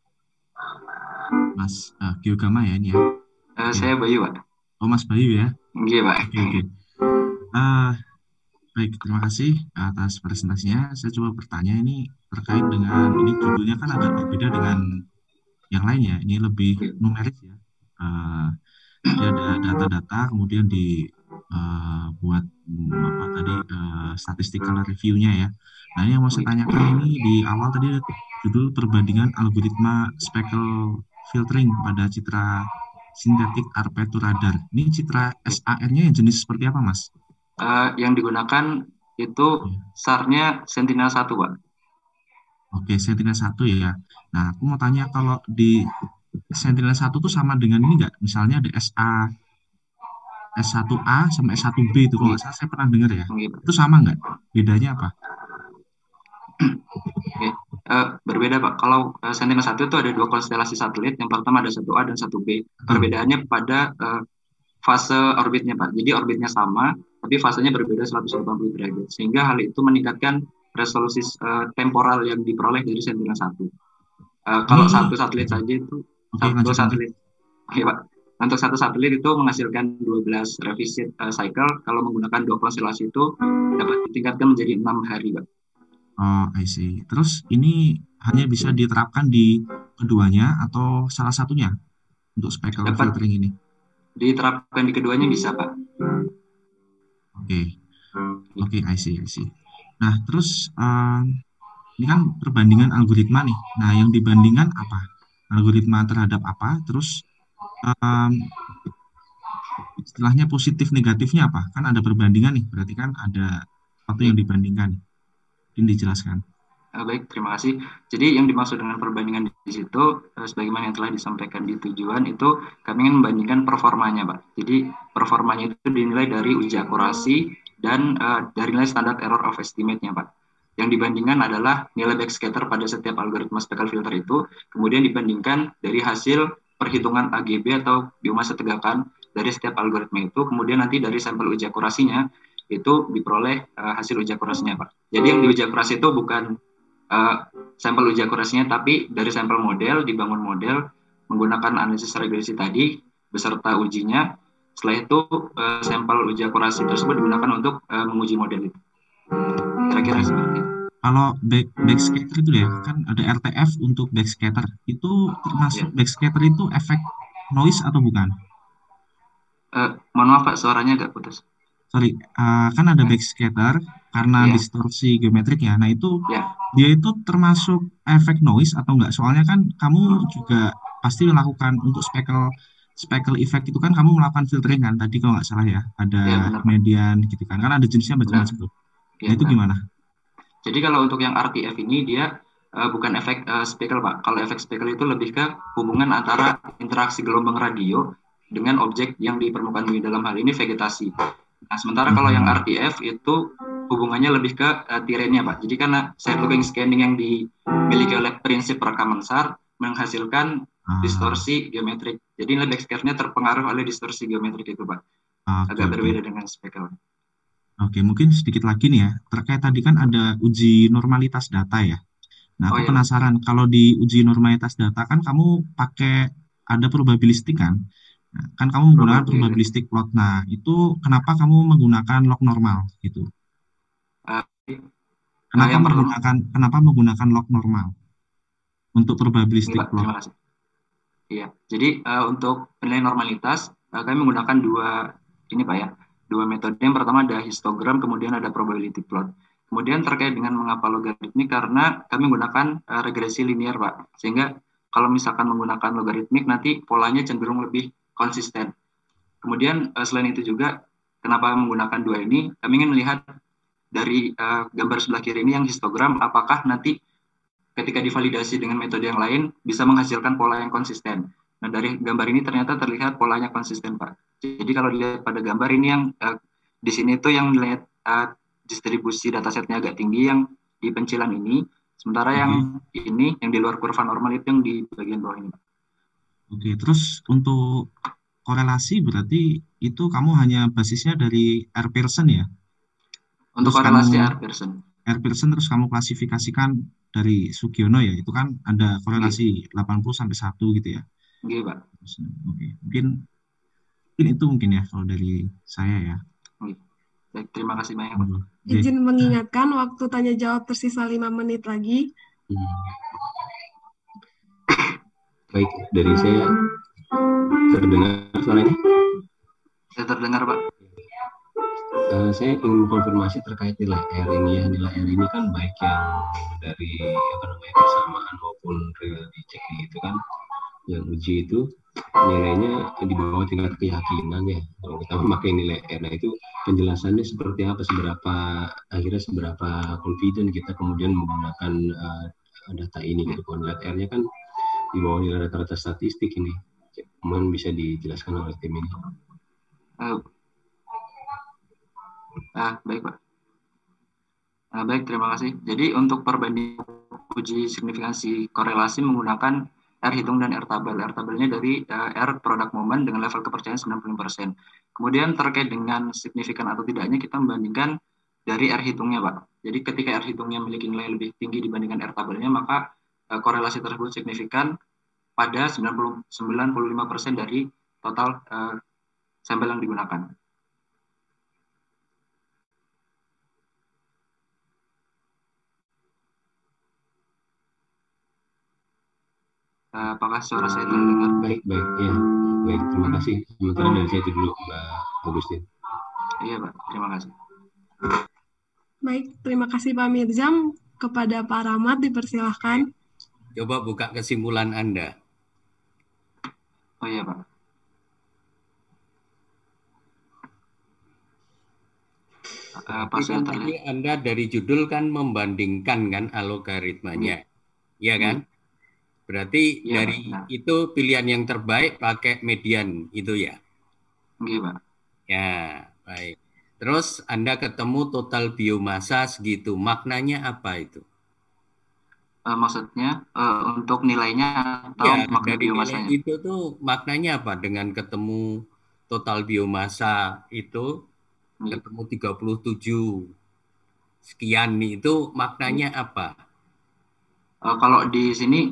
Mas Gyogama ya ini ya. Saya Bayu, Pak. Oh, Mas Bayu ya. Iya, Pak. Oke. Baik, terima kasih atas presentasinya. Saya coba bertanya ini terkait dengan ini judulnya kan agak berbeda dengan yang lain ya. Ini lebih numeris ya. Jadi ada data-data, kemudian buat apa tadi statistical review-nya ya. Nah, ini yang mau saya tanyakan ini di awal tadi judul perbandingan algoritma speckle filtering pada citra sintetik arpetu radar. Ini citra SAR-nya yang jenis seperti apa, Mas? Yang digunakan itu SAR-nya Sentinel-1, Pak. Oke, Sentinel-1 ya. Nah, aku mau tanya kalau di Sentinel-1 tuh sama dengan ini nggak? Misalnya ada S1A sama S1B itu, kalau nggak salah saya pernah dengar ya. Itu sama nggak? Bedanya apa? Oke. Berbeda, Pak. Kalau Sentinel-1 itu ada dua konstelasi satelit. Yang pertama ada 1A dan 1B. Perbedaannya pada fase orbitnya, Pak. Jadi orbitnya sama, tapi fasenya berbeda 180 derajat. Sehingga hal itu meningkatkan resolusi temporal yang diperoleh dari Sentinel-1. Kalau satu satelit saja itu, satu satelit. Oke, Pak. Untuk satu satelit itu menghasilkan 12 revisit cycle. Kalau menggunakan dua konstelasi itu dapat ditingkatkan menjadi 6 hari, Pak. Oh, I see. Terus ini hanya bisa diterapkan di keduanya atau salah satunya untuk speckle filtering ini? Diterapkan di keduanya bisa, Pak. Oke, I see. Nah, terus ini kan perbandingan algoritma nih. Nah, yang dibandingkan apa? Algoritma terhadap apa? Terus istilahnya positif negatifnya apa? Kan ada perbandingan nih, berarti kan ada satu yang dibandingkan. Mungkin dijelaskan. Baik, terima kasih. Jadi yang dimaksud dengan perbandingan di situ, sebagaimana yang telah disampaikan di tujuan itu, kami ingin membandingkan performanya, Pak. Jadi performanya itu dinilai dari uji akurasi dan dari nilai standar error of estimate-nya, Pak. Yang dibandingkan adalah nilai backscatter pada setiap algoritma speckle filter itu, kemudian dibandingkan dari hasil perhitungan AGB atau biomasa tegakan dari setiap algoritma itu, kemudian nanti dari sampel uji akurasinya itu diperoleh hasil uji akurasinya, Pak. Jadi yang diuji akurasi itu bukan sampel uji akurasinya, tapi dari sampel model, dibangun model menggunakan analisis regresi tadi beserta ujinya. Setelah itu sampel uji akurasi tersebut digunakan untuk menguji model itu. Kira-kira seperti itu. Kalau backscatter itu ya, kan ada RTF untuk backscatter. Itu termasuk backscatter itu efek noise atau bukan? Mohon maaf, Pak, suaranya agak putus. Sorry, kan ada backscatter karena distorsi geometrik ya. Nah, itu dia itu termasuk efek noise atau enggak? Soalnya kan kamu juga pasti melakukan untuk speckle effect itu kan kamu melakukan filtering kan tadi kalau nggak salah ya. Ada median gitu kan. Kan ada jenisnya macam-macam tuh. Nah, itu gimana? Jadi kalau untuk yang RTF ini dia bukan efek speckle, Pak. Kalau efek speckle itu lebih ke hubungan antara interaksi gelombang radio dengan objek yang di permukaan bumi, dalam hal ini vegetasi. Nah, sementara kalau yang RTF itu hubungannya lebih ke terrainnya, Pak. Jadi karena side looking scanning yang dimiliki oleh prinsip rekaman SAR menghasilkan distorsi geometrik. Jadi nilai backscatter-nya terpengaruh oleh distorsi geometrik itu, Pak. Agak berbeda dengan speckle. Oke, mungkin sedikit lagi nih ya. Terkait tadi kan ada uji normalitas data ya. Nah, aku penasaran kalau di uji normalitas data kan kamu pakai ada probabilistik kan? Nah, kan kamu menggunakan probabilistik plot. Nah, itu kenapa kamu menggunakan log normal gitu? Kenapa menggunakan log normal untuk probabilistik plot? Terima kasih. Iya, jadi untuk penilaian normalitas kami menggunakan dua metode. Yang pertama ada histogram, kemudian ada probability plot. Kemudian terkait dengan mengapa logaritmik, karena kami menggunakan regresi linear, Pak. Sehingga kalau misalkan menggunakan logaritmik nanti polanya cenderung lebih konsisten. Kemudian selain itu juga kenapa menggunakan dua ini, kami ingin melihat dari gambar sebelah kiri ini yang histogram, apakah nanti ketika divalidasi dengan metode yang lain bisa menghasilkan pola yang konsisten. Nah, dari gambar ini ternyata terlihat polanya konsisten, Pak. Jadi kalau dilihat pada gambar ini yang di sini itu yang melihat distribusi datasetnya agak tinggi yang di pencilan ini, sementara yang ini yang di luar kurva normal itu yang di bagian bawah ini, Pak. Oke, terus untuk korelasi berarti itu kamu hanya basisnya dari R Pearson ya? Untuk korelasi R Pearson terus kamu klasifikasikan dari Sugiono ya, itu kan ada korelasi 80 sampai 1 gitu ya? Iya, Pak. Oke, mungkin itu mungkin ya kalau dari saya ya. Baik, terima kasih banyak, Pak. Izin mengingatkan waktu tanya jawab tersisa 5 menit lagi. Baik, dari saya terdengar suaranya? Saya terdengar, Pak. Saya ingin konfirmasi terkait nilai R ini ya. Nilai R ini kan baik yang dari apa namanya persamaan maupun reality check gitu kan. Yang uji itu nilainya di bawah tingkat keyakinan ya. Kalau kita memakai nilai R, nah itu penjelasannya seperti apa, seberapa confident kita kemudian menggunakan data ini gitu. Kalau nilai R-nya kan di bawah nilai rata-rata statistik ini. Mungkin bisa dijelaskan oleh tim ini. Baik, Pak. Baik, terima kasih. Jadi untuk perbandingan uji signifikansi korelasi menggunakan R hitung dan R tabel. R tabelnya dari R product moment dengan level kepercayaan 95%. Kemudian terkait dengan signifikan atau tidaknya kita membandingkan dari R hitungnya, Pak. Jadi ketika R hitungnya memiliki nilai lebih tinggi dibandingkan R tabelnya, maka korelasi tersebut signifikan pada 95% dari total sampel yang digunakan. Apakah suara saya terdengar? Baik, ya. Baik, terima kasih. Sementara dari saya itu dulu, Mbak Agustin. Iya, Pak. Terima kasih. Baik, terima kasih Pak Mirzam. Kepada Pak Rahmat dipersilahkan. Coba buka kesimpulan Anda. Oh iya, Pak. Kan tadi Anda dari judul kan membandingkan kan algoritmanya, ya kan? Berarti ya, dari itu pilihan yang terbaik pakai median itu ya? Iya, Pak. Ya, baik. Terus Anda ketemu total biomasa segitu, maknanya apa itu? Maksudnya untuk nilainya atau ya, makna dari biomasanya? Nilai itu tuh maknanya apa dengan ketemu total biomasa itu ketemu 37 sekian nih, itu maknanya apa? Kalau di sini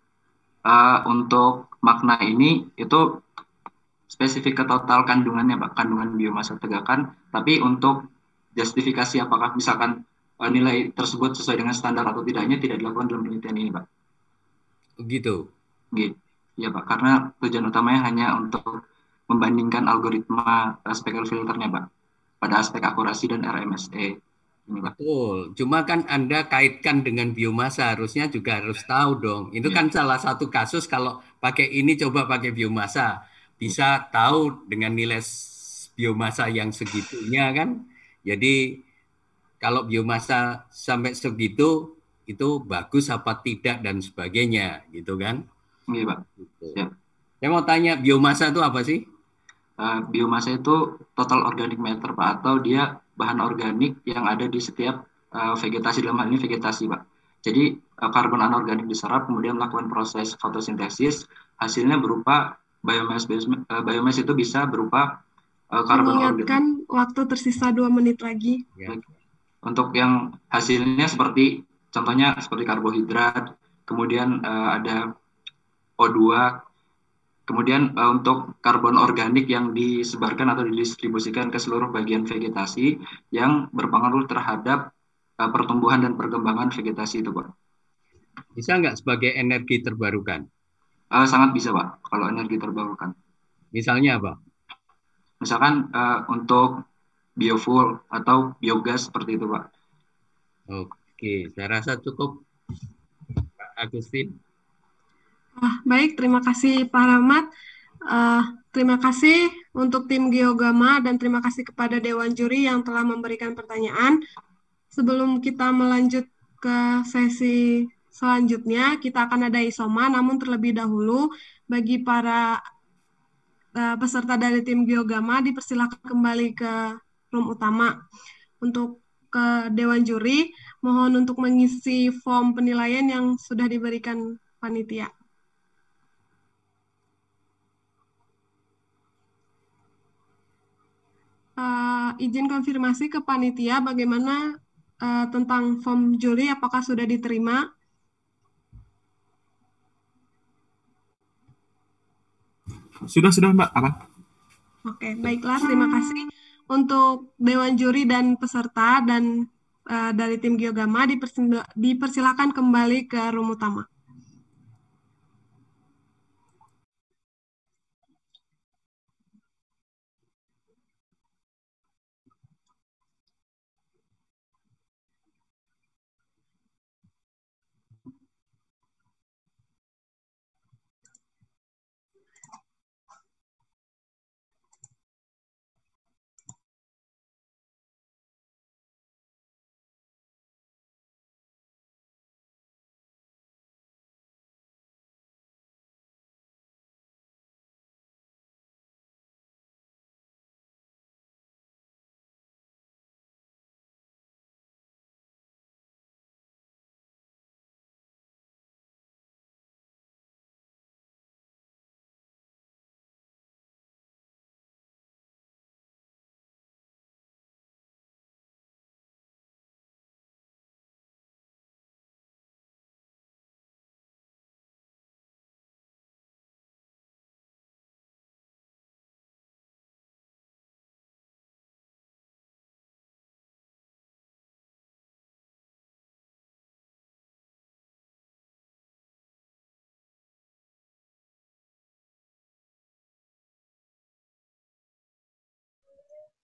untuk makna ini itu spesifik ke total kandungannya, Pak, kandungan biomasa tegakan, tapi untuk justifikasi apakah misalkan nilai tersebut sesuai dengan standar atau tidaknya tidak dilakukan dalam penelitian ini, Pak. Gitu. Gitu. Ya, Pak, karena tujuan utamanya hanya untuk membandingkan algoritma speckle filternya, Pak, pada aspek akurasi dan RMSE. Ini, Pak. Betul. Cuma kan Anda kaitkan dengan biomasa, harusnya juga harus tahu dong. Itu kan salah satu kasus kalau pakai ini coba pakai biomasa. Bisa tahu dengan nilai biomasa yang segitunya kan. Jadi kalau biomasa sampai segitu itu bagus apa tidak dan sebagainya gitu kan. Iya, Pak. Gitu. Ya. Saya mau tanya, biomasa itu apa sih? Biomasa itu total organic matter, Pak, atau dia bahan organik yang ada di setiap vegetasi, dalam hal ini vegetasi, Pak. Jadi karbon anorganik diserap, kemudian melakukan proses fotosintesis, hasilnya berupa biomass. Biomass itu bisa berupa karbon organik. Mengingatkan waktu tersisa 2 menit lagi. Ya. Untuk yang hasilnya seperti, contohnya seperti karbohidrat, kemudian ada O2, kemudian untuk karbon organik yang disebarkan atau didistribusikan ke seluruh bagian vegetasi yang berpengaruh terhadap pertumbuhan dan perkembangan vegetasi itu, Pak. Bisa nggak sebagai energi terbarukan? Sangat bisa, Pak, kalau energi terbarukan. Misalnya apa? Misalkan untuk biofuel atau biogas seperti itu, Pak. Oke, saya rasa cukup, Pak Agustin. Baik, terima kasih Pak Rahmat. Terima kasih untuk tim Geogama dan terima kasih kepada Dewan Juri yang telah memberikan pertanyaan. Sebelum kita melanjut ke sesi selanjutnya, kita akan ada isoma, namun terlebih dahulu bagi para peserta dari tim Geogama dipersilakan kembali ke room utama. Untuk ke Dewan Juri, mohon untuk mengisi form penilaian yang sudah diberikan panitia. Izin konfirmasi ke panitia bagaimana tentang form juri, apakah sudah diterima? Sudah Mbak, aman. Oke, baiklah, terima kasih. Untuk Dewan Juri dan peserta dan dari tim Geogama dipersilakan kembali ke room utama.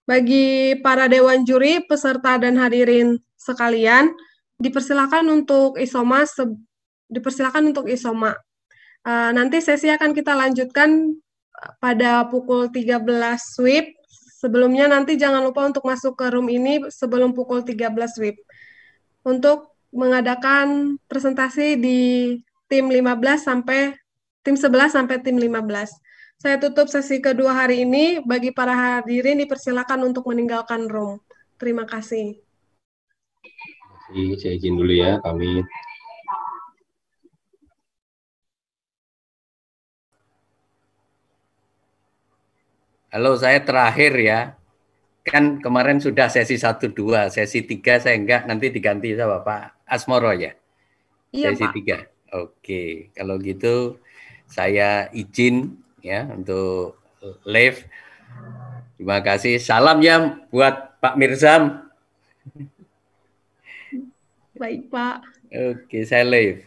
Bagi para dewan juri, peserta dan hadirin sekalian, dipersilakan untuk isoma. Nanti sesi akan kita lanjutkan pada pukul 13 WIB. Sebelumnya nanti jangan lupa untuk masuk ke room ini sebelum pukul 13 WIB untuk mengadakan presentasi di tim 11 sampai tim 15. Saya tutup sesi kedua hari ini. Bagi para hadirin dipersilakan untuk meninggalkan room. Terima kasih. Saya izin dulu ya, kami. Halo, saya terakhir ya. Kan kemarin sudah sesi 1-2, sesi 3 saya enggak, nanti diganti sama Pak Asmoro ya? Iya, sesi Pak. 3. Oke, kalau gitu saya izin ya untuk live. Terima kasih. Salam ya buat Pak Mirzam. Baik, Pak. Oke, saya live.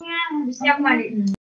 Siap, Mali.